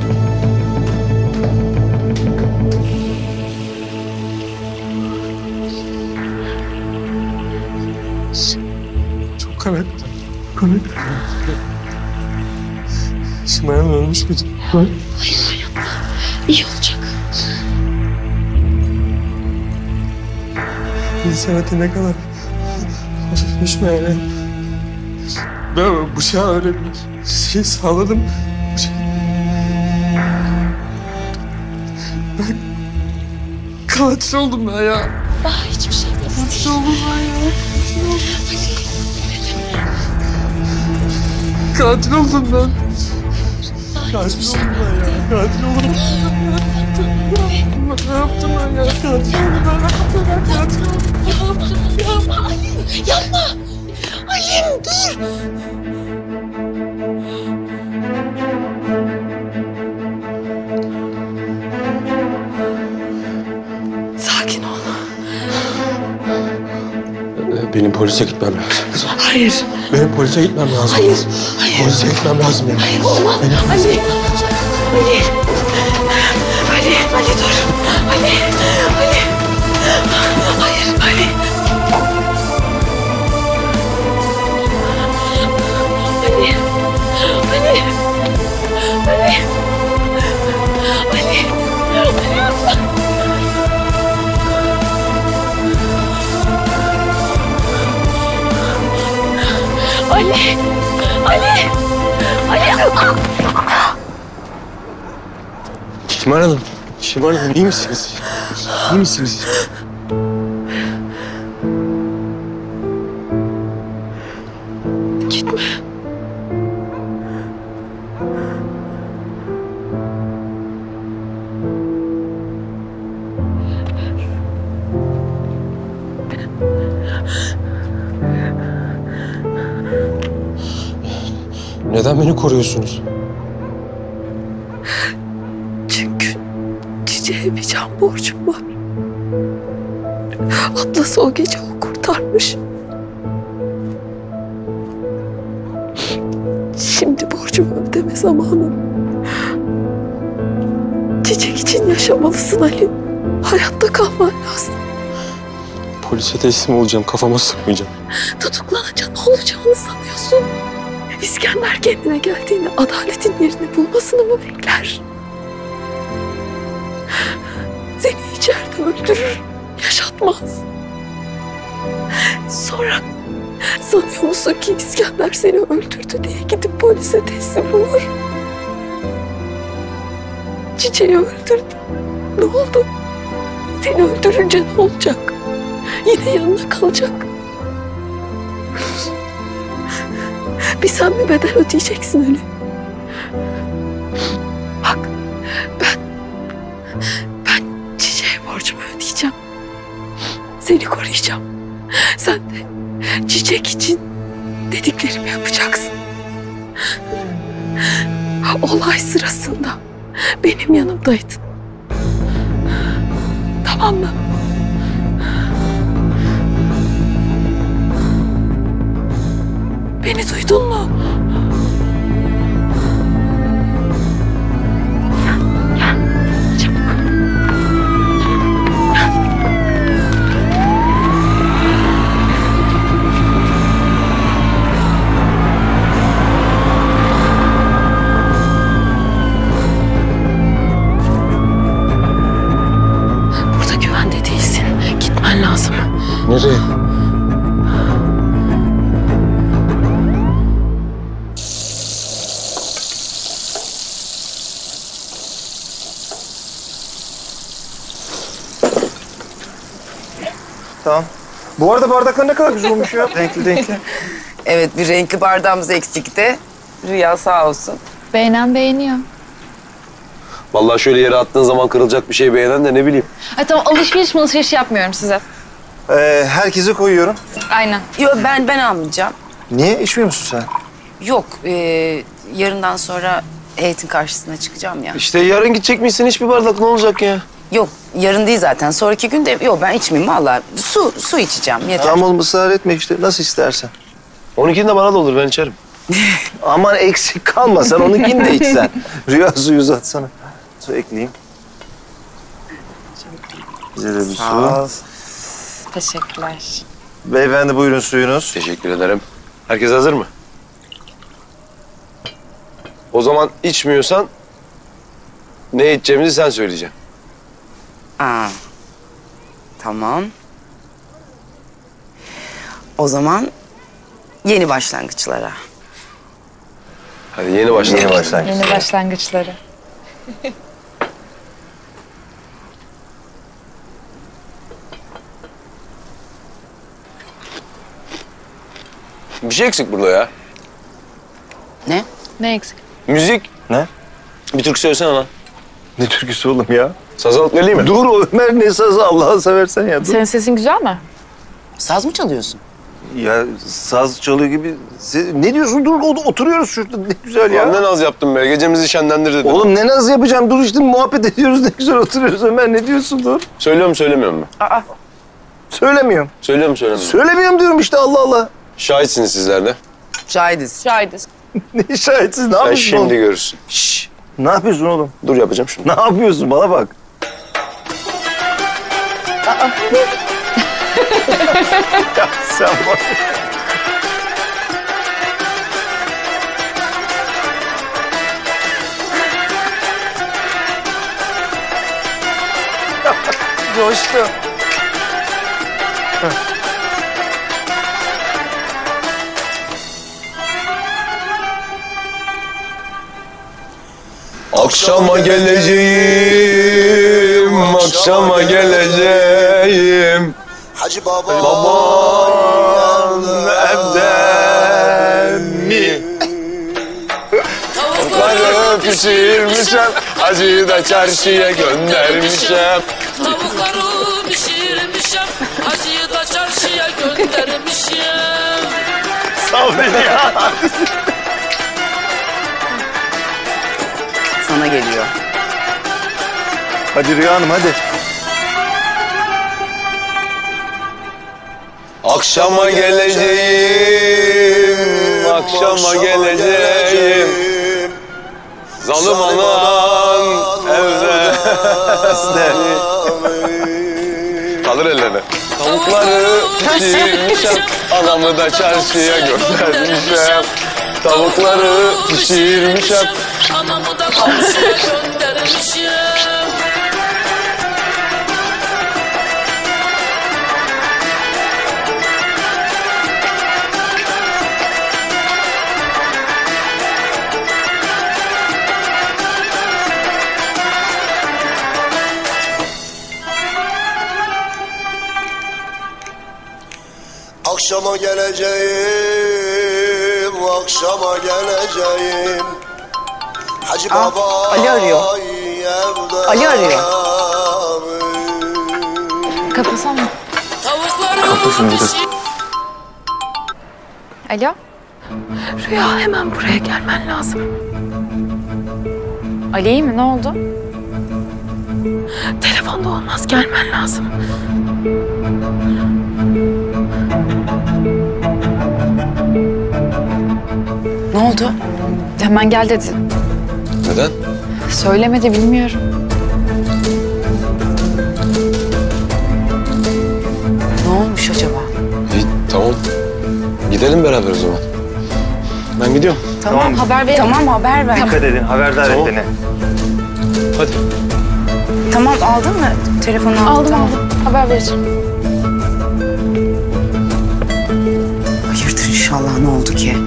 Çok kanattı. Kanattı. Şimal Hanım ölmüş müydü? Hayır, yapma. İyi olacak. İnsan eti ne kadar hafifmiş meğer. Ben bıçağa öyle bir şey sağladım. Ben katil oldum ben ya. Daha hiçbir şey yok. Katil oldum ben ya. Katil oldum ben. Katil oldum ben ya. Katil oldum. Ne yaptım ben ya? Katil oldum ben. Ne yaptım ben? Katil oldum. Yapma, yapma Alim. Yapma. Alim dur. Sakin ol. Benim polise gitmem lazım. Hayır. Benim polise gitmem lazım. Hayır. Hayır. Polise gitmem lazım. Benim. Hayır olmaz. Benim Ali. Ali. Ali. Ali dur. Ali. Ali. Hayır. Ali. Ali. Ali. Ali. Ali. Ali lütfen. Ali. Ali. Ali. Şimal Hanım. Şimal Hanım iyi misiniz? İyi misiniz? Gitme. Neden beni koruyorsunuz? Çünkü Çiçeğe bir can borcum var. Atlas'ı o gece o kurtardı. kurtarmış. Şimdi borcumu ödeme zamanı. Çiçek için yaşamalısın Ali. Hayatta kalman lazım. Polise teslim olacağım, kafama sıkmayacağım. Tutuklanınca ne olacağını sanıyorsun? İskender kendine geldiğinde adaletin yerini bulmasını mı bekler? Seni içeride öldürür, yaşatmaz. Sonra sanıyor musun ki İskender seni öldürdü diye gidip polise teslim olur? Çiçeği öldürdü. Ne oldu? Seni öldürünce ne olacak? Yine yanına kalacak. Bir sen mi bedel ödeyeceksin öyle? Bak ben, ben Çiçeğe borcumu ödeyeceğim. Seni koruyacağım. Sen de Çiçek için dediklerimi yapacaksın. Olay sırasında benim yanımdaydın. Tamam mı? Beni duydun mu? Gel, gel. Çabuk. Burada güvende değilsin. Gitmen lazım. Nereye? Tamam. Bu arada bardaklar ne kadar güzel olmuş ya. Renkli renkli. Evet, bir renkli bardağımız eksikti. Rüya sağ olsun. Beğenen beğeniyor. Vallahi şöyle yere attığın zaman kırılacak bir şey beğenen de ne bileyim. Ay tamam, alışveriş mi alışveriş yapmıyorum size. Ee, herkese koyuyorum. Aynen. Yok, ben ben almayacağım. Niye? İçmiyor musun sen? Yok, e, yarından sonra heyetin karşısına çıkacağım ya. İşte yarın gidecek misin? Hiçbir bardak ne olacak ya? Yok, yarın değil zaten. Sonraki gün de yok, ben içmeyeyim vallahi. Su, su içeceğim yeter. Tamam oğlum, ısrar etme işte. Nasıl istersen. Onunkini de bana da olur, ben içerim. Aman eksik kalma, sen onunkini de içsen. Rüya suyu uzatsana. Su ekleyeyim. Bize de bir su. Teşekkürler. Beyefendi buyurun suyunuz. Teşekkür ederim. Herkes hazır mı? O zaman içmiyorsan ne içeceğimizi sen söyleyeceksin. Aa, tamam. O zaman yeni başlangıçlara. Hadi yeni başlangıç. Yeni başlangıç. Yeni başlangıçları. Bir şey eksik burada ya. Ne? Ne eksik? Müzik. Ne? Bir türkü söylesene lan. Ne türküsü oğlum ya? Saz alıp geleyim mi? Dur Ömer, ne sazı, Allah'ını seversen ya. Dur. Senin sesin güzel mi? Saz mı çalıyorsun? Ya saz çalıyor gibi. Sen- ne diyorsun? Dur o- oturuyoruz şurada, ne güzel ya. Ya. Ne naz yaptım be, gecemizi şenlendir dedim. Oğlum ne naz yapacağım? Dur işte muhabbet ediyoruz, ne güzel oturuyoruz Ömer. Ne diyorsun dur? Söylüyor mu söylemiyor mu? Aa. Söylemiyorum. Söylüyor mu söylemiyor mu? Söylemiyorum diyorum işte, Allah Allah. Şahitsiniz sizler de. Şahidiz. Şahidiz. Ne şahitsiz, ne Sen yapıyorsun şimdi oğlum? görürsün. Şşş, ne yapıyorsun oğlum? Dur yapacağım şunu. Ne yapıyorsun? Bana bak. Ya sen bak. Coştu. Akşama geleceğim, akşama geleceğim. Hacı baba, Babam evde mi? Tavukları pişirmişim, hacıyı da çarşıya göndermişim. Tavukları pişirmişim, hacıyı da çarşıya göndermişim. Sabri ya. Sana geliyor. Hadi Rüya Hanım hadi. Akşama geleceğim, akşama geleceğim. Zalim anan evde. Kalır ellerine. Tavukları pişirmişim, adamı da çarşıya göndermişim. Tavukları pişirmişim. Anamı da komşuya göndermişim. Akşama geleceğim, akşama geleceğim. Hacı Aa, Baba Ali arıyor. evde. Ali arıyor. Kapasana. Kapı şunu bir de. Alo. Rüya hemen buraya gelmen lazım. Ali iyi mi? Ne oldu? Telefonda olmaz, gelmen lazım. Ne oldu? Hemen gel dedi. Neden? Söylemedi, bilmiyorum. Ne olmuş acaba? İyi, tamam. Gidelim beraber o zaman. Ben gidiyorum. Tamam, Tamam. haber ver. Tamam, haber ver. Dikkat edin, haberdar Tamam. et beni. Hadi. Tamam, aldın mı? Telefonu aldın. Aldım Tamam. aldım. Haber vereceğim. Hayırdır inşallah, ne oldu ki?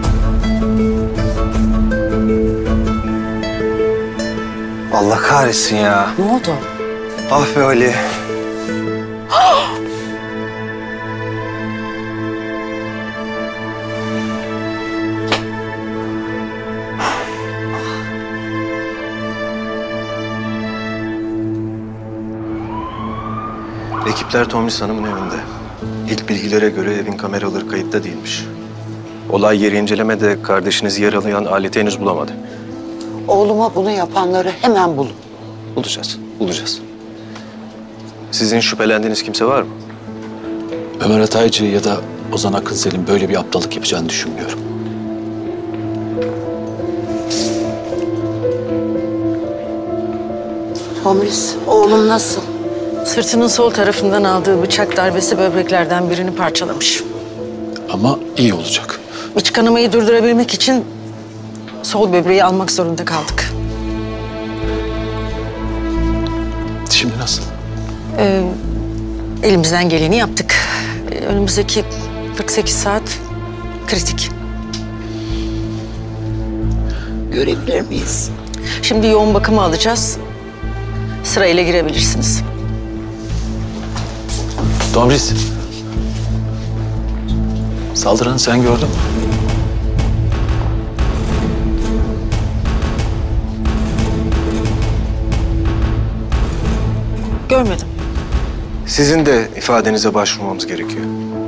Allah kahretsin ya. Ne oldu? Ah be Ali. Ekipler Tomris Hanım'ın evinde. İlk bilgilere göre evin kameraları kayıtta değilmiş. Olay yeri incelemede kardeşinizi yaralayan aleti henüz bulamadı. Oğluma bunu yapanları hemen bulun. Bulacağız, bulacağız. Sizin şüphelendiğiniz kimse var mı? Ömer Ataycı ya da Ozan Akınsel'in böyle bir aptallık yapacağını düşünmüyorum. Tomris, oğlum nasıl? Sırtının sol tarafından aldığı bıçak darbesi böbreklerden birini parçalamış. Ama iyi olacak. İç kanamayı durdurabilmek için sol böbreği almak zorunda kaldık. Şimdi nasıl? Ee, elimizden geleni yaptık. Ee, önümüzdeki kırk sekiz saat kritik. Görebilir miyiz? Şimdi yoğun bakıma alacağız. Sırayla girebilirsiniz. Tomris. Saldıranı sen gördün mü? Görmedim. Sizin de ifadenize başvurmamız gerekiyor.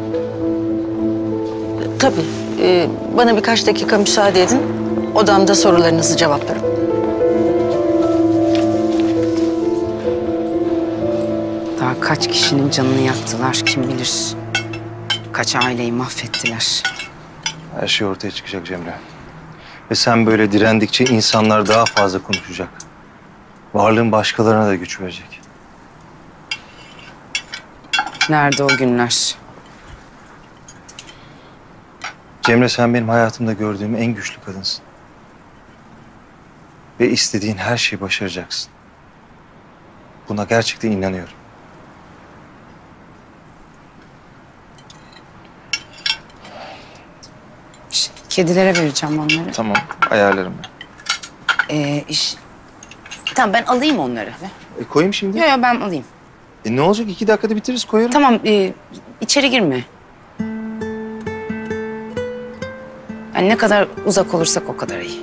Tabii. Ee, bana birkaç dakika müsaade edin. Odamda sorularınızı cevaplarım. Daha kaç kişinin canını yaktılar kim bilir. Kaç aileyi mahvettiler. Her şey ortaya çıkacak Cemre. Ve sen böyle direndikçe insanlar daha fazla konuşacak. Varlığın başkalarına da güç verecek. Nerede o günler? Cemre, sen benim hayatımda gördüğüm en güçlü kadınsın. Ve istediğin her şeyi başaracaksın. Buna gerçekten inanıyorum. Kedilere vereceğim onları. Tamam, ayarlarım ben. Ee, iş... Tamam, ben alayım onları. E, koyayım şimdi. Yok yok, ben alayım. E, ne olacak? İki dakikada bitiririz, koyarım. Tamam, e, içeri girme. Yani ne kadar uzak olursak o kadar iyi.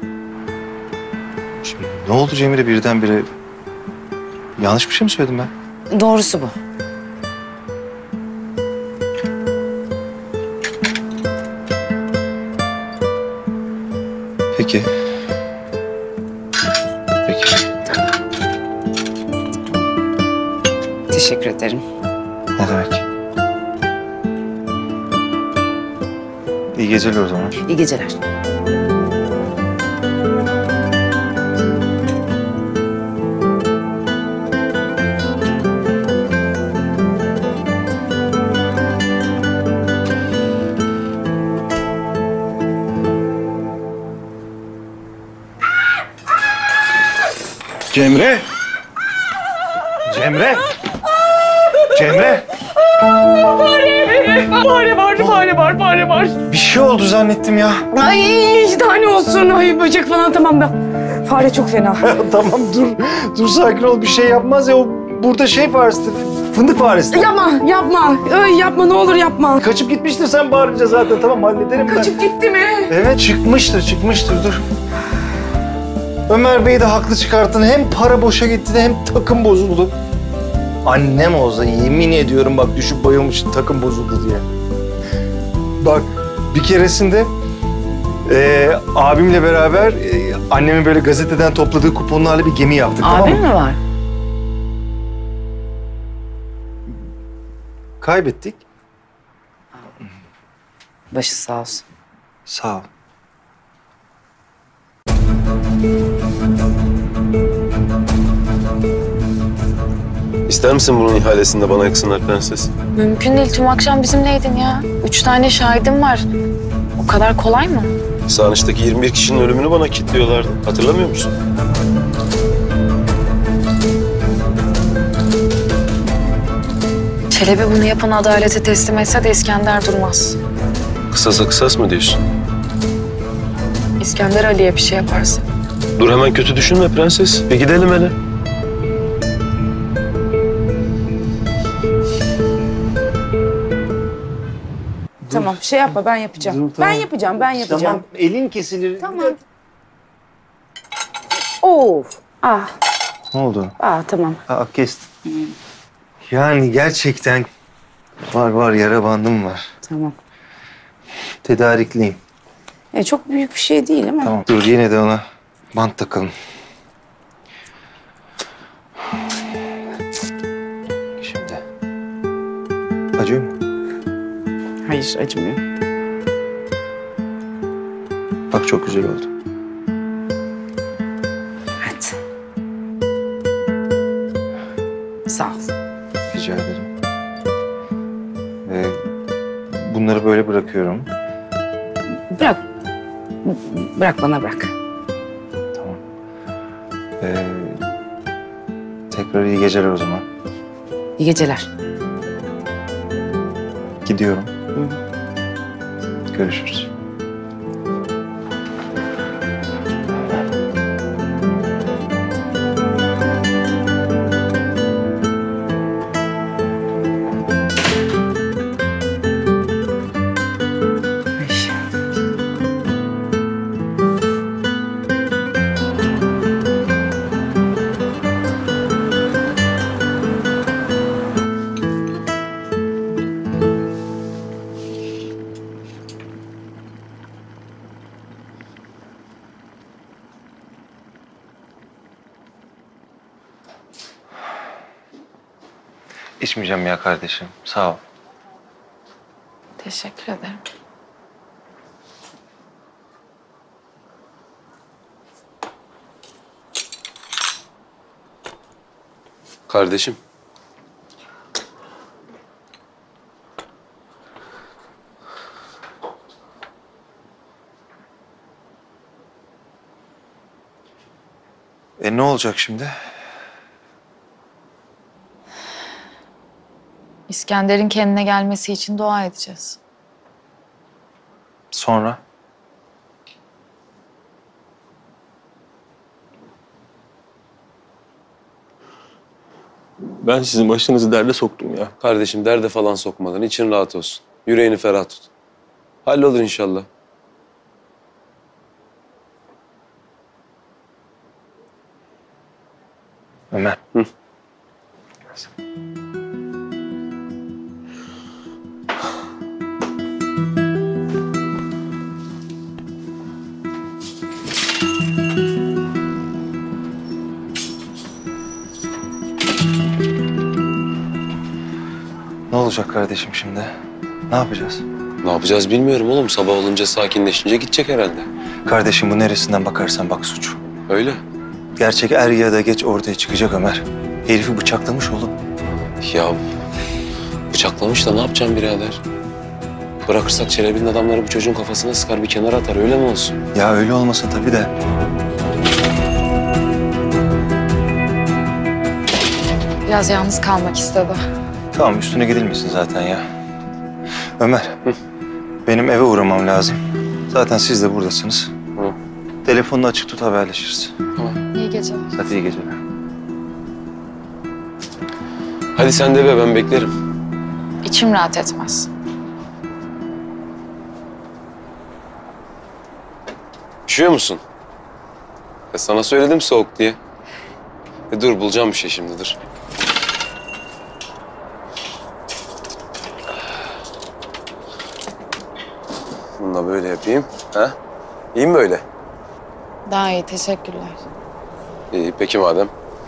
Şimdi ne oldu Cemre birdenbire? Yanlış bir şey mi söyledim ben? Doğrusu bu. Peki. Peki. Teşekkür ederim. Ne demek? İyi geceler o zaman. İyi geceler. Cemre! Cemre! Cemre! Fare! Fare var, fare var, fare var. Bir şey oldu zannettim ya. Ay iki tane olsun. Ay böcek falan tamam da. Fare çok fena. Tamam dur. Dur sakin ol. Bir şey yapmaz ya. O burada şey faresidir. Fındık faresi. Yapma, yapma. Ay yapma, ne olur yapma. Kaçıp gitmiştir sen bağırınca zaten. Tamam hallederim ben. Kaçıp gitti mi? Evet çıkmıştır, çıkmıştır. Dur. Ömer Bey de haklı çıkarttın. Hem para boşa gitti de hem takım bozuldu. Annem olsa yemin ediyorum bak düşüp bayılmış takım bozuldu diye. Bak bir keresinde e, abimle beraber e, annemin böyle gazeteden topladığı kuponlarla bir gemi yaptık. Abin tamam mı? mi var? Kaybettik. Başı sağ olsun. Sağ ol. İster misin bunun ihalesinde bana yaksınlar prenses? Mümkün değil. Tüm akşam bizimleydin ya. Üç tane şahidim var. O kadar kolay mı? Sağınıştaki yirmi bir kişinin ölümünü bana kilitliyorlardı. Hatırlamıyor musun? Çelebi bunu yapan adalete teslim etse de İskender durmaz. Kısasa kısas mı diyorsun? İskender Ali'ye bir şey yaparsa. Dur hemen kötü düşünme prenses. Bir gidelim hele. Tamam şey yapma, ben yapacağım. Dur, tamam. Ben yapacağım, ben yapacağım. Tamam elin kesilir. Tamam. Of. Ah. Ne oldu? Ah tamam. Aa, kestin. Yani gerçekten var var yara bandım var. Tamam. Tedarikliyim. E, çok büyük bir şey değil ama. Tamam dur yine de ona bant takalım. Şimdi. Acıyor mu? Hayır acımıyor. Bak çok güzel oldu. Evet. Sağ ol. Rica ederim. Ee, bunları böyle bırakıyorum. Bırak. Bırak bana bırak. Ee, tekrar iyi geceler o zaman. İyi geceler. Gidiyorum. Görüşürüz. İçmeyeceğim ya kardeşim. Sağ ol. Teşekkür ederim. Kardeşim. E ne olacak şimdi? İskender'in kendine gelmesi için dua edeceğiz. Sonra? Ben sizin başınızı derde soktum ya. Kardeşim derde falan sokmadan için rahat olsun. Yüreğini ferah tut. Hallolur inşallah. Ömer. Hı. Ne olacak kardeşim şimdi? Ne yapacağız? Ne yapacağız bilmiyorum oğlum. Sabah olunca sakinleşince gidecek herhalde. Kardeşim bu neresinden bakarsan bak suç. Öyle. Gerçek er ya da geç ortaya çıkacak Ömer. Herifi bıçaklamış oğlum. Ya bıçaklamış da ne yapacağım birader? Bırakırsak Çelebi'nin adamları bu çocuğun kafasına sıkar, bir kenara atar. Öyle mi olsun? Ya öyle olmasın tabii de. Biraz yalnız kalmak istedi. Tamam üstüne gidilmesin zaten ya. Ömer, benim eve uğramam lazım. Zaten siz de buradasınız. Hı. Telefonunu açık tut, haberleşiriz. İyi geceler. Hadi iyi geceler. Hadi sen de be, ben beklerim. İçim rahat etmez. Üşüyor musun? Ya sana söyledim soğuk diye. E dur, bulacağım bir şey şimdi, dur. Bunu da böyle yapayım. Ha? İyi mi böyle? Daha iyi, teşekkürler. İyi, peki madem.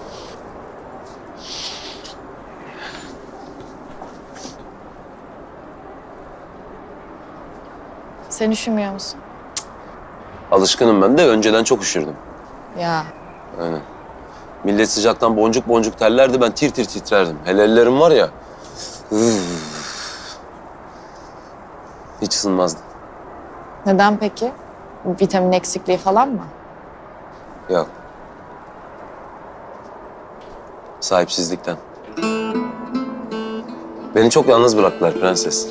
Sen üşümüyor musun? Alışkınım ben de, önceden çok üşürdüm. Ya. Aynen. Millet sıcaktan boncuk boncuk terlerdi, ben tir tir titrerdim. Hele ellerim var ya. Hiç ısınmazdı. Neden peki? Vitamin eksikliği falan mı? Yok. Sahipsizlikten. Beni çok yalnız bıraktılar prenses.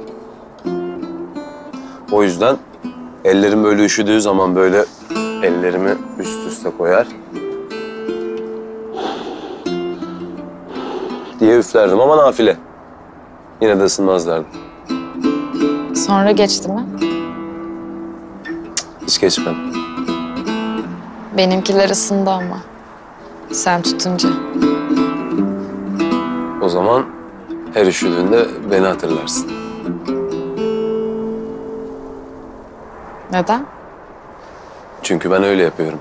O yüzden ellerim böyle üşüdüğü zaman böyle ellerimi üst üste koyar diye üflerdim ama nafile. Yine de ısınmazlardı. Sonra geçti mi? Hiç geçmedi. Benimkiler ısındı ama. Sen tutunca. O zaman her üşüdüğünde beni hatırlarsın. Neden? Çünkü ben öyle yapıyorum.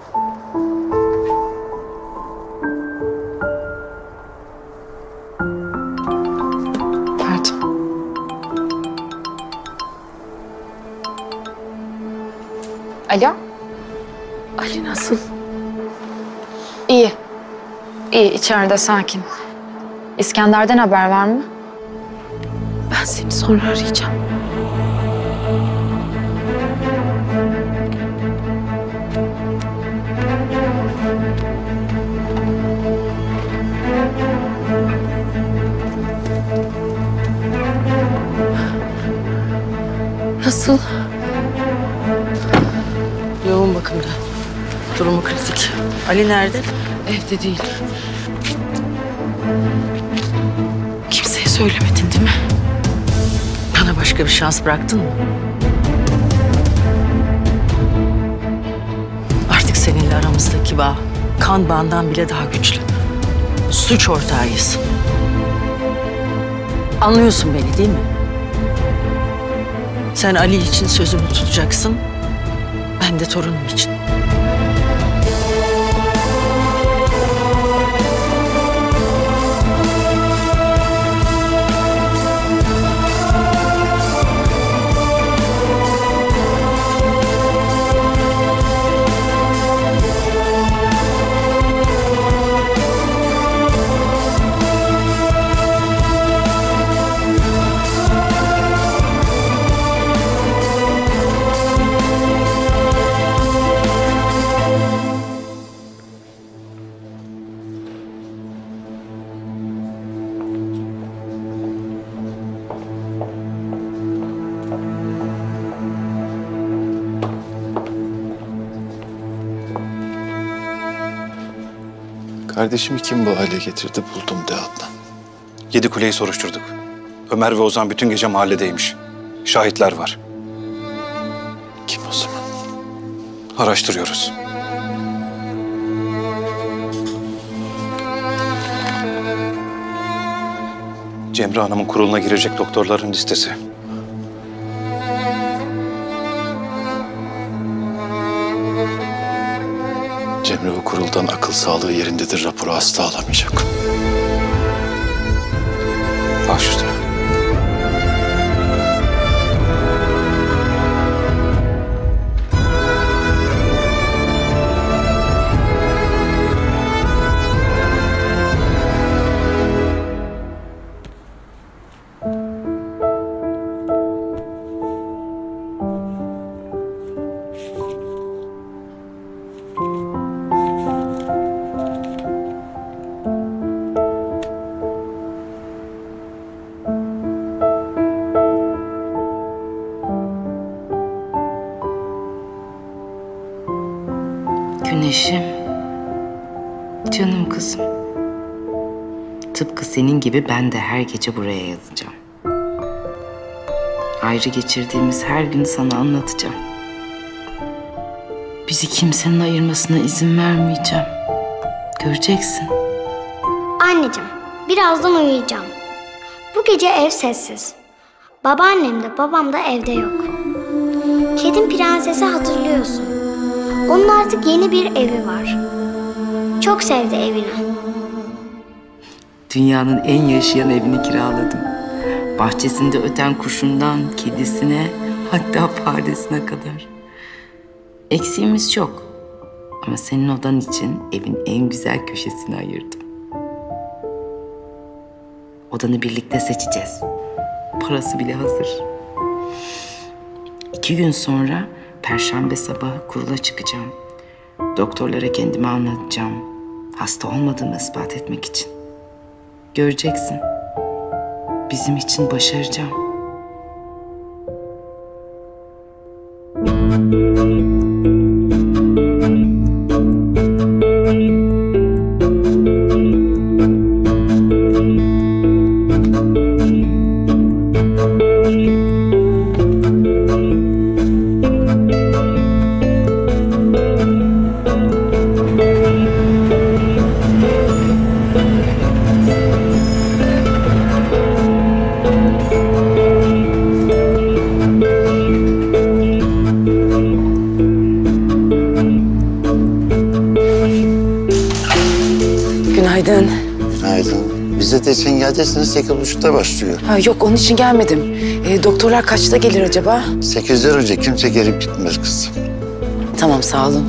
Pardon. Alo? Ali nasıl? İyi. İyi, içeride sakin. İskender'den haber var mı? Ben seni sonra arayacağım. Nasıl? Yoğun bakımda. Durumu kritik. Ali nerede? Evde değil. Kimseye söylemedin değil mi? Bana başka bir şans bıraktın mı? Artık seninle aramızdaki bağ kan bağından bile daha güçlü. Suç ortağıyız. Anlıyorsun beni değil mi? Sen Ali için sözünü tutacaksın. Ben de torunum için. Kardeşimi kim bu hale getirdi buldum de Adnan. Yedi kuleyi soruşturduk. Ömer ve Ozan bütün gece mahalledeymiş. Şahitler var. Kim o zaman? Araştırıyoruz. Cemre Hanım'ın kuruluna girecek doktorların listesi. Cemre bu kuruldan akıl sağlığı yerindedir raporu asla alamayacak. Baş üstüne. Güneşim, canım kızım. Tıpkı senin gibi ben de her gece buraya yazacağım. Ayrı geçirdiğimiz her gün sana anlatacağım. Bizi kimsenin ayırmasına izin vermeyeceğim. Göreceksin. Anneciğim, birazdan uyuyacağım. Bu gece ev sessiz. Babaannem de babam da evde yok. Kedim Prenses'i hatırlıyorsun. Onun artık yeni bir evi var. Çok sevdi evini. Dünyanın en yaşayan evini kiraladım. Bahçesinde öten kuşundan kedisine, hatta faresine kadar. Eksiğimiz çok. Ama senin odan için evin en güzel köşesini ayırdım. Odanı birlikte seçeceğiz. Parası bile hazır. İki gün sonra Perşembe sabahı kurula çıkacağım. Doktorlara kendimi anlatacağım. Hasta olmadığımı ispat etmek için. Göreceksin. Bizim için başaracağım. Günaydın. Günaydın. Bize de sen geldesiniz sekiz buçukta başlıyor. Ha, yok onun için gelmedim. E, doktorlar kaçta gelir acaba? Sekizden önce kimse gelip gitmez kızım. Tamam sağ olun.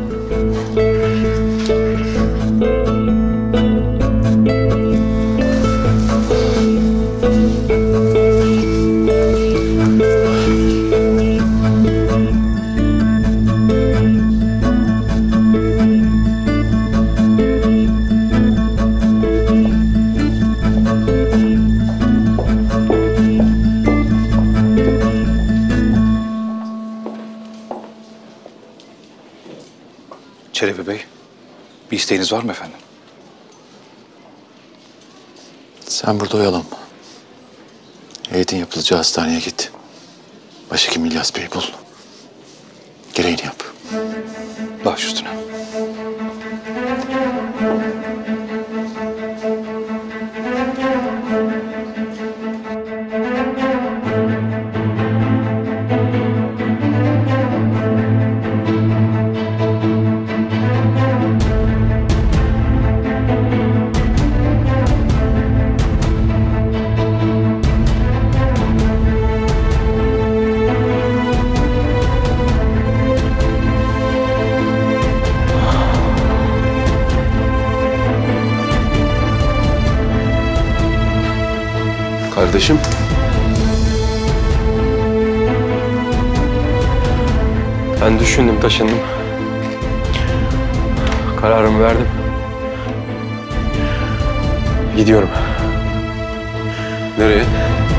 Çelebi Bey, bir isteğiniz var mı efendim? Sen burada oyalanma. Eğitim yapılacağı hastaneye git. Başhekim İlyas Bey'i bul. Gereğini yap. Baş üstüne. Kardeşim. Ben düşündüm, taşındım. Kararımı verdim. Gidiyorum. Nereye?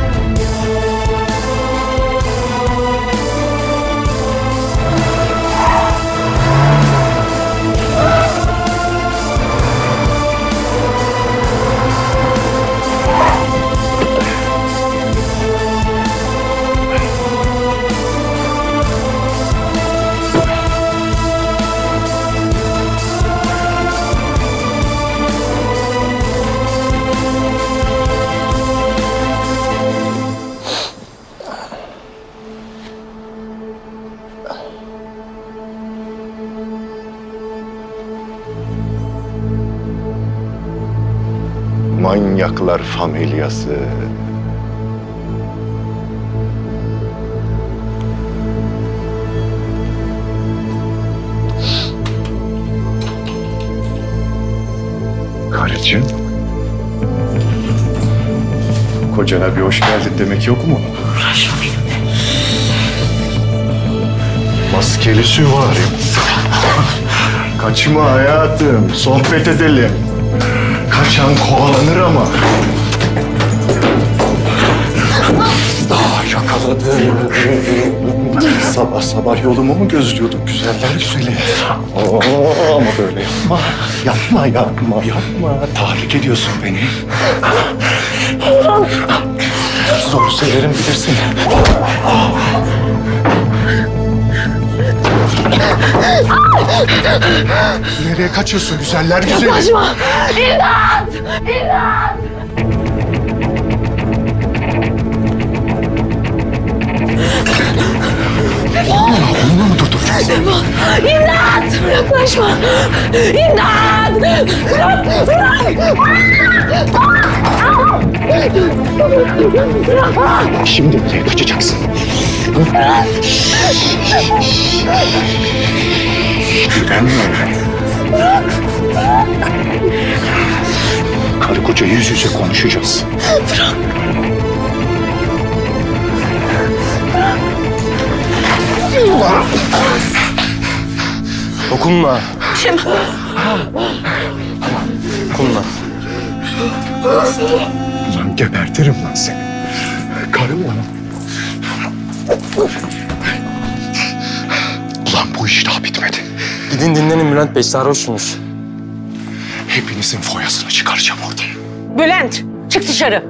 Manyaklar familyası. Karıcığım. Kocana bir hoş geldin demek yok mu? Uğraşma benimle. Maskeli süvari. Kaçma hayatım, sohbet edelim. Kaçan kovalanır ama. Ah, yakaladım. Sabah sabah yolumu mu gözlüyordum güzeller güzeli? Oo, ama böyle yapma. Yapma, yapma, yapma. Tahrik ediyorsun beni. Zor severim bilirsin. Nereye kaçıyorsun güzeller güzeli? Yaklaşma! İmdat! İmdat! Onu mu durduracaksın? İmdat! Yaklaşma! İmdat! Bırak! Bırak! Şimdi nereye kaçacaksın? Güvenme. Karı koca yüz yüze konuşacağız. Bırak! Dokunma. Kim? Dokunma. Ulan gebertirim lan seni. Karım lan. Ulan bu iş daha bitmedi. Gidin dinlenin Bülent Bey, sarhoşsunuz. Hepinizin foyasını çıkaracağım orada. Bülent, çık dışarı.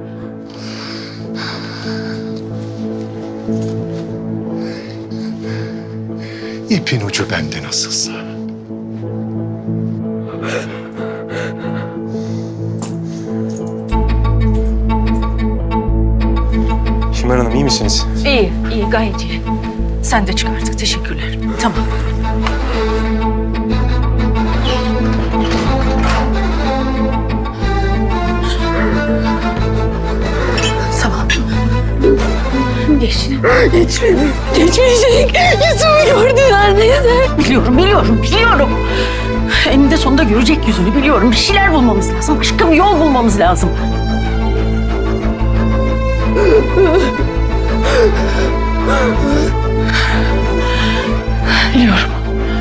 İpin ucu bende nasılsa. Şimal Hanım iyi misiniz? İyi, iyi, gayet iyi. Sen de çık artık, teşekkürler. Tamam. Tamam. Geçti. Geçmedi. Geçmeyecek. Yüzümü gördüler neyse. Biliyorum, biliyorum, biliyorum. Eninde sonunda görecek yüzünü biliyorum. Bir şeyler bulmamız lazım. Başka bir yol bulmamız lazım. Biliyorum.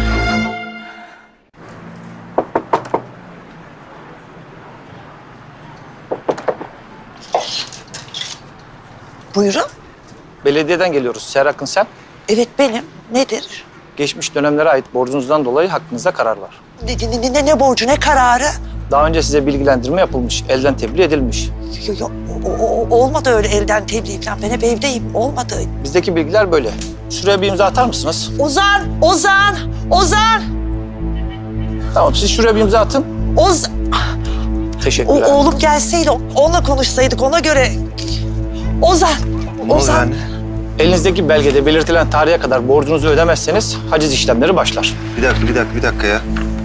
Buyurun. Belediyeden geliyoruz. Seher Akın sen. Evet benim. Nedir? Geçmiş dönemlere ait borcunuzdan dolayı hakkınızda karar var. Ne, ne, ne, ne borcu, ne kararı? Daha önce size bilgilendirme yapılmış, elden tebliğ edilmiş. Yok, yok, o- o- olmadı öyle elden tebliğ falan. Ben hep evdeyim. Olmadı. Bizdeki bilgiler böyle. Şuraya bir imza atar mısınız? Ozan, Ozan, Ozan. Tamam, siz şuraya bir imza atın. Oz... O, Teşekkürler. oğlum gelseydi, onunla konuşsaydık ona göre. Ozan, Ozan. Elinizdeki belgede belirtilen tarihe kadar borcunuzu ödemezseniz haciz işlemleri başlar. Bir dakika, bir dakika, bir dakika ya.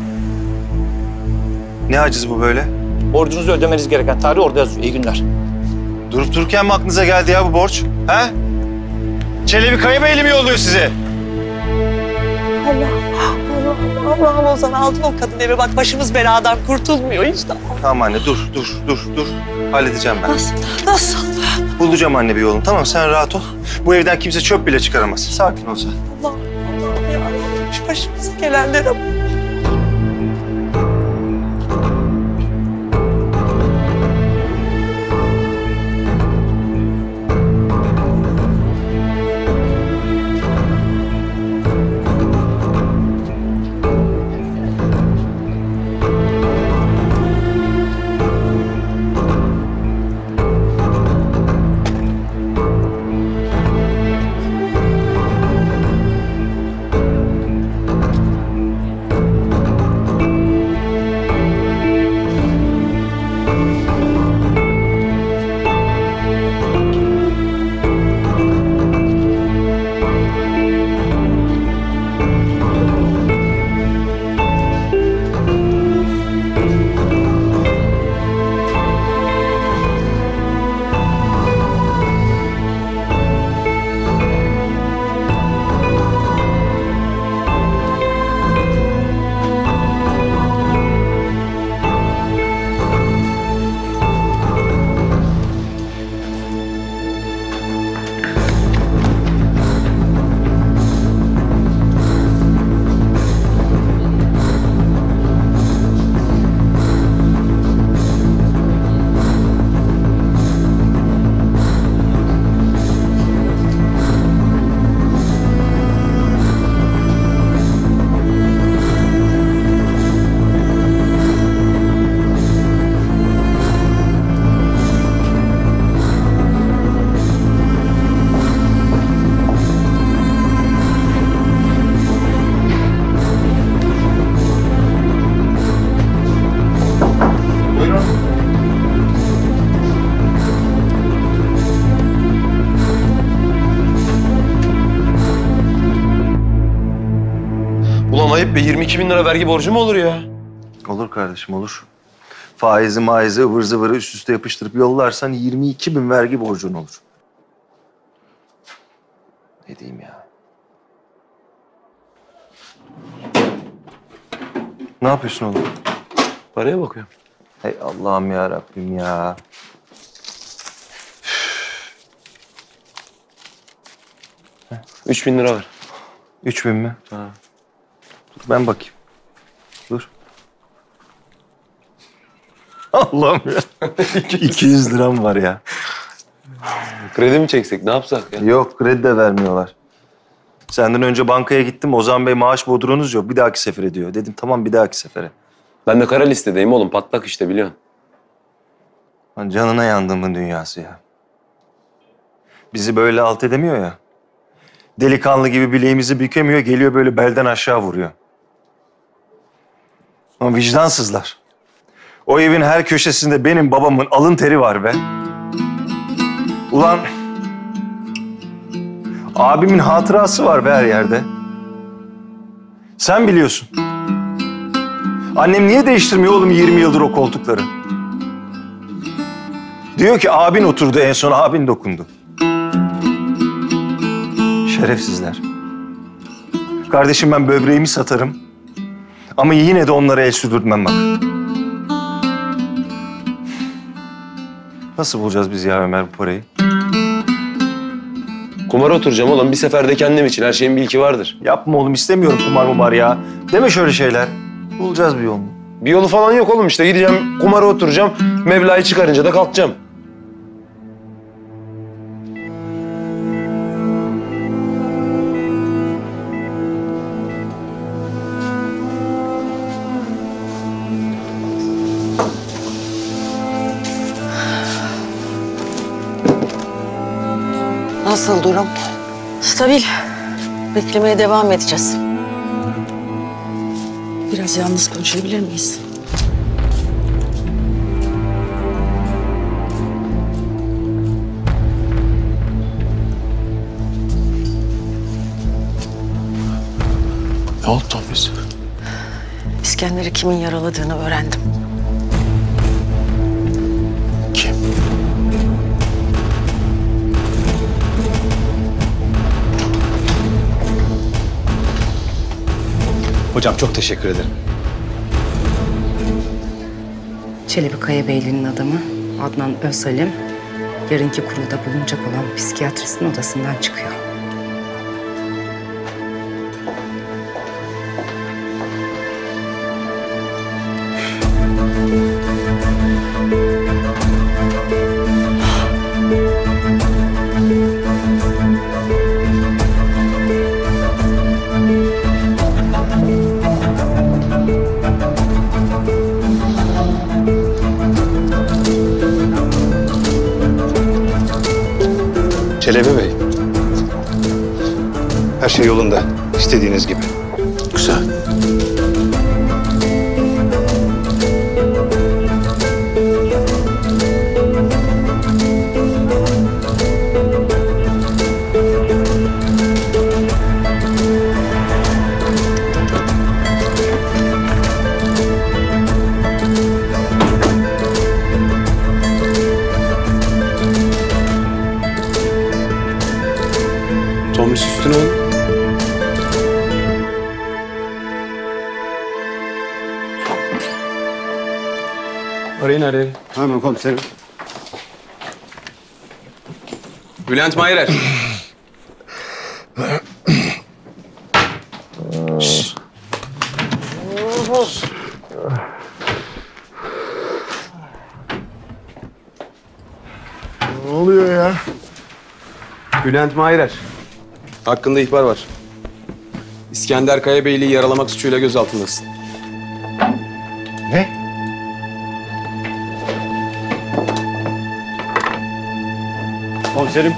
Ne haciz bu böyle? Borcunuzu ödemeniz gereken tarih orada yazıyor. İyi günler. Durup dururken mi aklınıza geldi ya bu borç? He? Çelebi Kayabeyli mi yolluyor size? Allah, Allah, Allah'ım Ozan aldın o kadın eve. Bak başımız beladan kurtulmuyor işte. Tamam anne, dur, dur, dur, dur. Halledeceğim ben. Nasıl, nasıl? Bulacağım anne bir yolunu. Tamam, sen rahat ol. Bu evden kimse çöp bile çıkaramaz. Sakin ol sen. Allah, Allah ya. Şu başımıza gelenlere bak. ayıp be. yirmi iki bin lira vergi borcu mu olur ya? Olur kardeşim olur. Faizi maizi ıvır zıvırı üst üste yapıştırıp yollarsan yirmi iki bin vergi borcun olur. Ne diyeyim ya? Ne yapıyorsun oğlum? Paraya bakıyorum. Hey Allah'ım ya Rabbim ya. Üç bin lira ver. Üç bin mi? Ha. Dur ben bakayım. Dur. Allah'ım ya. iki yüz liram var ya. Kredi mi çeksek? Ne yapsak ya? Yok kredi de vermiyorlar. Senden önce bankaya gittim. Ozan Bey maaş bodrunuz yok. Bir dahaki sefere diyor. Dedim tamam bir dahaki sefere. Ben de kara listedeyim oğlum. Patlak işte biliyorsun. Lan canına yandığımın dünyası ya. Bizi böyle alt edemiyor ya. Delikanlı gibi bileğimizi bükemiyor. Geliyor böyle belden aşağı vuruyor. Ama vicdansızlar. O evin her köşesinde benim babamın alın teri var be. Ulan abimin hatırası var be her yerde. Sen biliyorsun. Annem niye değiştirmiyor oğlum yirmi yıldır o koltukları? Diyor ki abin oturdu en son, abin dokundu. Şerefsizler. Kardeşim ben böbreğimi satarım. Ama yine de onlara el sürdürtmem bak. Nasıl bulacağız biz ya Ömer bu parayı? Kumara oturacağım oğlum. Bir seferde kendim için. Her şeyin bir ilki vardır. Yapma oğlum istemiyorum kumar mumar ya. Deme şöyle şeyler. Bulacağız bir yolunu. Bir yolu falan yok oğlum işte. Gideceğim kumara oturacağım. Mevlayı çıkarınca da kalkacağım. Nasıl durum? Stabil. Beklemeye devam edeceğiz. Biraz yalnız konuşabilir miyiz? Ne oldu Tomris? İskender'i kimin yaraladığını öğrendim. Kim? Hocam çok teşekkür ederim. Çelebi Kayabeyli'nin adamı Adnan Özsalim yarınki kurulda bulunacak olan psikiyatristin odasından çıkıyor. Çelebi Bey. Her şey yolunda. İstediğiniz gibi. Güzel. Tomris üstüne oğlum. Arayın arayın. Hemen komiserim. Bülent Mayerer. Ne oluyor ya? Bülent Mayerer. Hakkında ihbar var. İskender Kayabeyli'yi yaralamak suçuyla gözaltındasın. Ne? Komiserim.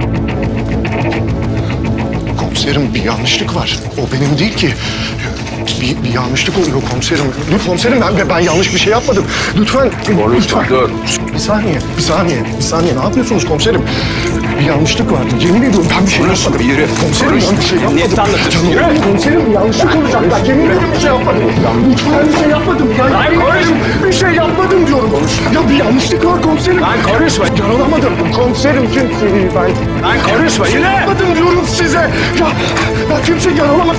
Komiserim bir yanlışlık var. O benim değil ki. Bir, bir yanlışlık oluyor komiserim. Dur komiserim ben, ben yanlış bir şey yapmadım. Lütfen. Lütfen. Dur. Bir saniye, bir saniye, bir saniye. Ne yapıyorsunuz komiserim? Bir yanlışlık vardı. Yemin ediyorum ben bir şey Konuşma, yapmadım. yürü. Komiserim Konuşma. ben bir şey yapmadım. Emniyette anlatırsın, Canım, yürü. Komiserim yanlışlık olacak. Ben yemin ediyorum bir şey yapmadım. Lütfen bir şey yapmadım. Ya, Lan yemin konuşma. ederim bir şey yapmadım diyorum. Ya bir yanlışlık var komiserim. Lan konuşma. Yaralamadım. Komiserim kimseyi ben. Lan konuşma, Bir şey yürü. yapmadım diyorum size. Ya ben kimseyi yaralamadım.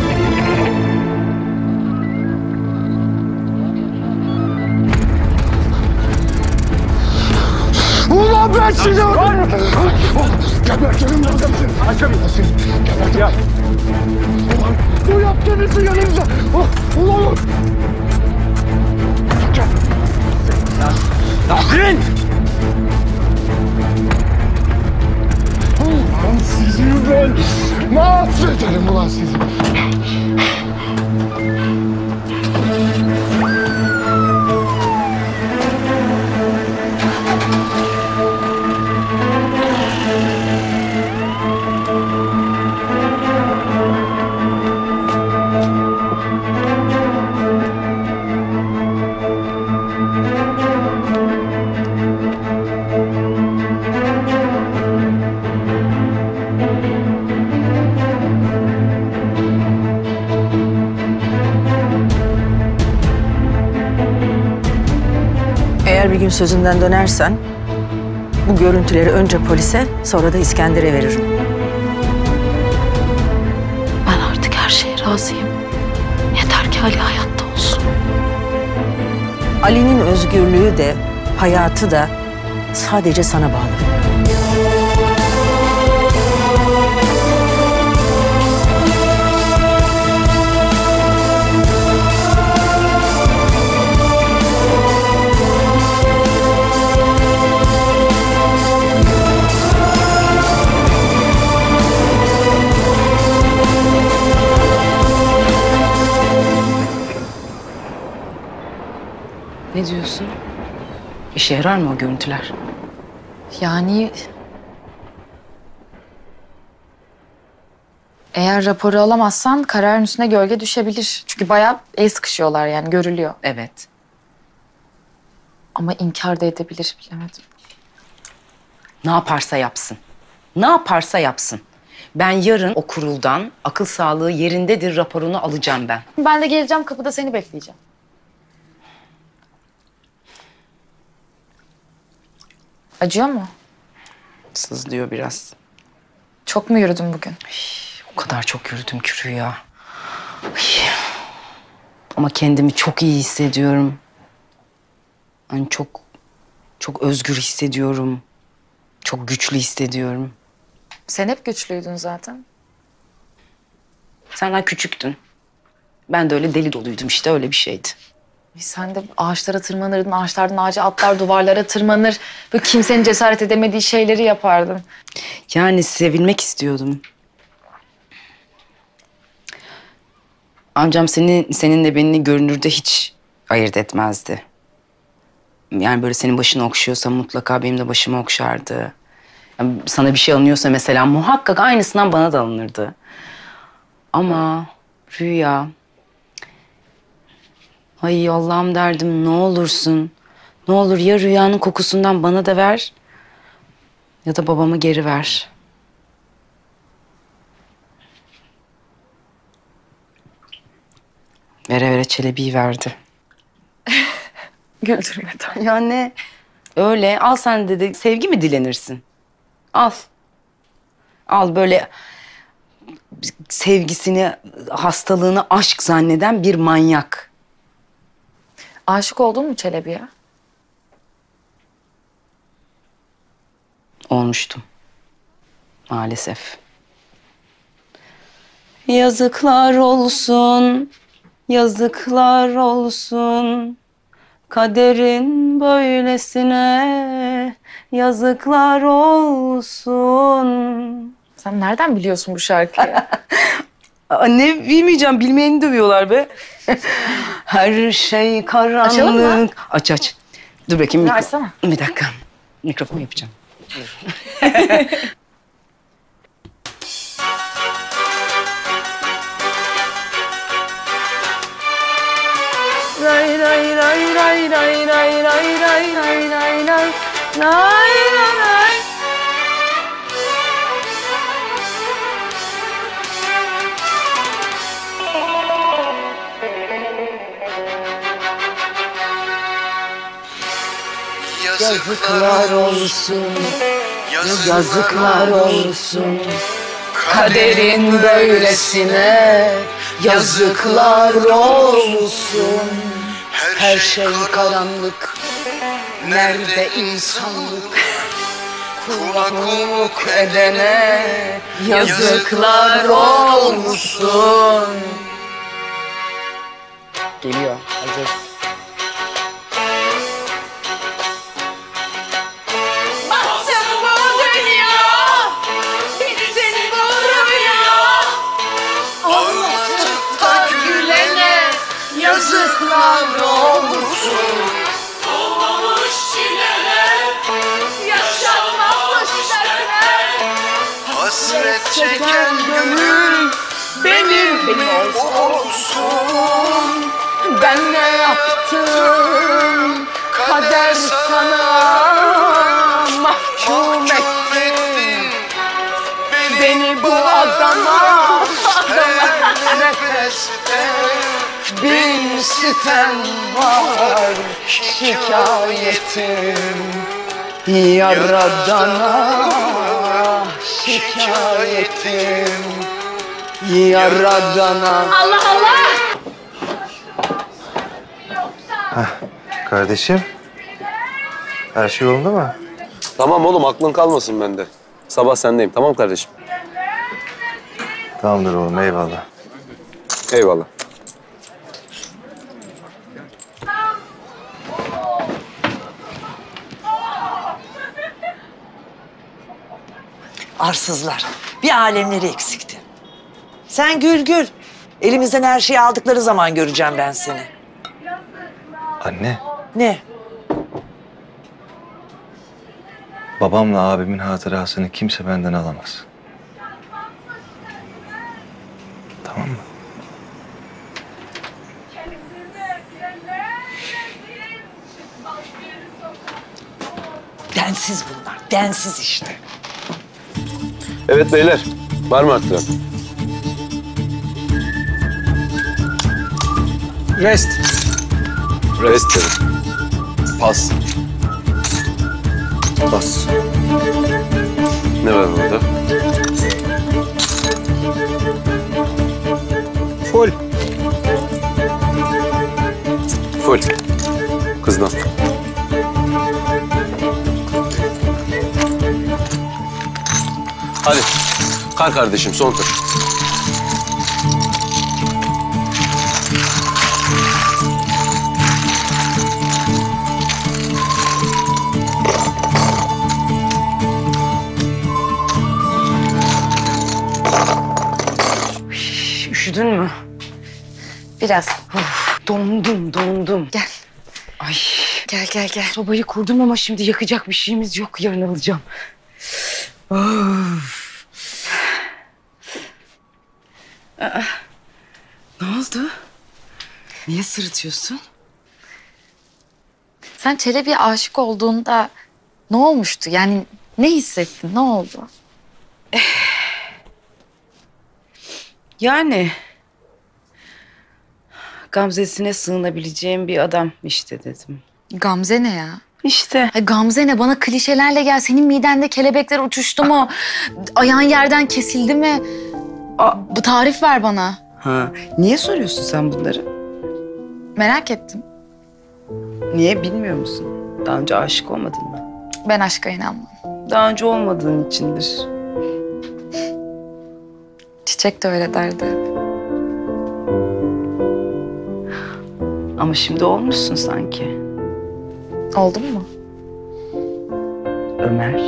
Ulan ben sizi... Gebertirim lan seni. Açamıyorsun. Gebertirim. Ulan bu yaptığınızı yanınıza. Ulan. Nasrin! Ulan sizi ben mahvederim ulan sizi. Eğer bir gün sözünden dönersen bu görüntüleri önce polise sonra da İskender'e veririm. Ben artık her şeye razıyım. Yeter ki Ali hayatta olsun. Ali'nin özgürlüğü de hayatı da sadece sana bağlı. Ne diyorsun? İşe yarar mı o görüntüler? Yani... Eğer raporu alamazsan kararın üstüne gölge düşebilir. Çünkü bayağı el sıkışıyorlar yani görülüyor. Evet. Ama inkar da edebilir bilemedim. Ne yaparsa yapsın. Ne yaparsa yapsın. Ben yarın o kuruldan akıl sağlığı yerindedir raporunu alacağım ben. Ben de geleceğim kapıda seni bekleyeceğim. Acıyor mu? Sızlıyor biraz. Çok mu yürüdün bugün? O kadar çok yürüdüm ki Rüya. Ay. Ama kendimi çok iyi hissediyorum. Hani çok, çok özgür hissediyorum. Çok güçlü hissediyorum. Sen hep güçlüydün zaten. Sen daha küçüktün. Ben de öyle deli doluydum işte öyle bir şeydi. Sen de ağaçlara tırmanırdın, ağaçlardan ağaca atlar, duvarlara tırmanır. Böyle kimsenin cesaret edemediği şeyleri yapardın. Yani sevilmek istiyordum. Amcam seni, seninle beni görünürde hiç ayırt etmezdi. Yani böyle senin başını okşuyorsa mutlaka benim de başımı okşardı. Yani sana bir şey alınıyorsa mesela muhakkak aynısından bana da alınırdı. Ama Rüya... Ay Allah'ım derdim ne olursun. Ne olur ya Rüyanın kokusundan bana da ver ya da babamı geri ver. Vere vere Çelebi'yi verdi. Güldürmeden. Ya ne? Öyle al sen dedi sevgi mi dilenirsin? Al. Al böyle sevgisini, hastalığını aşk zanneden bir manyak. Aşık oldun mu Çelebi'ye? Olmuştum. Maalesef. Yazıklar olsun, yazıklar olsun. Kaderin böylesine yazıklar olsun. Sen nereden biliyorsun bu şarkıyı? Ne bilmeyeceğim, bilmeyeni dövüyorlar be. Her şey karanlık. Açalım mı? Aç aç. Dur bakayım. Bir mikro- açsana. Bir dakika. Mikrofon yapacağım. Nay nay. Yazıklar olsun, yazıklar olsun. Kaderin böylesine yazıklar olsun. Her şey karanlık, nerede insanlık? Kula kulluk edene yazıklar olsun. Geliyor. Hazır. Batsın bu dünya, bitsin bu rüya. Ağlatıp da gülene yazıklar olsun. Olmamış çileler, yaşanmamış dertler. Hasret çeken gönül benim benim olsun. Ben ne yaptım? Kader sana mahkum etti. Beni bu adama, adama nefeste bin sitem var şikayetim. Yaradana şikayetim. Yaradana. Allah Allah! Heh, kardeşim. Her şey yolunda mı? Tamam oğlum aklın kalmasın bende. Sabah sendeyim tamam kardeşim. Tamamdır oğlum eyvallah. Eyvallah. Arsızlar. Bir alemleri eksikti. Sen gül gül. Elimizden her şeyi aldıkları zaman göreceğim ben seni. Anne, Ne? babamla abimin hatırasını kimse benden alamaz. Tamam mı? Densiz bunlar. Densiz işte. Evet beyler var mı arttıran? Rest. Rest dedim. Pas. Bas. Ne var burada? Full. Full. Kızdan. Hadi. Kar kardeşim son tur. Üşüdün mü? Biraz. Of, dondum, dondum. Gel. Ay. Gel gel gel. Sobayı kurdum ama şimdi yakacak bir şeyimiz yok. Yarın alacağım. Of. Aa, ne oldu? Niye sırıtıyorsun? Sen Çelebi'ye aşık olduğunda ne olmuştu? Yani ne hissettin? Ne oldu? Yani Gamze'sine sığınabileceğim bir adam işte dedim. Gamze ne ya? İşte. Ay Gamze ne? Bana klişelerle gel. Senin midende kelebekler uçuştu mu? Ayağın yerden kesildi mi? Bu tarif ver bana. Ha, niye soruyorsun sen bunları? Merak ettim. Niye bilmiyor musun? Daha önce aşık olmadın mı? Ben aşka inanmam. Daha önce olmadığın içindir. Çiçek de öyle derdi. Ama şimdi olmuşsun sanki. Oldun mu? Ömer.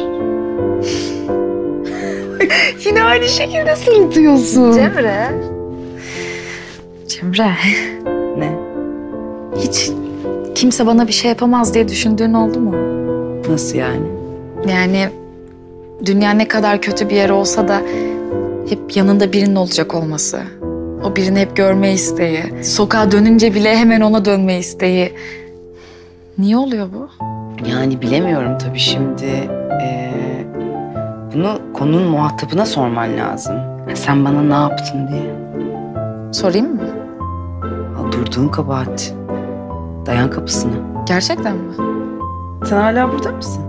Yine aynı şekilde sırıtıyorsun. Cemre. Cemre. Ne? Hiç kimse bana bir şey yapamaz diye düşündüğün oldu mu? Nasıl yani? Yani dünya ne kadar kötü bir yer olsa da hep yanında birinin olacak olması. O birini hep görme isteği. Sokağa dönünce bile hemen ona dönme isteği. Niye oluyor bu? Yani bilemiyorum tabii şimdi. Ee, bunu konunun muhatabına sorman lazım. Sen bana ne yaptın diye. Sorayım mı? Ha, durduğun kabahat. Dayan kapısına. Gerçekten mi? Sen hala burada mısın?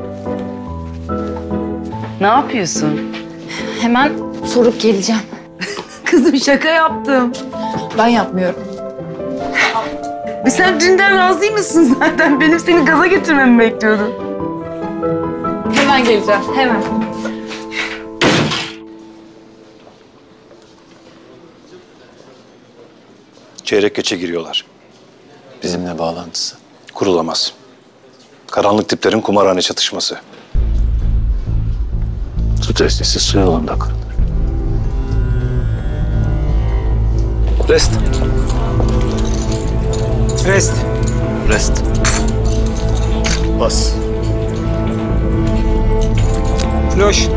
Ne yapıyorsun? Hemen sorup geleceğim. Kızım şaka yaptım. Ben yapmıyorum. E sen dünden razı mısın zaten? Benim seni gaza getirmemi bekliyordun. Hemen geleceğim, hemen. Çeyrek geçe giriyorlar. Bizimle bağlantısı. Kurulamaz. Karanlık tiplerin kumarhane çatışması. Su testisi su yolunda kırılır. Rest. Rest. Rest. Bas. Floş.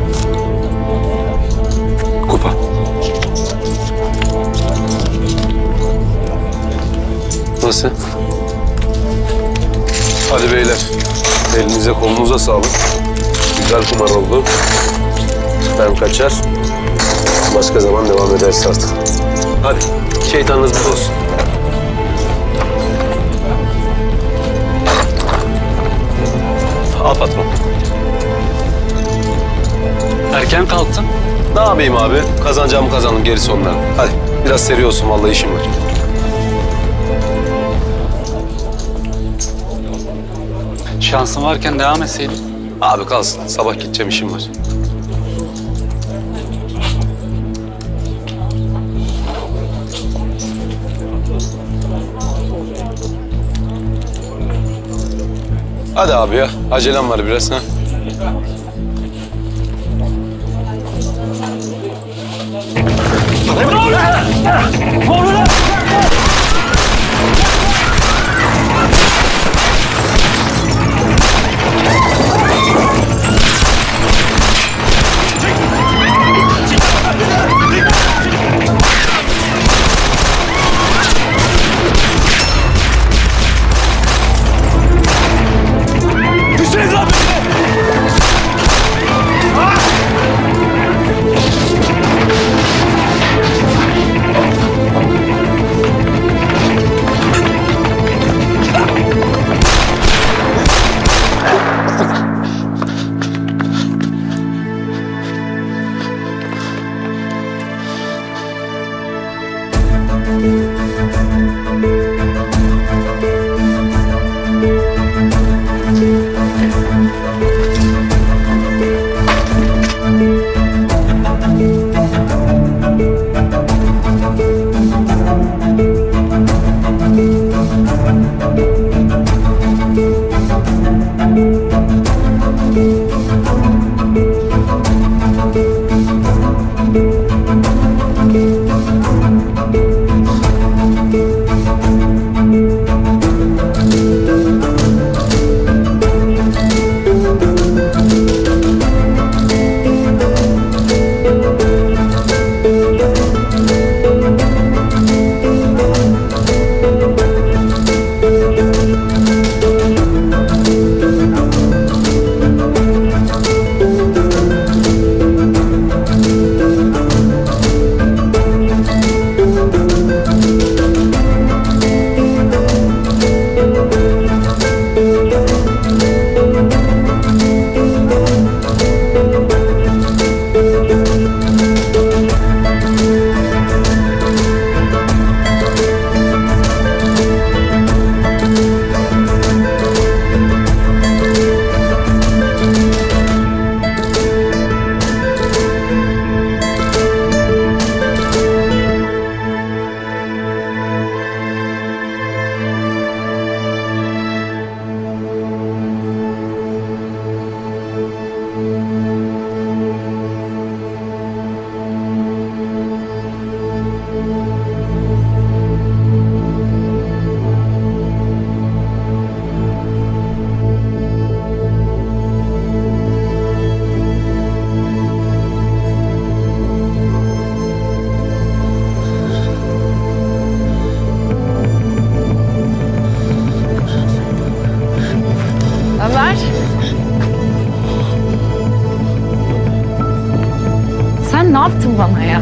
Kupa. Nasıl? Hadi beyler. Elinize kolunuza sağlık. Güzel kumar oldu. Ben kaçar. Başka zaman devam ederiz artık. Hadi. Şeytanınız bol olsun. Al patron. Erken kalktın. Ne yapayım abi? Kazanacağımı kazandım, gerisi ondan. Hadi biraz seri olsun, vallahi işim var. Şansın varken devam etseydin. Abi kalsın, sabah gideceğim, işim var. Hadi abi ya, acelem var biraz ha. sen ne yaptın bana ya?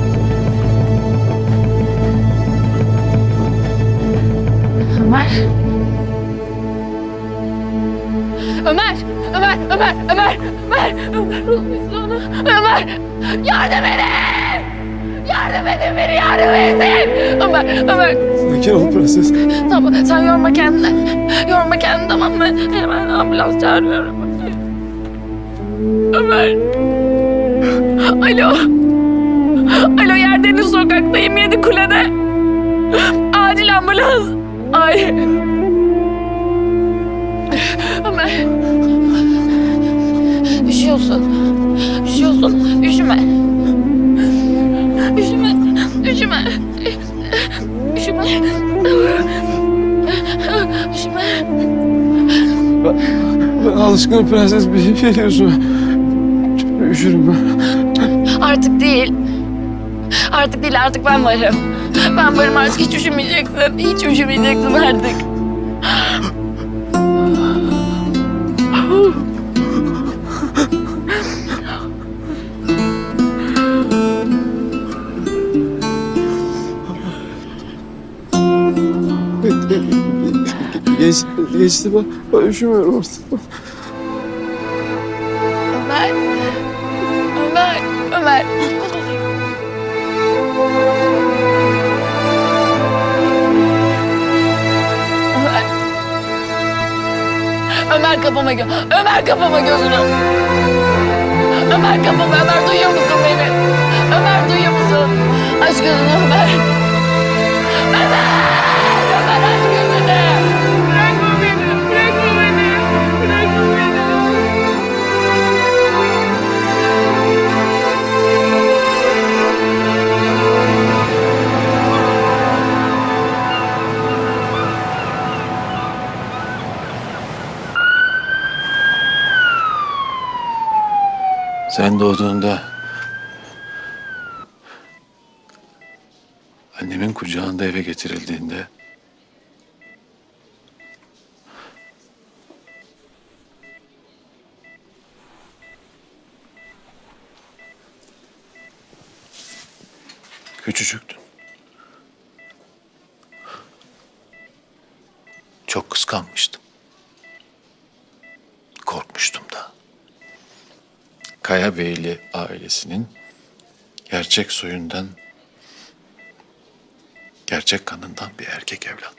Ömer. Ömer, Ömer, Ömer, Ömer, Ömer, Ömer, onu. Ömer, yardım edin! Yardım edin beni, yardım edin! Ömer, Ömer. Sakin ol prenses. Tamam, sen yorma kendini. Yorma kendini, tamam mı? Hemen ambulans çağırıyorum. Ömer. Alo. Alo, Yerdeniz sokaktayım, yedi kulede. Acil ambulans. Ay. Ömer. Üşüyorsun. Üşüyorsun. Üşüme. Üşüme. Üşüme. Üşüme. Üşüme. Ben, ben alışkınım prenses. Bir şey diyorsun. Üşürüm ben. Artık değil. Artık değil, artık ben varım. Ben varım artık, hiç üşümeyeceksin. Hiç üşümeyeceksin artık. Geç, geçti ben, ben üşümüyorum artık. Ömer. Ömer. Ömer. Ömer. Ömer kapama gö Ömer kapama gözünü. Ömer kapama. Ömer duyuyor musun beni? Ömer duyuyor musun? Aç gözünü Ömer. Ömer. Ömer aç gözünü. Bırakma beni. Bırakma beni. Bırakma beni. Sen doğduğunda annemin kucağında eve getirildiğinde küçücüktün. Çok kıskanmıştım. Korkmuştum da. Kayabeyli ailesinin gerçek soyundan, gerçek kanından bir erkek evlat.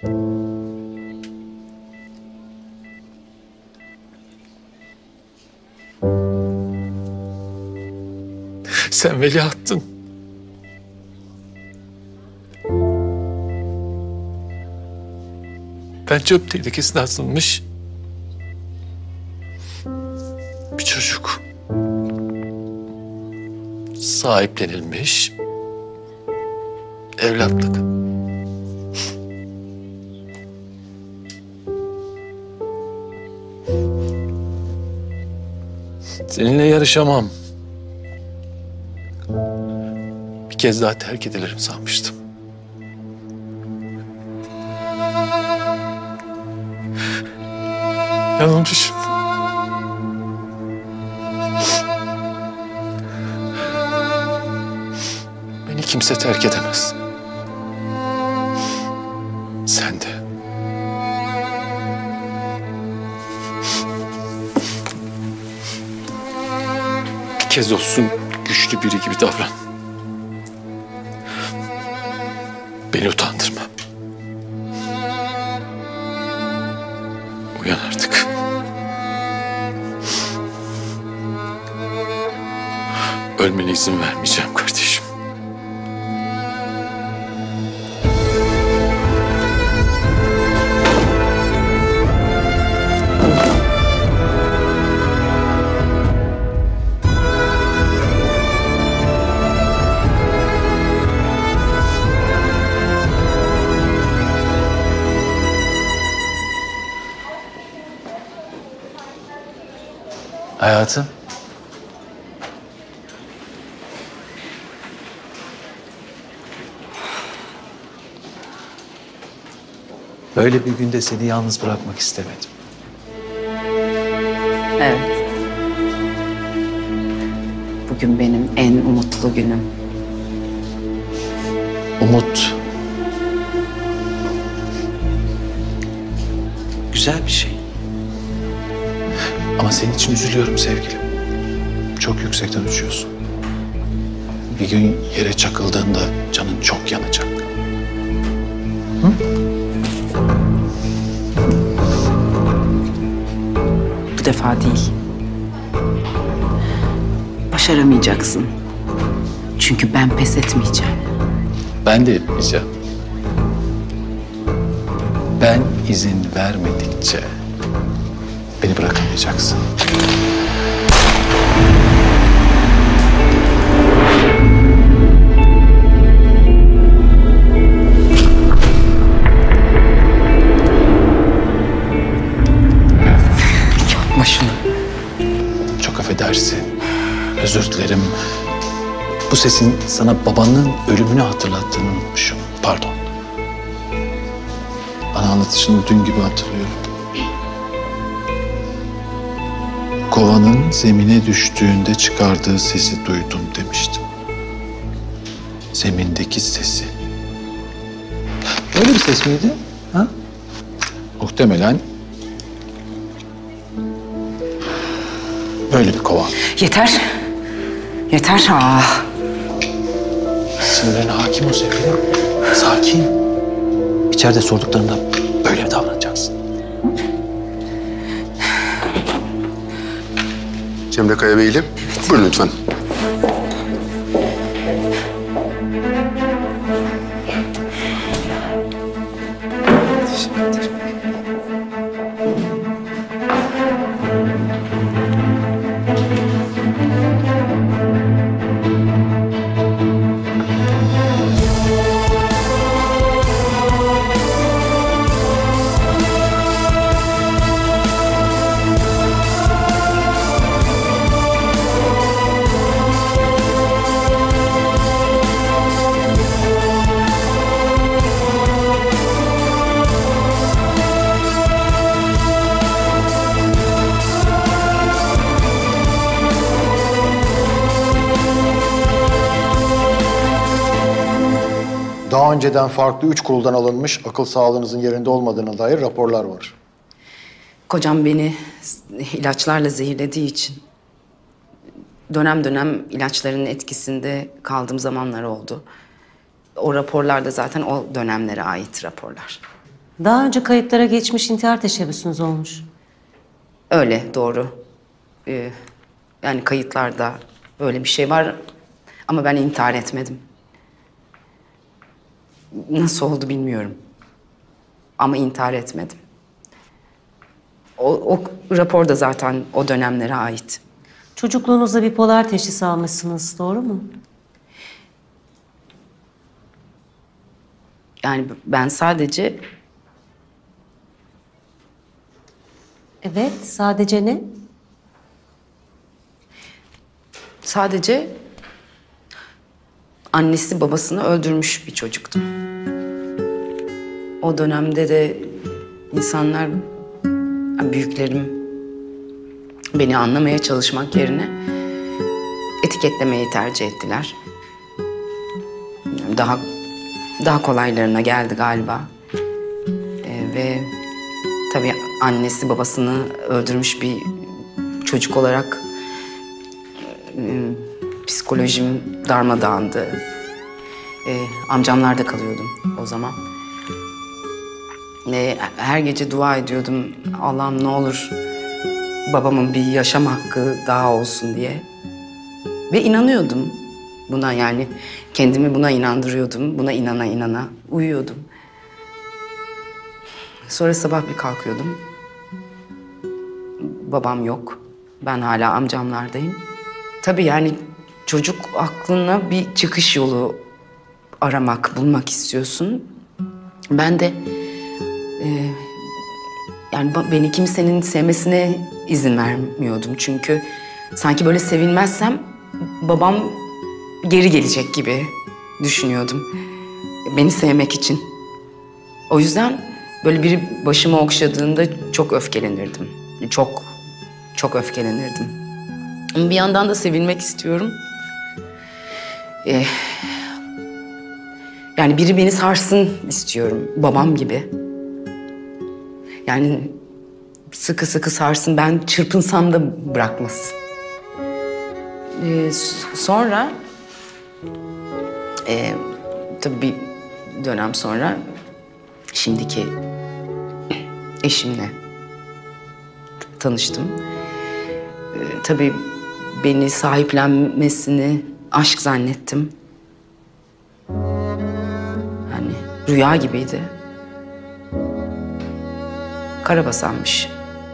Sen veliahtın. Ben çöp tehlikesine asılmış bir çocuk. Sahiplenilmiş evlatlık. Seninle yarışamam. Bir kez daha terk edilirim sanmıştım. Yanılmışım. Beni kimse terk edemez. Sen de. Bir kez olsun güçlü biri gibi davran. Beni utandırma. Uyan artık. Ölmene izin vermeyeceğim kardeşim. Hayatım. Böyle bir günde seni yalnız bırakmak istemedim. Evet. bugün benim en umutlu günüm. Umut. Güzel bir şey. Ama senin için üzülüyorum sevgilim. Çok yüksekten uçuyorsun. Bir gün yere çakıldığında canın çok yanacak. Hı? Bu defa değil. Başaramayacaksın. Çünkü ben pes etmeyeceğim. Ben de etmeyeceğim. Ben izin vermedikçe beni bırakamayacaksın. Yapma şunu. Çok affedersin. Özür dilerim. Bu sesin sana babanın ölümünü hatırlattığını unutmuşum. Pardon. Bana anlatışını dün gibi hatırlıyorum. Kovanın zemine düştüğünde çıkardığı sesi duydum demiştim. Zemindeki sesi. Öyle bir ses miydi? Ha? Muhtemelen böyle bir kovan. Yeter. Yeter. Ah. Sinirlerine hakim ol sevgilim. Sakin. İçeride sorduklarında böyle mi davranacaksın? Cemre Kaya Bey'le. Buyurun lütfen. Daha önceden farklı üç koldan alınmış akıl sağlığınızın yerinde olmadığına dair raporlar var. Kocam beni ilaçlarla zehirlediği için dönem dönem ilaçların etkisinde kaldığım zamanlar oldu. O raporlar da zaten o dönemlere ait raporlar. Daha önce kayıtlara geçmiş intihar teşebbüsünüz olmuş. Öyle, doğru. Ee, yani kayıtlarda öyle bir şey var ama ben intihar etmedim. Nasıl oldu bilmiyorum. Ama intihar etmedim. O, o rapor da zaten o dönemlere ait. Çocukluğunuzda bipolar teşhisi almışsınız, doğru mu? Yani ben sadece... Evet, sadece ne? Sadece annesi babasını öldürmüş bir çocuktum. O dönemde de insanlar, büyüklerim beni anlamaya çalışmak yerine etiketlemeyi tercih ettiler. Daha daha kolaylarına geldi galiba. Ee, ve tabii annesi babasını öldürmüş bir çocuk olarak e, psikolojim darmadağındı. Ee, amcamlarda kalıyordum o zaman. Ee, her gece dua ediyordum. Allah'ım ne olur babamın bir yaşam hakkı daha olsun diye. Ve inanıyordum buna, yani kendimi buna inandırıyordum. Buna inana inana uyuyordum. Sonra sabah bir kalkıyordum. Babam yok. Ben hala amcamlardayım. Tabii yani çocuk aklına bir çıkış yolu aramak, bulmak istiyorsun. Ben de e, yani beni kimsenin sevmesine izin vermiyordum. Çünkü sanki böyle sevilmezsem babam geri gelecek gibi düşünüyordum. Beni sevmek için. O yüzden böyle biri başımı okşadığında çok öfkelenirdim. Çok, çok öfkelenirdim. Ama bir yandan da sevilmek istiyorum. Ee, yani biri beni sarsın istiyorum, babam gibi. Yani sıkı sıkı sarsın, ben çırpınsam da bırakmasın. Ee, sonra... E, tabii bir dönem sonra şimdiki eşimle tanıştım. Ee, tabii beni sahiplenmesini aşk zannettim. Yani rüya gibiydi. Karabasanmış.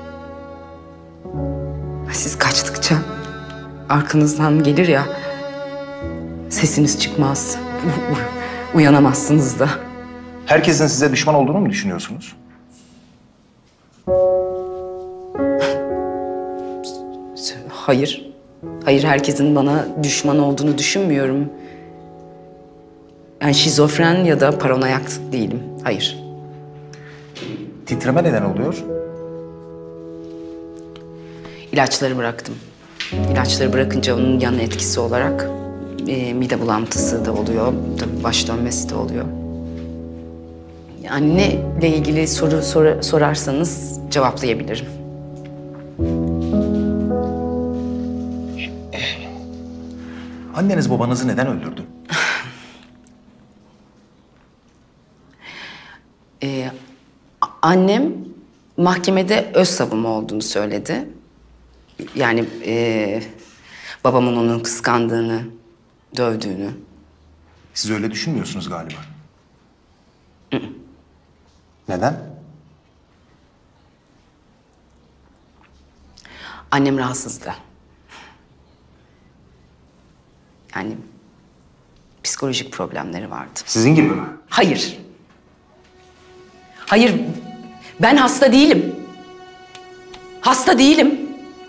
Siz kaçtıkça arkanızdan gelir ya, sesiniz çıkmaz. Uyanamazsınız da. Herkesin size düşman olduğunu mu düşünüyorsunuz? Hayır. Hayır, herkesin bana düşman olduğunu düşünmüyorum. Yani şizofren ya da paranoyak değilim. Hayır. Titreme neden oluyor? İlaçları bıraktım. İlaçları bırakınca onun yan etkisi olarak e, mide bulantısı da oluyor. Tabii baş dönmesi de oluyor. Yani neyle ilgili soru sor, sorarsanız cevaplayabilirim. Anneniz babanızı neden öldürdü? Ee, annem mahkemede öz savunma olduğunu söyledi. Yani e, babamın onun kıskandığını, dövdüğünü. Siz öyle düşünmüyorsunuz galiba. Neden? Annem rahatsızdı. Yani psikolojik problemleri vardı. Sizin gibi mi? Hayır. Hayır, ben hasta değilim. Hasta değilim.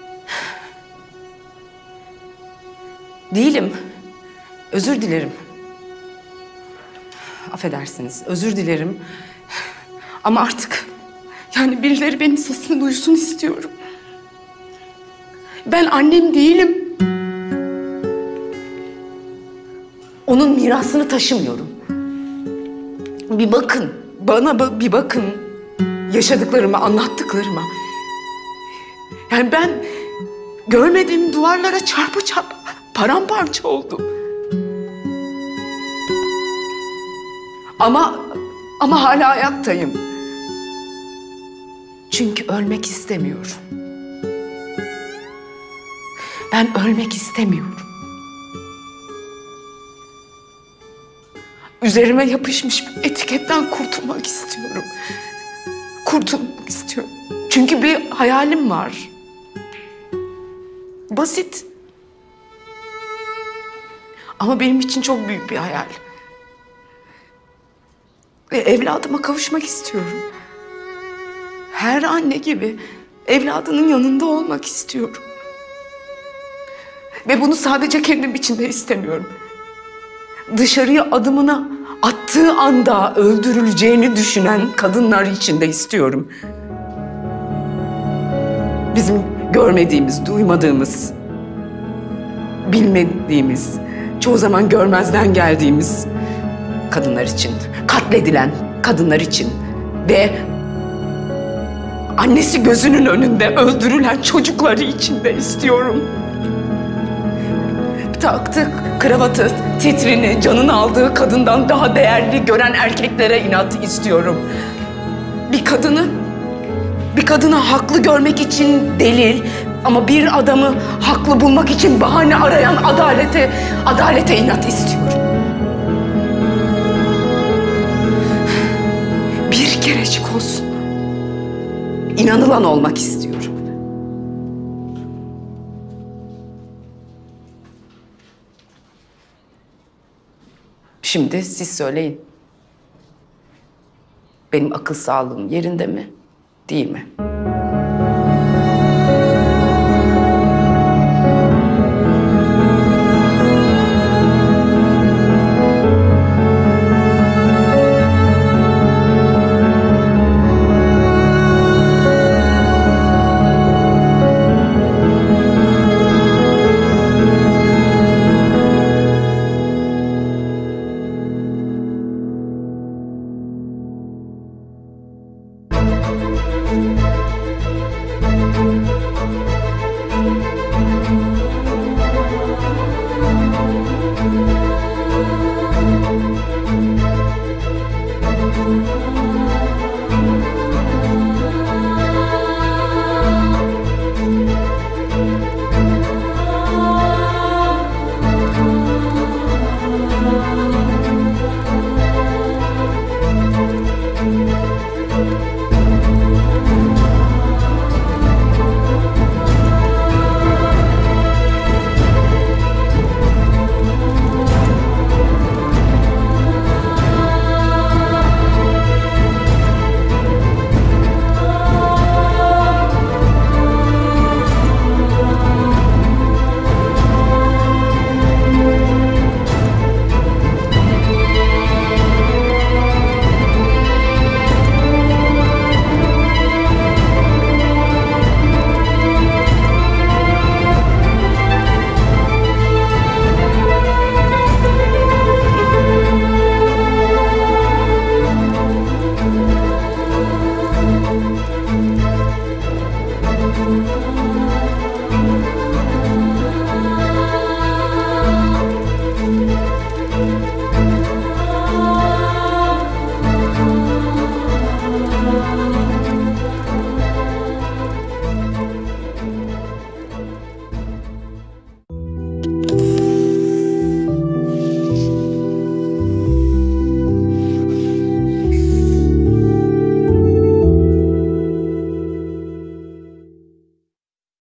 Değilim. Özür dilerim. Affedersiniz, özür dilerim. Ama artık yani birileri benim sesimi duysun istiyorum. Ben annem değilim. Onun mirasını taşımıyorum. Bir bakın, bana bir bakın. Yaşadıklarıma, anlattıklarıma. Yani ben görmediğim duvarlara çarpa çarpa paramparça oldum. Ama ama hala ayaktayım. Çünkü ölmek istemiyorum. Ben ölmek istemiyorum. Üzerime yapışmış bir etiketten kurtulmak istiyorum. Kurtulmak istiyorum. Çünkü bir hayalim var. Basit. Ama benim için çok büyük bir hayal. Ve evladıma kavuşmak istiyorum. Her anne gibi evladının yanında olmak istiyorum. Ve bunu sadece kendim için de istemiyorum. Dışarıya adımını attığı anda öldürüleceğini düşünen kadınlar için de istiyorum. Bizim görmediğimiz, duymadığımız, bilmediğimiz, çoğu zaman görmezden geldiğimiz kadınlar için, katledilen kadınlar için ve annesi gözünün önünde öldürülen çocukları için de istiyorum. Taktık kravatı, titrini, canını aldığı kadından daha değerli gören erkeklere inat istiyorum. Bir kadını, bir kadını haklı görmek için delil ama bir adamı haklı bulmak için bahane arayan adalete, adalete inat istiyorum. Bir kerecik olsun inanılan olmak istiyorum. Şimdi siz söyleyin. Benim akıl sağlığım yerinde mi, değil mi?